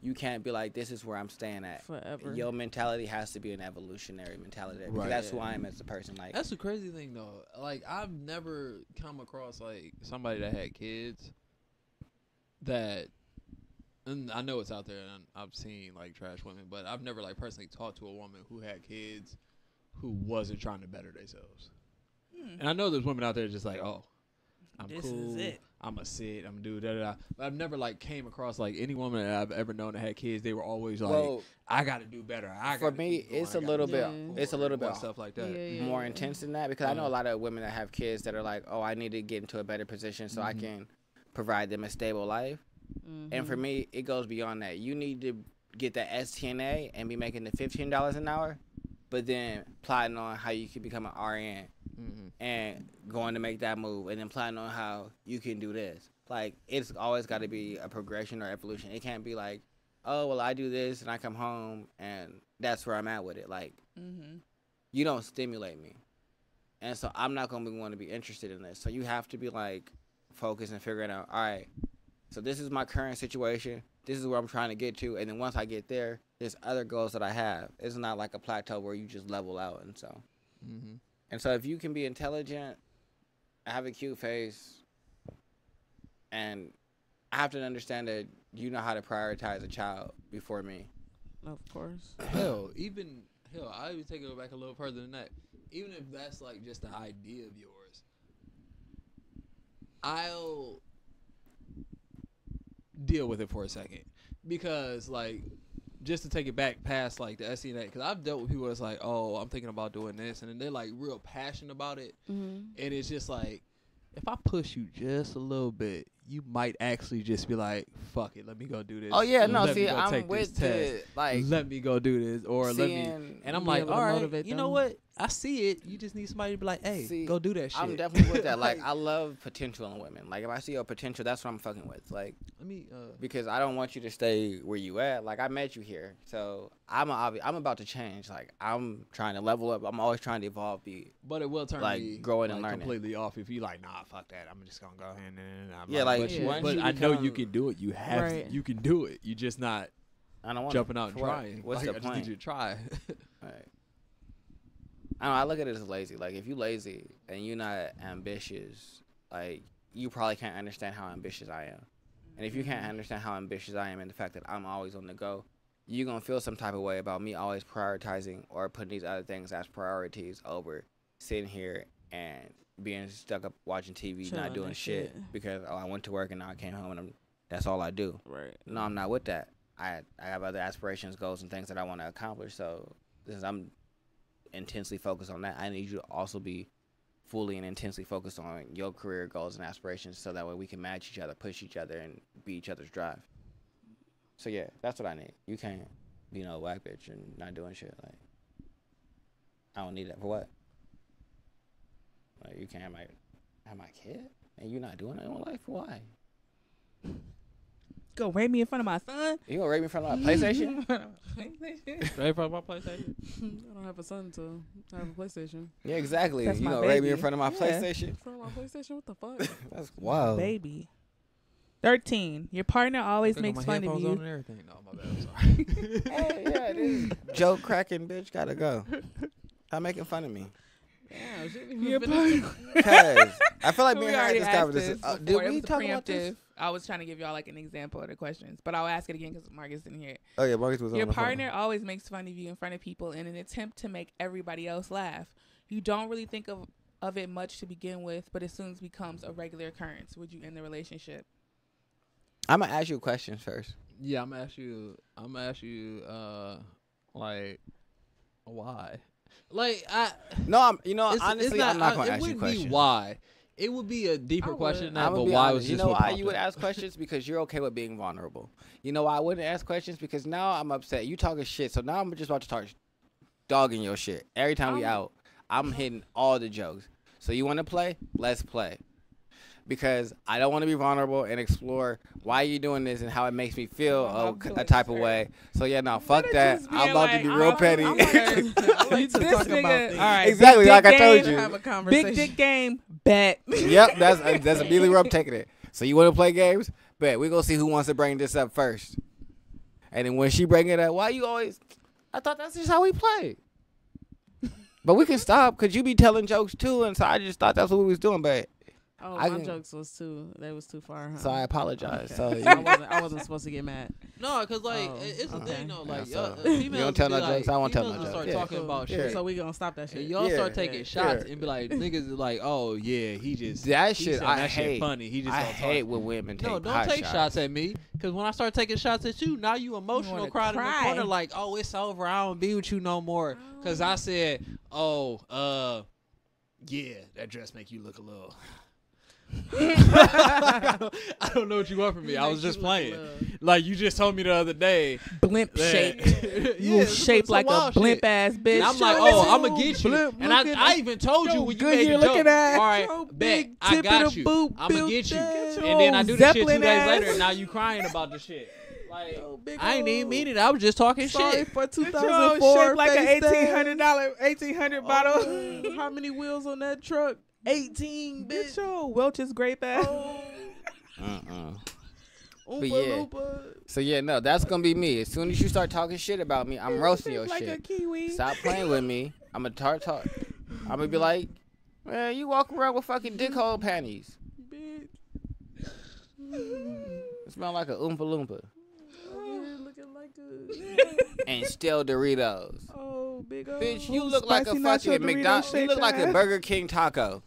you can't be like, this is where I'm staying at. Forever. Your mentality has to be an evolutionary mentality. Because Right. that's who I am as a person. Like, That's the crazy thing though. Like I've never come across like somebody that had kids that, and I know it's out there, and I've seen like trash women, but I've never like personally talked to a woman who had kids who wasn't trying to better themselves. Hmm. And I know there's women out there just like, oh, I'm This cool. is it. I'm a sit. I'm a do da da da. But I've never like came across like any woman that I've ever known that had kids. They were always like, well, I got to do better. I for gotta me, keep going. it's I a gotta little keep bit, Yeah. going it's a little forward," bit stuff like that. Yeah, yeah, more yeah. intense than that. Because I know a Uh-huh. lot of women that have kids that are like, oh, I need to get into a better position so I Mhm. can provide them a stable life. And for Mhm. me, it goes beyond that. You need to get that S T N A and be making the fifteen dollars an hour, but then plotting on how you can become an R N Mm-hmm. and going to make that move, and then plotting on how you can do this. Like, it's always got to be a progression or evolution. It can't be like, oh, well, I do this and I come home and that's where I'm at with it. Like, Mm-hmm. you don't stimulate me. And so I'm not going to want to be interested in this. So you have to be like focused and figuring out, all right, so this is my current situation. This is where I'm trying to get to. And then once I get there, there's other goals that I have. It's not like a plateau where you just level out. And so, Mm-hmm. and so if you can be intelligent, have a cute face, and I have to understand that you know how to prioritize a child before me. Of course. Hell, even hell, I even take it back a little further than that. Even if that's like just the idea of yours, I'll deal with it for a second because, like, just to take it back past like the S C N A, because I've dealt with people that's like, oh, I'm thinking about doing this, and then they're like real passionate about it, Mm-hmm. and it's just like, if I push you just a little bit, you might actually just be like, fuck it, let me go do this. Oh yeah, no, Let me see, go I'm take with this test. the like Let me go do this, or let me. seeing- And I'm Be like, able to all right, motivate you know them. what? I see it. You just need somebody to be like, hey, See, go do that shit. I'm definitely with that. Like, I love potential in women. Like, if I see your potential, that's what I'm fucking with. Like, Let me. Uh, because I don't want you to stay where you at. Like, I met you here, so I'm a, obvi- I'm about to change. Like, I'm trying to level up. I'm always trying to evolve. Be but it will turn like, me growing and like, learning. completely off if you like, nah, fuck that. I'm just gonna go ahead and. and I'm Yeah, like, but, Yeah. once but you I know you become- can do it. You have. Right. To, you can do it. You just not I don't want jumping out and for what? trying. What's like, the I just point? need you to try. Right. I don't know, I look at it as lazy. Like, if you lazy and you're not ambitious, like, you probably can't understand how ambitious I am. And if you can't understand how ambitious I am and the fact that I'm always on the go, you're going to feel some type of way about me always prioritizing or putting these other things as priorities over sitting here and being stuck up watching T V, Chilling not doing and shit, shit. because, oh, I went to work and now I came home and I'm, that's all I do. Right. No, I'm not with that. I I have other aspirations, goals, and things that I want to accomplish. So since I'm intensely focused on that, I need you to also be fully and intensely focused on your career goals and aspirations, so that way we can match each other, push each other, and be each other's drive. So yeah, that's what I need. You can't be no whack bitch and not doing shit. Like, I don't need that for what? Like, you can't have my have my kid and you're not doing it in life. Why? Go rape me in front of my son. You gonna rape me in front of my PlayStation? PlayStation. Straight from my PlayStation. I don't have a son to have a PlayStation. Yeah, exactly. That's you my gonna rape me in baby. front of my Yeah. PlayStation? In front of my PlayStation? What the fuck? That's wild. Baby. Thirteen. Your partner always Got makes my fun of headphones you. on and everything. No, my bad. I'm sorry. Hey, yeah, this joke cracking bitch gotta go. Stop making fun of me. Yeah, shit. Your Even partner. Cause I feel like me We and her had already this asked conversation. this Uh, did before. It we was a talk about this? preemptive. I was trying to give y'all like an example of the questions, but I'll ask it again because Marcus didn't hear it. Oh yeah, Marcus was Your on the phone. partner always makes fun of you in front of people in an attempt to make everybody else laugh. You don't really think of, of it much to begin with, but it soon becomes a regular occurrence. Would you end the relationship? I'm gonna ask you questions first. Yeah, I'm gonna ask you. I'm gonna ask you. Uh, like, why? Like, I. No, I'm. You know, It's, honestly, it's not, I'm not I- gonna it ask you wouldn't questions. be why. It would be a deeper I would. question than that, I'm but gonna be why honest. was You just know what why popped you would up. ask questions? Because you're okay with being vulnerable. You know why I wouldn't ask questions? Because now I'm upset. You talking shit, so now I'm just about to start dogging your shit. Every time we I'm- out, I'm hitting all the jokes. So you want to play? Let's play. Because I don't want to be vulnerable and explore why you doing this and how it makes me feel Oh, a, my a feelings type of hurt. way. So yeah, no, fuck Instead that. of just I'm being about like, to be I'm real like- petty. I'm like, I like to This talk nigga- about things. all right, Exactly, big like I dick told game, you. Have a Big conversation. dick game, bet. Yep, that's uh, that's immediately where I'm taking it. So you want to play games? Bet we gonna see who wants to bring this up first. And then when she bring it up, why you always? I thought that's just how we play. But we can stop because you be telling jokes too, and so I just thought that's what we was doing. But Oh, I my can- jokes was too. They was too far. Huh? so I apologize. Okay. So I you, wasn't. I wasn't supposed to get mad. No, cause like Oh, it- it's the okay. thing though. Like Yeah, y'all, so- females You don't tell be no like, jokes, I won't tell females no will start jokes. talking Cool. about Yeah. shit. So we gonna stop that And shit. y'all Yeah, start taking yeah, shots yeah. and be like, niggas is like, oh yeah, he just that he shit said I that shit hate. funny. He just I don't hate talk. when women take No, don't pot take shots. shots at me. Cause when I start taking shots at you, now you emotional, wanna crying in the cry. corner like, oh, it's over. I don't be with you no more. Cause I said, oh, uh, yeah, that dress make you look a little. I don't know what you want from me. I was just playing. Like you just told me the other day. Blimp that- shape. You Yeah, shaped some like a wild blimp shit. ass bitch. And I'm like, oh, I'm gonna get you. Blimp And I, looking I at- even told you Yo, when you good made year the looking joke. at All right, your bet big I tip of got the you. boot I'm gonna built get you. ass. And then I Yo, do the shit two Zeppelin days ass. later, and now you crying about the shit. Like Yo, big I ain't even old- mean it. I was just talking Sorry shit. for two Yo, thousand four. shaped like an eighteen hundred dollar, eighteen hundred bottle. Oh, how many wheels on that truck? Eighteen, Get bitch. your Welch's grape ass. Oh, Uh-uh. Oompa yeah. Loompa. So yeah, no, that's gonna be me. As soon as you start talking shit about me, I'm roasting your like a shit. kiwi. Stop playing with me. I'm gonna talk talk. I'm gonna be like, man, you walk around with fucking dick hole panties. Bitch. It smell like a Oompa Loompa. Oh, looking like a. And still Doritos. Oh, big old. Bitch, you look like a spicy nacho fucking Dorito McDonald's. You shaped look like a ass. Burger King taco.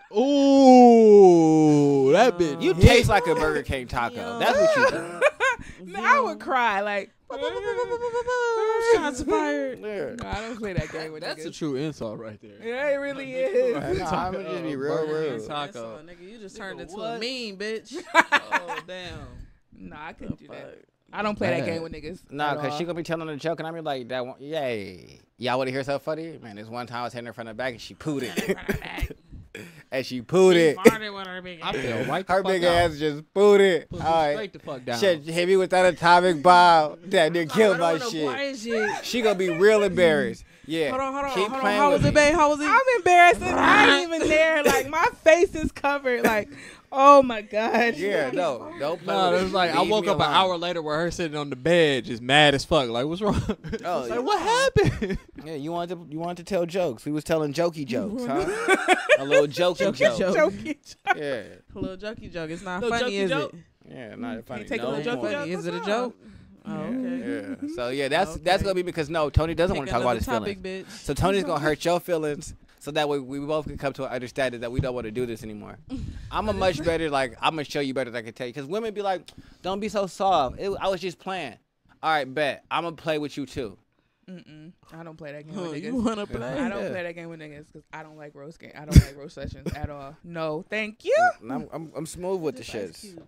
Ooh, that bitch. You taste like a Burger King taco. That's what you do. Man, I would cry like. Shots fired. Yeah. No, I don't play that game with That's a niggas. true insult right there. Yeah, it really is. Nah, I'm gonna just be real Burger King rude. taco. So, nigga, you just turned Nigga, into what? a meme, bitch. Oh damn. No, I couldn't do that. Fuck. I don't play that Man. game with niggas. Nah, at cause all. she gonna be telling a joke and I'm be like, that one, yay. Y'all wanna hear something funny? Man, this one time I was hitting her from the back and she pooed it. And she pooed it. Farted with her big I ass. feel right. Her the fuck big out. ass just pooed it. Put All me right. straight the fuck down. Shit, hit me with that atomic bomb. That nigga killed my I don't know shit. quiet shit. She gonna be real embarrassed. Yeah. Hold on, hold on, Keep hold on. playing How with was it, me. babe? How was it? I'm embarrassed. and I ain't even there. Like my face is covered. Like, oh my god. Yeah, no, don't play No, with it me. was like I Leave woke me up an alone. hour later with her sitting on the bed, just mad as fuck. Like, what's wrong? Oh, like, yeah. what happened? Yeah, you wanted to you wanted to tell jokes. We was telling jokey jokes, huh? A little jokey joke. joke. Jokey. Yeah, A little jokey joke. It's not Little funny, jokey is joke? it? yeah, not funny. take a no little jokey more. joke? Is it a What's joke? Oh, okay. Yeah. So yeah, that's Okay. that's gonna be because no, Tony doesn't want Pick to talk about another his feelings. topic, bitch. So Tony's gonna hurt your feelings, so that way we both can come to an understanding that we don't want to do this anymore. I'm a much better like I'm gonna show you better than I can tell you, because women be like, don't be so soft. It, I was just playing. All right, bet I'm gonna play with you too. Mm-mm. I don't play that game Huh, with you niggas. wanna play? I don't Yeah. play that game with niggas because I don't like roast game. I don't like roast sessions at all. No, thank you. And I'm, I'm I'm smooth with the Just Ice shits. Cube.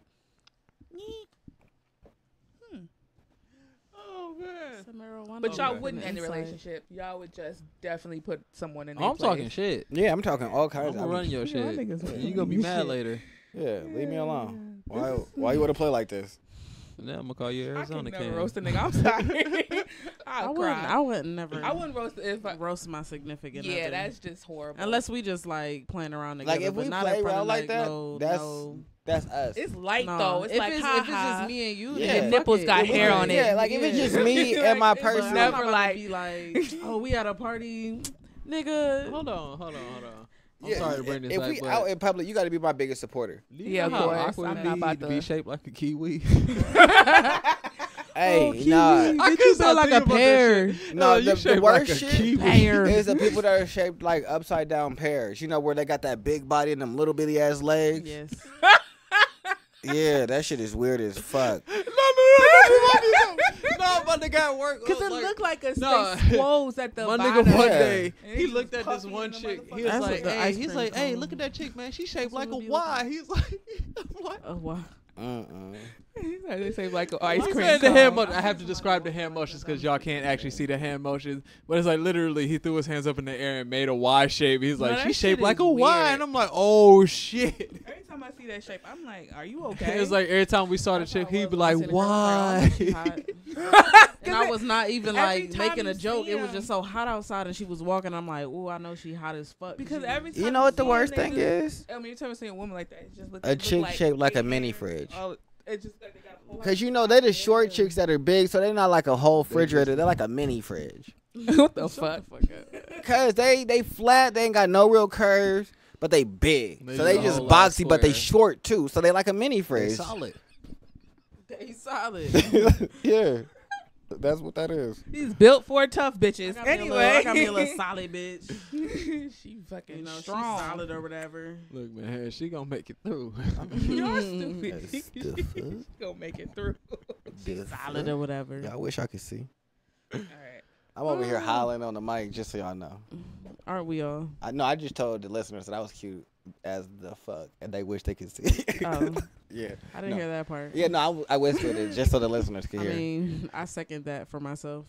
Oh man. Some marijuana But y'all on wouldn't the end the inside. relationship. Y'all would just definitely put someone in. Oh, their I'm talking place. shit. Yeah, I'm talking all I'm kinds. gonna I'm- run your Yeah, shit. niggas You gonna be run mad shit. later. Yeah, leave me alone. Why why you wanna play like this? Then I'm gonna call you I Arizona can never King. roast a nigga. I'm sorry. I I'll wouldn't. cry. I wouldn't never. I wouldn't roast if I. roast my significant Yeah, other. that's just horrible. Unless we just like playing around together. Like if but we not play in front around of, like like that, no, that's no, that's us. it's light no. though. It's if like it's, ha, if it's ha. just me and you, Yeah. then The nipples fuck got it. hair on it. Yeah, like if it's just me Like, and my it's But person. I'm never not about to like- be like, oh, we at a party, nigga. Hold on, hold on, hold on. I'm Yeah, sorry to bring this if back, we but out in public, you got to be my biggest supporter. do you Yeah, know of how course. awkward I'm it'd not be about to to- be shaped like a kiwi. Hey, Oh, kiwi. nah, I Bitch, you couldn't sound stop like a thinking about that pear. shit. no. you The, the shaped worst like a shit kiwi. Pear. is the people that are shaped like upside down pears. You know where they got that big body and them little bitty ass legs. Yes. Yeah, that shit is weird as fuck. no, no, no, no, my nigga at work. Cause it like, looked like a no. they swolls at the my bottom. nigga one Yeah. day, And he he looked just at this puffy one in the chick. He motherfucker. was That's like, what the hey, ice he's cream like, hey, cone. look at that chick, man. She shaped That's like a what it be Y. He's like, what? Oh wow. Mm-mm. They say like an ice He cream. said the hand cone. mo- I have to describe the hand motions because y'all can't actually see the hand motions. But it's like literally, he threw his hands up in the air and made a Y shape. He's No, like, that she shit shaped is like a Y, weird. and I'm like, oh shit. Every time I see that shape, I'm like, are you okay? It's like every time we saw the That's how chick, it he'd was be when I like, seen the girl. I was like, why? oh, she hot. And I it- was not even every like time making a you joke. see It was him- just so hot outside, and she was walking. I'm like, ooh, I know she hot as fuck. because She- every time You know what the see worst a thing nigga- is? I mean, you tell me seeing a woman like that, it just look A look chick like shaped like they a mini hair. fridge. Oh, It's just that they got a whole Cause you know they the short chicks that are big, so they're not like a whole refrigerator. They're like a mini fridge. what the fuck? Cause they they flat, they ain't got no real curves, but they big. They so they just a just whole lot boxy, but they square. short too. So they like a mini They fridge. solid. They solid. Yeah, that's what that is. He's built for tough bitches. I got me a Anyway, little- I got me a little solid bitch. she fucking You know, strong. she's solid or whatever. Look, man, she gonna make it through. You're stupid. That's the fuck? She's gonna make it through. The Solid fuck? or whatever. Yeah, I wish I could see. All right. I'm over here hollering on the mic just so y'all know. Aren't we all? I know I just told the listeners that I was cute as the fuck, and they wish they could see. Oh, yeah. I didn't No. hear that part. Yeah, no, I, I whispered it just so the listeners could I hear. mean, I second that for myself.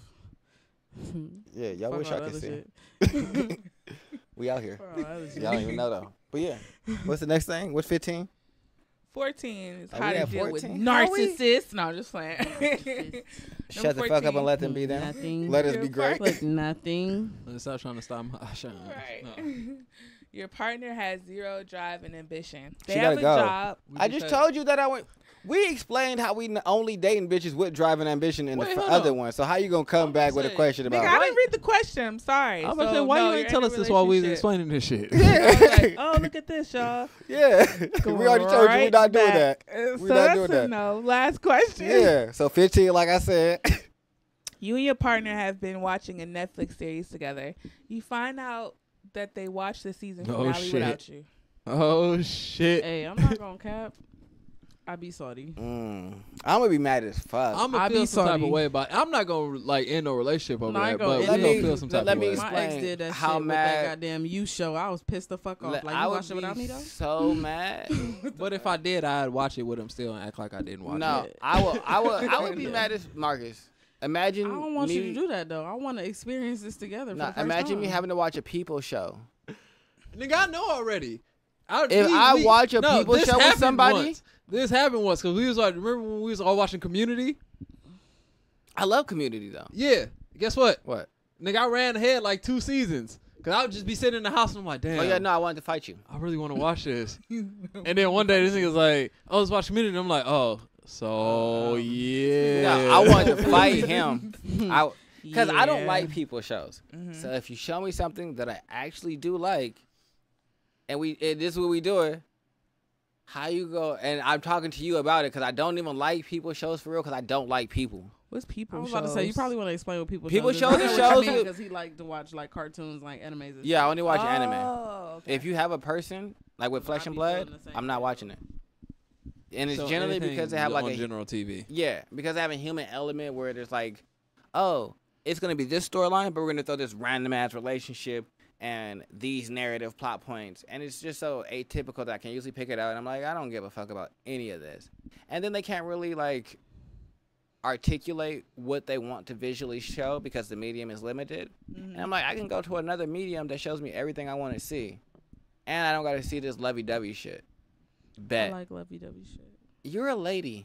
yeah, y'all Fuck wish all I the could other see. shit. We out here. Fuck all the other shit. Y'all don't even know though. But yeah, what's the next thing? What's fifteen? fourteen is Oh, how we to at deal with fourteen? How we- narcissists. No, I'm just playing. Shut the fuck up fourteen. and let them be them. Nothing. Let us be great. Like nothing. Let's stop trying to stop my shine. Right. No. Your partner has zero drive and ambition. They She have gotta a go. job. We I just had- told you that I went. We explained how we n- only dating bitches with drive and ambition in Wait, the f- hold other on. one. So how you gonna come I'm back gonna with a say, question Nigga, about? I didn't read the question. I'm sorry. I'm about to So, say, why no, you you're ain't in tell a us this while we was relationship. explaining this shit? I was Yeah, like, oh, look at this, y'all. yeah. we already told you we're Right not doing that. back. Uh, We're so not that's doing a that. No. Last question. Yeah. So fifteen, like I said. You and your partner have been watching a Netflix series together. You find out that they watched the season Oh, finale shit. without you. Oh shit! Hey, I'm not gonna cap. I be salty. Mm. I'm gonna be mad as fuck. I'm I gonna be feel some type sorry. of way about. I'm not gonna like end no relationship over No, I that, ain't gonna but we end Let gonna me- feel some type let of me way. explain My ex did that how shit mad- with that goddamn you show. I was pissed the fuck off. Le- Like I you would watched it without be me though. so mad. But if I did, I'd watch it with him still and act like I didn't watch No, it. I will. I will. I would be Yeah. mad as Marcus. Imagine. I don't want me, you to do that though. I want to experience this together. Nah, for the first imagine time. me having to watch a people show. Nigga, I know already. I, If we- I we- watch a no, people this show with happened somebody- once. This happened once because we was like, remember when we was all watching Community? I love Community though. Yeah. Guess what? What? Nigga, I ran ahead like two seasons because I would just be sitting in the house and I'm like, damn. Oh yeah, no, I wanted to fight you. I really want to watch this. And then one day this nigga's like, oh, let's watch Community. And I'm like, oh, so yeah. No, I wanted to fight him. I because I don't Yeah. like people shows. Mhm. So if you show me something that I actually do like, and we and this is what we doing, how you go? And I'm talking to you about it because I don't even like people shows for real because I don't like people. What's people I was about to say you shows? probably want to explain what people People shows shows is. is I know what shows you mean, with- because he liked to watch like cartoons, like animes. And Yeah, I shit. only watch anime. Oh, okay. If you have a person like with I flesh and be blood, feeling the same I'm not way. watching it. And it's So generally anything because they have like on a general T V. yeah, because they have a human element where there's like, oh, it's gonna be this storyline, but we're gonna throw this random ass relationship and these narrative plot points, and it's just so atypical that I can usually pick it out, and I'm like, I don't give a fuck about any of this, and then they can't really like articulate what they want to visually show because the medium is limited, Mhm. and I'm like, I can go to another medium that shows me everything I want to see, and I don't got to see this lovey-dovey shit. I Bet like lovey-dovey shit. you're a lady.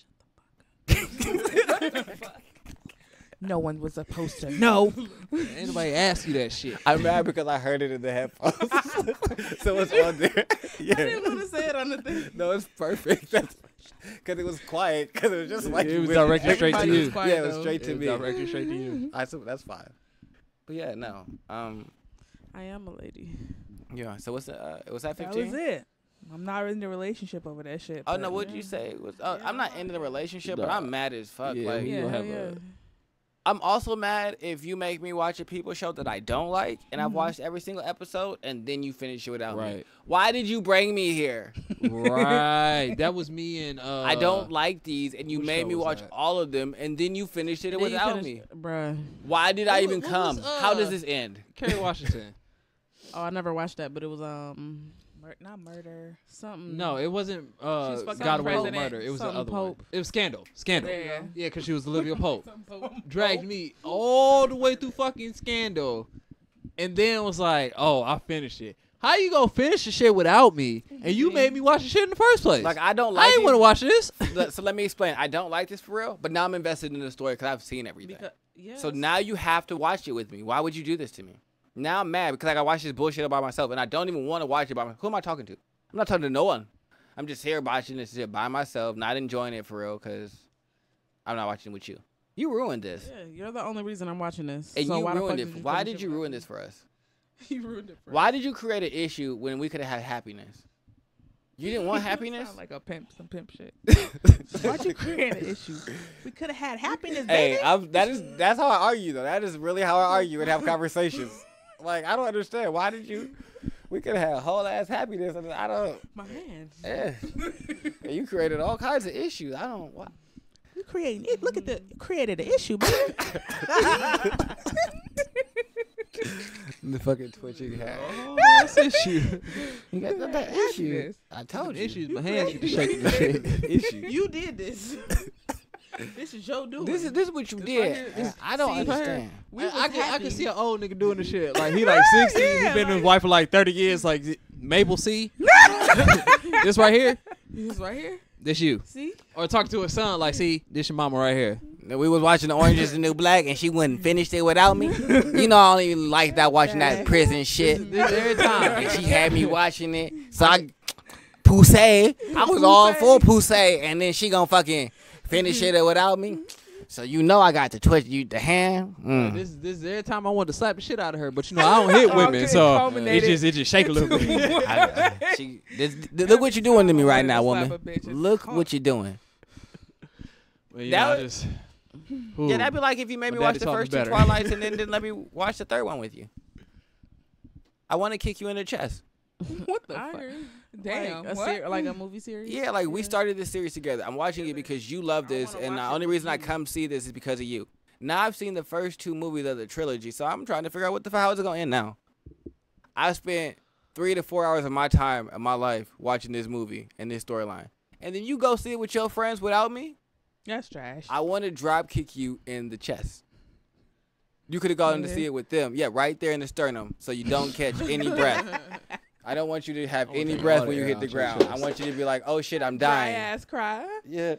No one was supposed to know. Anybody ask you that shit? I'm mad because I heard it in the headphones. So it's on there. I Yeah. didn't want to say it on the thing. No, it's perfect. Because it was quiet. Because it was just like. It was with- directed straight to Everybody was you. quiet, Yeah, it was though. straight to It was me. directed straight to you. I said that's fine. But yeah, no. Um. I am a lady. Yeah. So what's the? Uh, was that That fifteen? was it. I'm not in the relationship over that shit. Oh but no! What'd yeah. you say? Was oh, I'm not into the relationship, but Nah. I'm mad as fuck. Yeah, like we Yeah, gonna hell have yeah. a- I'm also mad if you make me watch a people show that I don't like, and I've Mhm. watched every single episode, and then you finish it without me. Right. Why did you bring me here? Right. That was me and uh I don't like these, and you which made show me was watch that? all of them, and then you finished it Then you without finish- me. Bruh. Why did I What even was- what come? was, How uh, does this end? Kerry Washington. Oh, I never watched that, but it was um Mur- not murder. something. No, it wasn't uh She's fucking God of War president. Murder. It was the Something other Pope. one. It was Scandal. Scandal. There you go. Yeah, because she was Olivia Pope. Dragged me all the way through fucking Scandal, and then was like, "Oh, I finished it." How you gonna finish the shit without me? And you made me watch the shit in the first place. Like I don't I like. ain't these- want to watch this. Le- So let me explain. I don't like this for real, but now I'm invested in the story because I've seen everything. Because, yes. So now you have to watch it with me. Why would you do this to me? Now I'm mad because I got to watch this bullshit by myself, and I don't even want to watch it by myself. Who am I talking to? I'm not talking to no one. I'm just here watching this shit by myself, not enjoying it for real, because I'm not watching it with you. You ruined this. Yeah, you're the only reason I'm watching this. And so you why the fuck ruined it. did you Why finish did it you without ruin me? this for us? You ruined it. For Why did you create an issue when we could have had happiness? You didn't want happiness? Sound like a pimp, some pimp shit. Why'd you create an issue? We could have had happiness, Hey, baby. I'm, that is that's how I argue though. That is really how I argue and have conversations. Like I don't understand. Why did you? We could have had whole ass happiness, and I don't. My man. Yeah. And you created all kinds of issues. I don't. Why? You creating it. Look at the you created an issue, man. The fucking twitching hat. Oh, that's issue. You got that, that issue. Happiness. I told you. Issues. My hands get to shaking and shit. Issue. You did this. This is your doing. This is this is what you It's did. right here. It's- I don't see, right here. understand. We I, was I can I happy. can see an old nigga doing the shit. Like he like sixty. Yeah, he been with like- his wife for like thirty years. Like Mabel C. This right here. He's right here. This you. See? Or talk to his son like, see, this your mama right here. We was watching the Orange is the New Black, and she wouldn't finish it without me. You know, I don't even like that watching that prison shit. This every time. And she had me watching it, so I Poussey. I was all for Poussey, and then she gonna fucking finish it without me. So you know I got to twitch you the hand. Mm. This this is every time I want to slap the shit out of her, but you know I don't hit women, Okay, so it culminated just it just shake a little bit. I, I, she, this, th- look what you're doing to me right now, Slap woman. a bitch. It's Look hard. what you're doing. Well, you That know, I was- just, Yeah, that'd be like if you made My me watch daddy the taught me first two better. Twilights and then didn't let me watch the third one with you. I want to kick you in the chest. What the I fuck? agree. Damn. Like a, what? ser- like a movie series. Yeah, like we started this series together. I'm watching it because you love this, wanna and the watch it only with reason I you. come see this is because of you. Now I've seen the first two movies of the trilogy, so I'm trying to figure out what the fuck how is it gonna end now. I spent three to four hours of my time of my life watching this movie and this storyline, and then you go see it with your friends without me. That's trash. I want to drop kick you in the chest. You could have gone to Yeah. see it with them, yeah, right there in the sternum, so you don't catch any breath. I don't want you to have I want any you to breath hold when it you hit out the to your ground. I chest. want you to be like, "Oh shit, I'm Dry dying." ass cry. Yeah.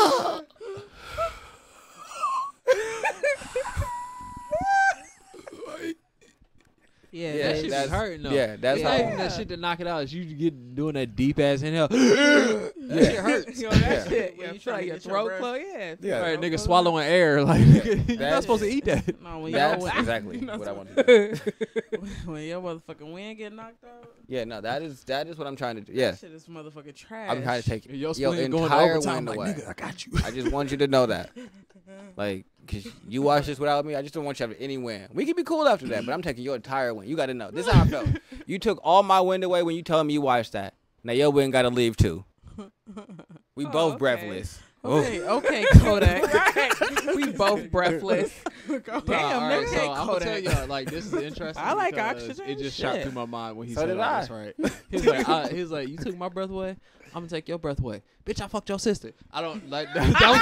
Yeah, Yeah, that shit be that's- hurting though. yeah, that's it's not how- even that shit to knock it out. Is you get doing that deep ass inhale. That shit hurts. Yo, that Yeah. shit. When Yeah, you feel tryna like your get your throat breath. closed. Yeah. Yeah. All right, nigga Throat swallowing air. Like nigga, you're not That's- supposed to eat that. No, when That's your exactly what I want to do. when your motherfucking wind get knocked out. Yeah, no, that is that is what I'm trying to do. Yeah, That shit is motherfucking trash. I'm trying to take Your your spleen going to entire overtime. wind Like away. nigga, I got you. I just want you to know that. Like, cause you watch this without me, I just don't want you to have any win. We can be cool after that, but I'm taking your entire win. You got to know. This is how I felt. You took all my wind away when you told me you watched that. Now your wind got to leave too. We Oh, both okay. breathless. Okay, okay, Kodak. We both breathless. Damn, Nah, all right, nigga. so I'm gonna Kodak. tell y'all, like, this is interesting. I like because oxygen It just shit. shot through my mind when he So said did that. I. That's right. He's like, I, he's like, you took my breath away. I'm gonna take your breath away, bitch. I fucked your sister. I don't like that. That was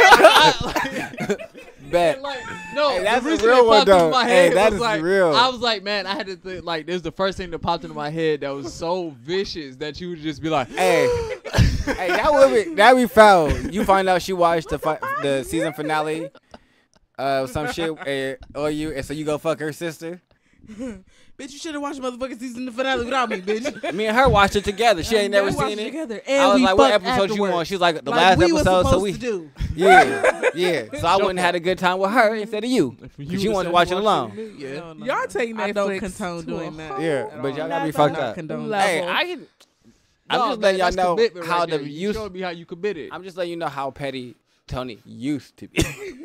the thought. I- I- Bet. like, no, Hey, the that's a reason real it one, popped into though. my Hey, head that was is like, real. I was like, man, I had to think like this is the first thing that popped into my head that was so vicious that you would just be like, Hey, hey, that would be that we found. You find out she watched the fi- the season finale, uh, some shit, eh, or you, and so you go fuck her sister. Bitch, you should have watched motherfucking season finale without me, bitch. Me and her watched it together. She ain't never We watched seen it. together, and I was we like, what fucked episode you on? afterwards. She was like, the Like last we was episode. So supposed we, to do. yeah, yeah. So I wouldn't have had a good time with her instead of you. If Cause you would've wanted to said watch you it watched alone. with me, Yeah. No, no, Y'all no. take I don't Netflix condone to doing a that. whole Yeah, at but all. y'all gotta be Level. fucked up. Condone Level. Hey, I can. I'm No, just man, letting y'all that's know commitment how right the there. You use. showed me how you committed. I'm just letting you know how petty Tony used to be.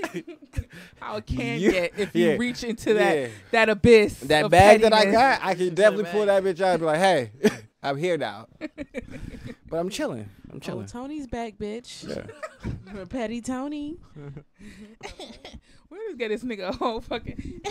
How it can Yeah. get if you Yeah. reach into that Yeah. that abyss. That of bag that I pettiness. got, I can Into the definitely pull that bag. bitch out and be like, hey, I'm here now. But I'm chilling. I'm Oh, chilling. Tony's back, bitch. Yeah. Petty Tony. Where does get this nigga a whole fucking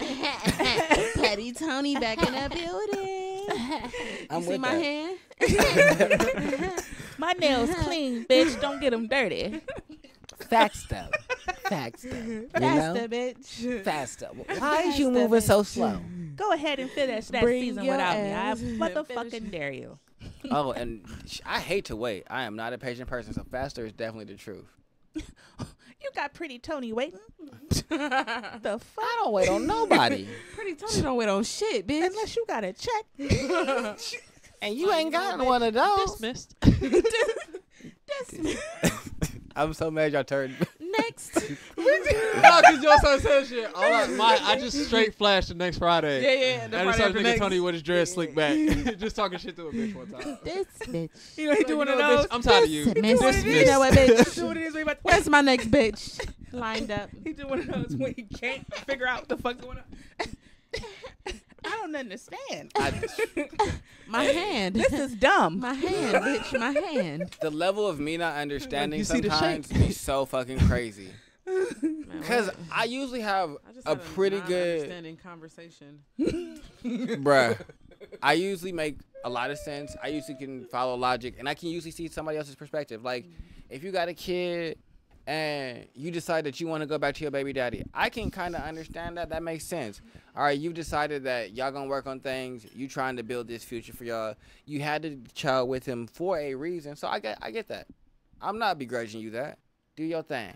Petty Tony back in the building. I'm you see with my that. hand? my nails clean, bitch. Don't get them dirty. Facts though. Facts though. You Faster, know? bitch. Faster. Why is you Faster, moving so bitch. slow? Go ahead and finish that Bring season your without me. I ass. motherfucking Finish. dare you. Oh, and sh- I hate to wait. I am not a patient person, so faster is definitely the truth. You got pretty Tony waiting. The fuck? I don't wait on nobody. Pretty Tony don't wait on shit, bitch. Unless you got a check. And you Oh, ain't you know got what, one of those. Dismissed. I'm so mad y'all turned. Next. No, because y'all started saying shit. All I, my, I just straight flashed the next Friday. Yeah, yeah. The I just Friday started after thinking next. Tony with his dreads slicked back. Just talking shit to a bitch one time. This bitch. You know he Like, do one you of know what, those. bitch, I'm tired of you. Dismissed. He You know what, bitch? do one of these. He about- Where's my next bitch? Lined up. He do one of those when he can't figure out what the fuck going on. I don't understand. My hand. This is dumb. my hand, bitch. My hand. The level of me not understanding you see the sometimes be so fucking crazy. Because I usually have a pretty good, understanding conversation. bruh. I usually make a lot of sense. I usually can follow logic, and I can usually see somebody else's perspective. Like, if you got a kid and you decide that you want to go back to your baby daddy, I can kind of understand that. That makes sense. All right, you decided that y'all gonna work on things. You trying to build this future for y'all. You had the child with him for a reason, so I get, I get that. I'm not begrudging you that. Do your thing.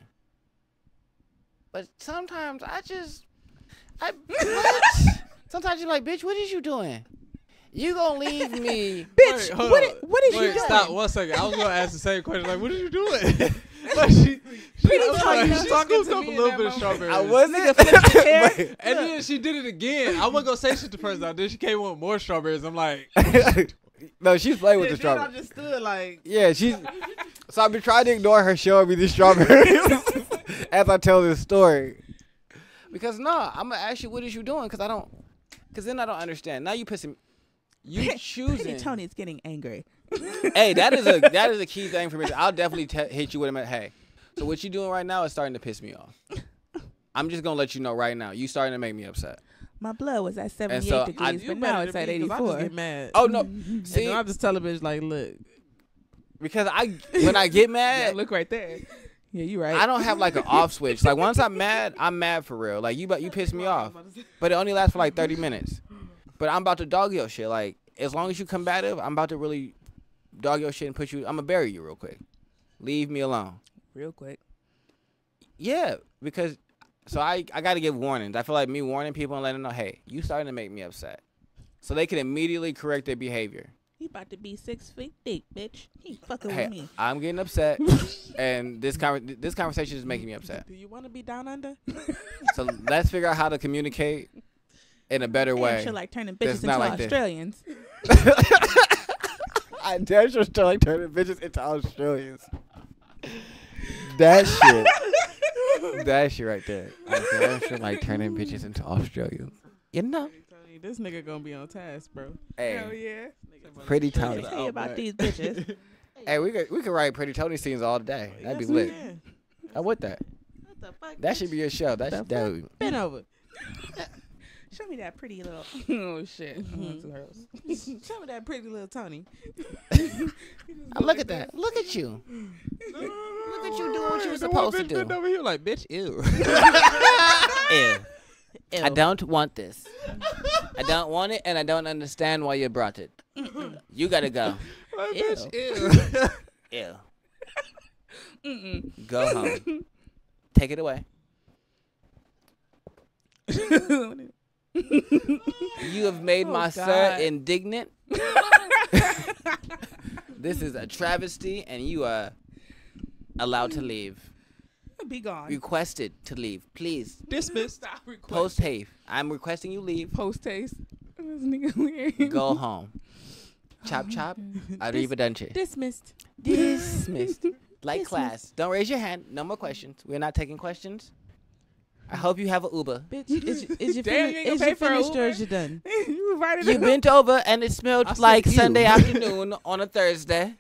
But sometimes I just, I what? Sometimes you're like, bitch, what is you doing? You gonna leave me? Bitch, Wait, hold what, on. i- what is Wait, you doing? stop one second. I was gonna ask the same question. Like, what are you doing? Like, she, she, Pretty I was Tony like, was she talking scooped to up me a in little that bit of moment. strawberries. I wasn't. Nigga flipped his hair. But- And then she did it again. I wasn't gonna say shit the first time. Then she came with more strawberries. I'm like, No, she's playing with the Then I strawberry. just stood like, Yeah, she's. So I've been trying to ignore her showing me the strawberries as I tell this story. Because no, I'm gonna ask you, what is you doing? Because I don't. Because then I don't understand. Now you pissing. You Pretty choosing. Tony's getting angry. Hey, that is a that is a key thing for me. I'll definitely te- hit you with him at, hey, so what you doing right now is starting to piss me off. I'm just gonna let you know right now. You starting to make me upset. My blood was at seventy-eight so I- degrees, You but now better it's than at me, 'cause I just eighty-four. get mad. Oh no, See, see, I just tell a bitch like, look, because I when I get Yeah, mad, look right there. Yeah, you right. I don't have like an off switch. Like once I'm mad, I'm mad for real. Like you, but you piss me off, but it only lasts for like thirty minutes. But I'm about to dog your shit. Like as long as you combative, I'm about to really dog your shit and put you. I'm gonna bury you real quick. Leave me alone. Real quick. Yeah, because so I I got to give warnings. I feel like me warning people and letting them know, hey, you starting to make me upset, so they can immediately correct their behavior. He about to be six feet deep, bitch. He fucking Hey, with me. I'm getting upset, and this con- this conversation is making me upset. do you want to be down under? So let's figure out how to communicate in a better Damn way. sure like turning That's bitches not into like this. Australians. I damn sure still like turning bitches into Australians. That shit. That shit right there. I damn sure like turning bitches into Australians. You know? Tony, this nigga gonna be on task, bro. Hell Hey, yeah. Pretty Let me Tony. tell you about these bitches. Hey, we could we could write Pretty Tony scenes all day. That'd be Yes, we lit. can. I would that. What the fuck? That should be your show. That The should that would, Been over. Show me that pretty little. Oh shit. Mm-hmm. Show me that pretty little Tony. Oh, look at that. Look at you. Look at you doing what you were supposed to bitch do. bent over here like, bitch, ew. Ew. I don't want this. I don't want it, and I don't understand why you brought it. You gotta go. Like, Ew. bitch, ew. Ew. Mm-mm. Go home. Take it away. You have made Oh, my sir God. indignant. This is a travesty, and you are allowed to leave. Be gone. Requested to leave. Please. Dismissed. Stop request. Post haste. I'm requesting you leave. Post taste. This nigga weird. Go home. Chop chop. Arrivederci. Dismissed. Dismissed. Like Dismissed. class. Don't raise your hand. No more questions. We're not taking questions. I hope you have an Uber. Bitch, is, you- is you, Damn, fin- you ain't gonna is pay you for a finished or Uber? is you done? You right in You the bent over and it smelled I said like ew. Sunday afternoon on a Thursday.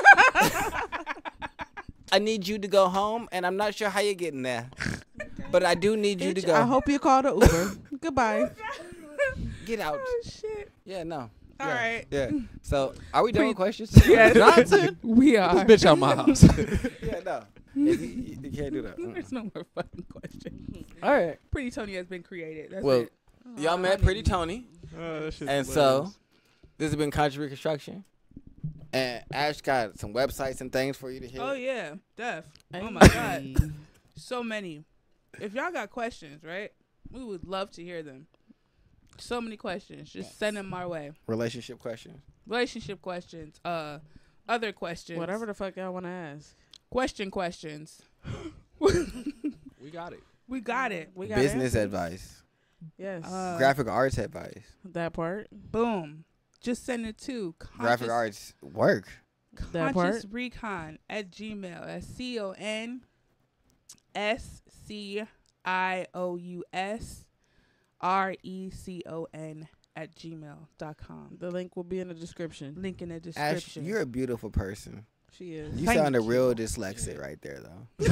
I need you to go home, and I'm not sure how you're getting there. But I do need you to Bitch, go. I hope you call the Uber. Goodbye. Get out. Oh shit. Yeah, no. All yeah. right. Yeah. So, are we done with questions? Yes. Johnson? We This are. bitch out my house. Yeah, no. If you, you, you can't do that. Mm-mm. There's no more fucking question. All right. Pretty Tony has been created. That's Well, it. y'all met Pretty Tony. Oh, that shit's And so, this has been Country Reconstruction. And Ash got some websites and things for you to hit. Oh yeah, Def. Oh my Hey. god, so many. If y'all got questions, right? We would love to hear them. So many questions. Just send them our way. Relationship questions. relationship questions, uh, other questions, Whatever the fuck y'all want to ask. question questions. We got it. We got it. We got Business answers. advice, Yes. Uh, graphic arts advice, that part. Boom. Just send it to graphic arts work. That part. Conscious Recon at Gmail. That's C O N S C I O U S R E C O N at gmail dot com. The link will be in the description. Link in the Ash, description. you're a beautiful person. She is. You Thank sound a you. real dyslexic right there, though.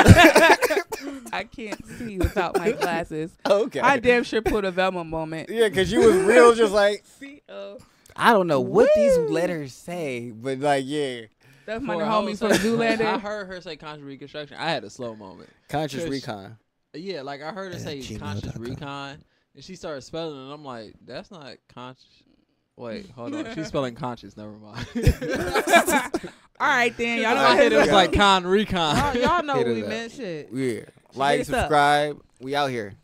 I can't see without my glasses. Okay. I damn sure put a Velma moment. Yeah, because you was real just like, C O. I don't know what these Woo. letters say, but like, yeah. That's my For a homie whole from second, I Zoolander. heard her say conscious reconstruction. I had a slow moment. Conscious Trish. recon. Yeah, like I heard her At say gmail conscious dot com. recon, and she started spelling it, and I'm like, that's not conscious. Wait, hold on. She's spelling conscious. Never mind. All right, then. Y'all I know hit it was Yeah. like con recon. Y'all, y'all know Hit what it we up. meant. Shit. Yeah. Like, us up. subscribe. We out here.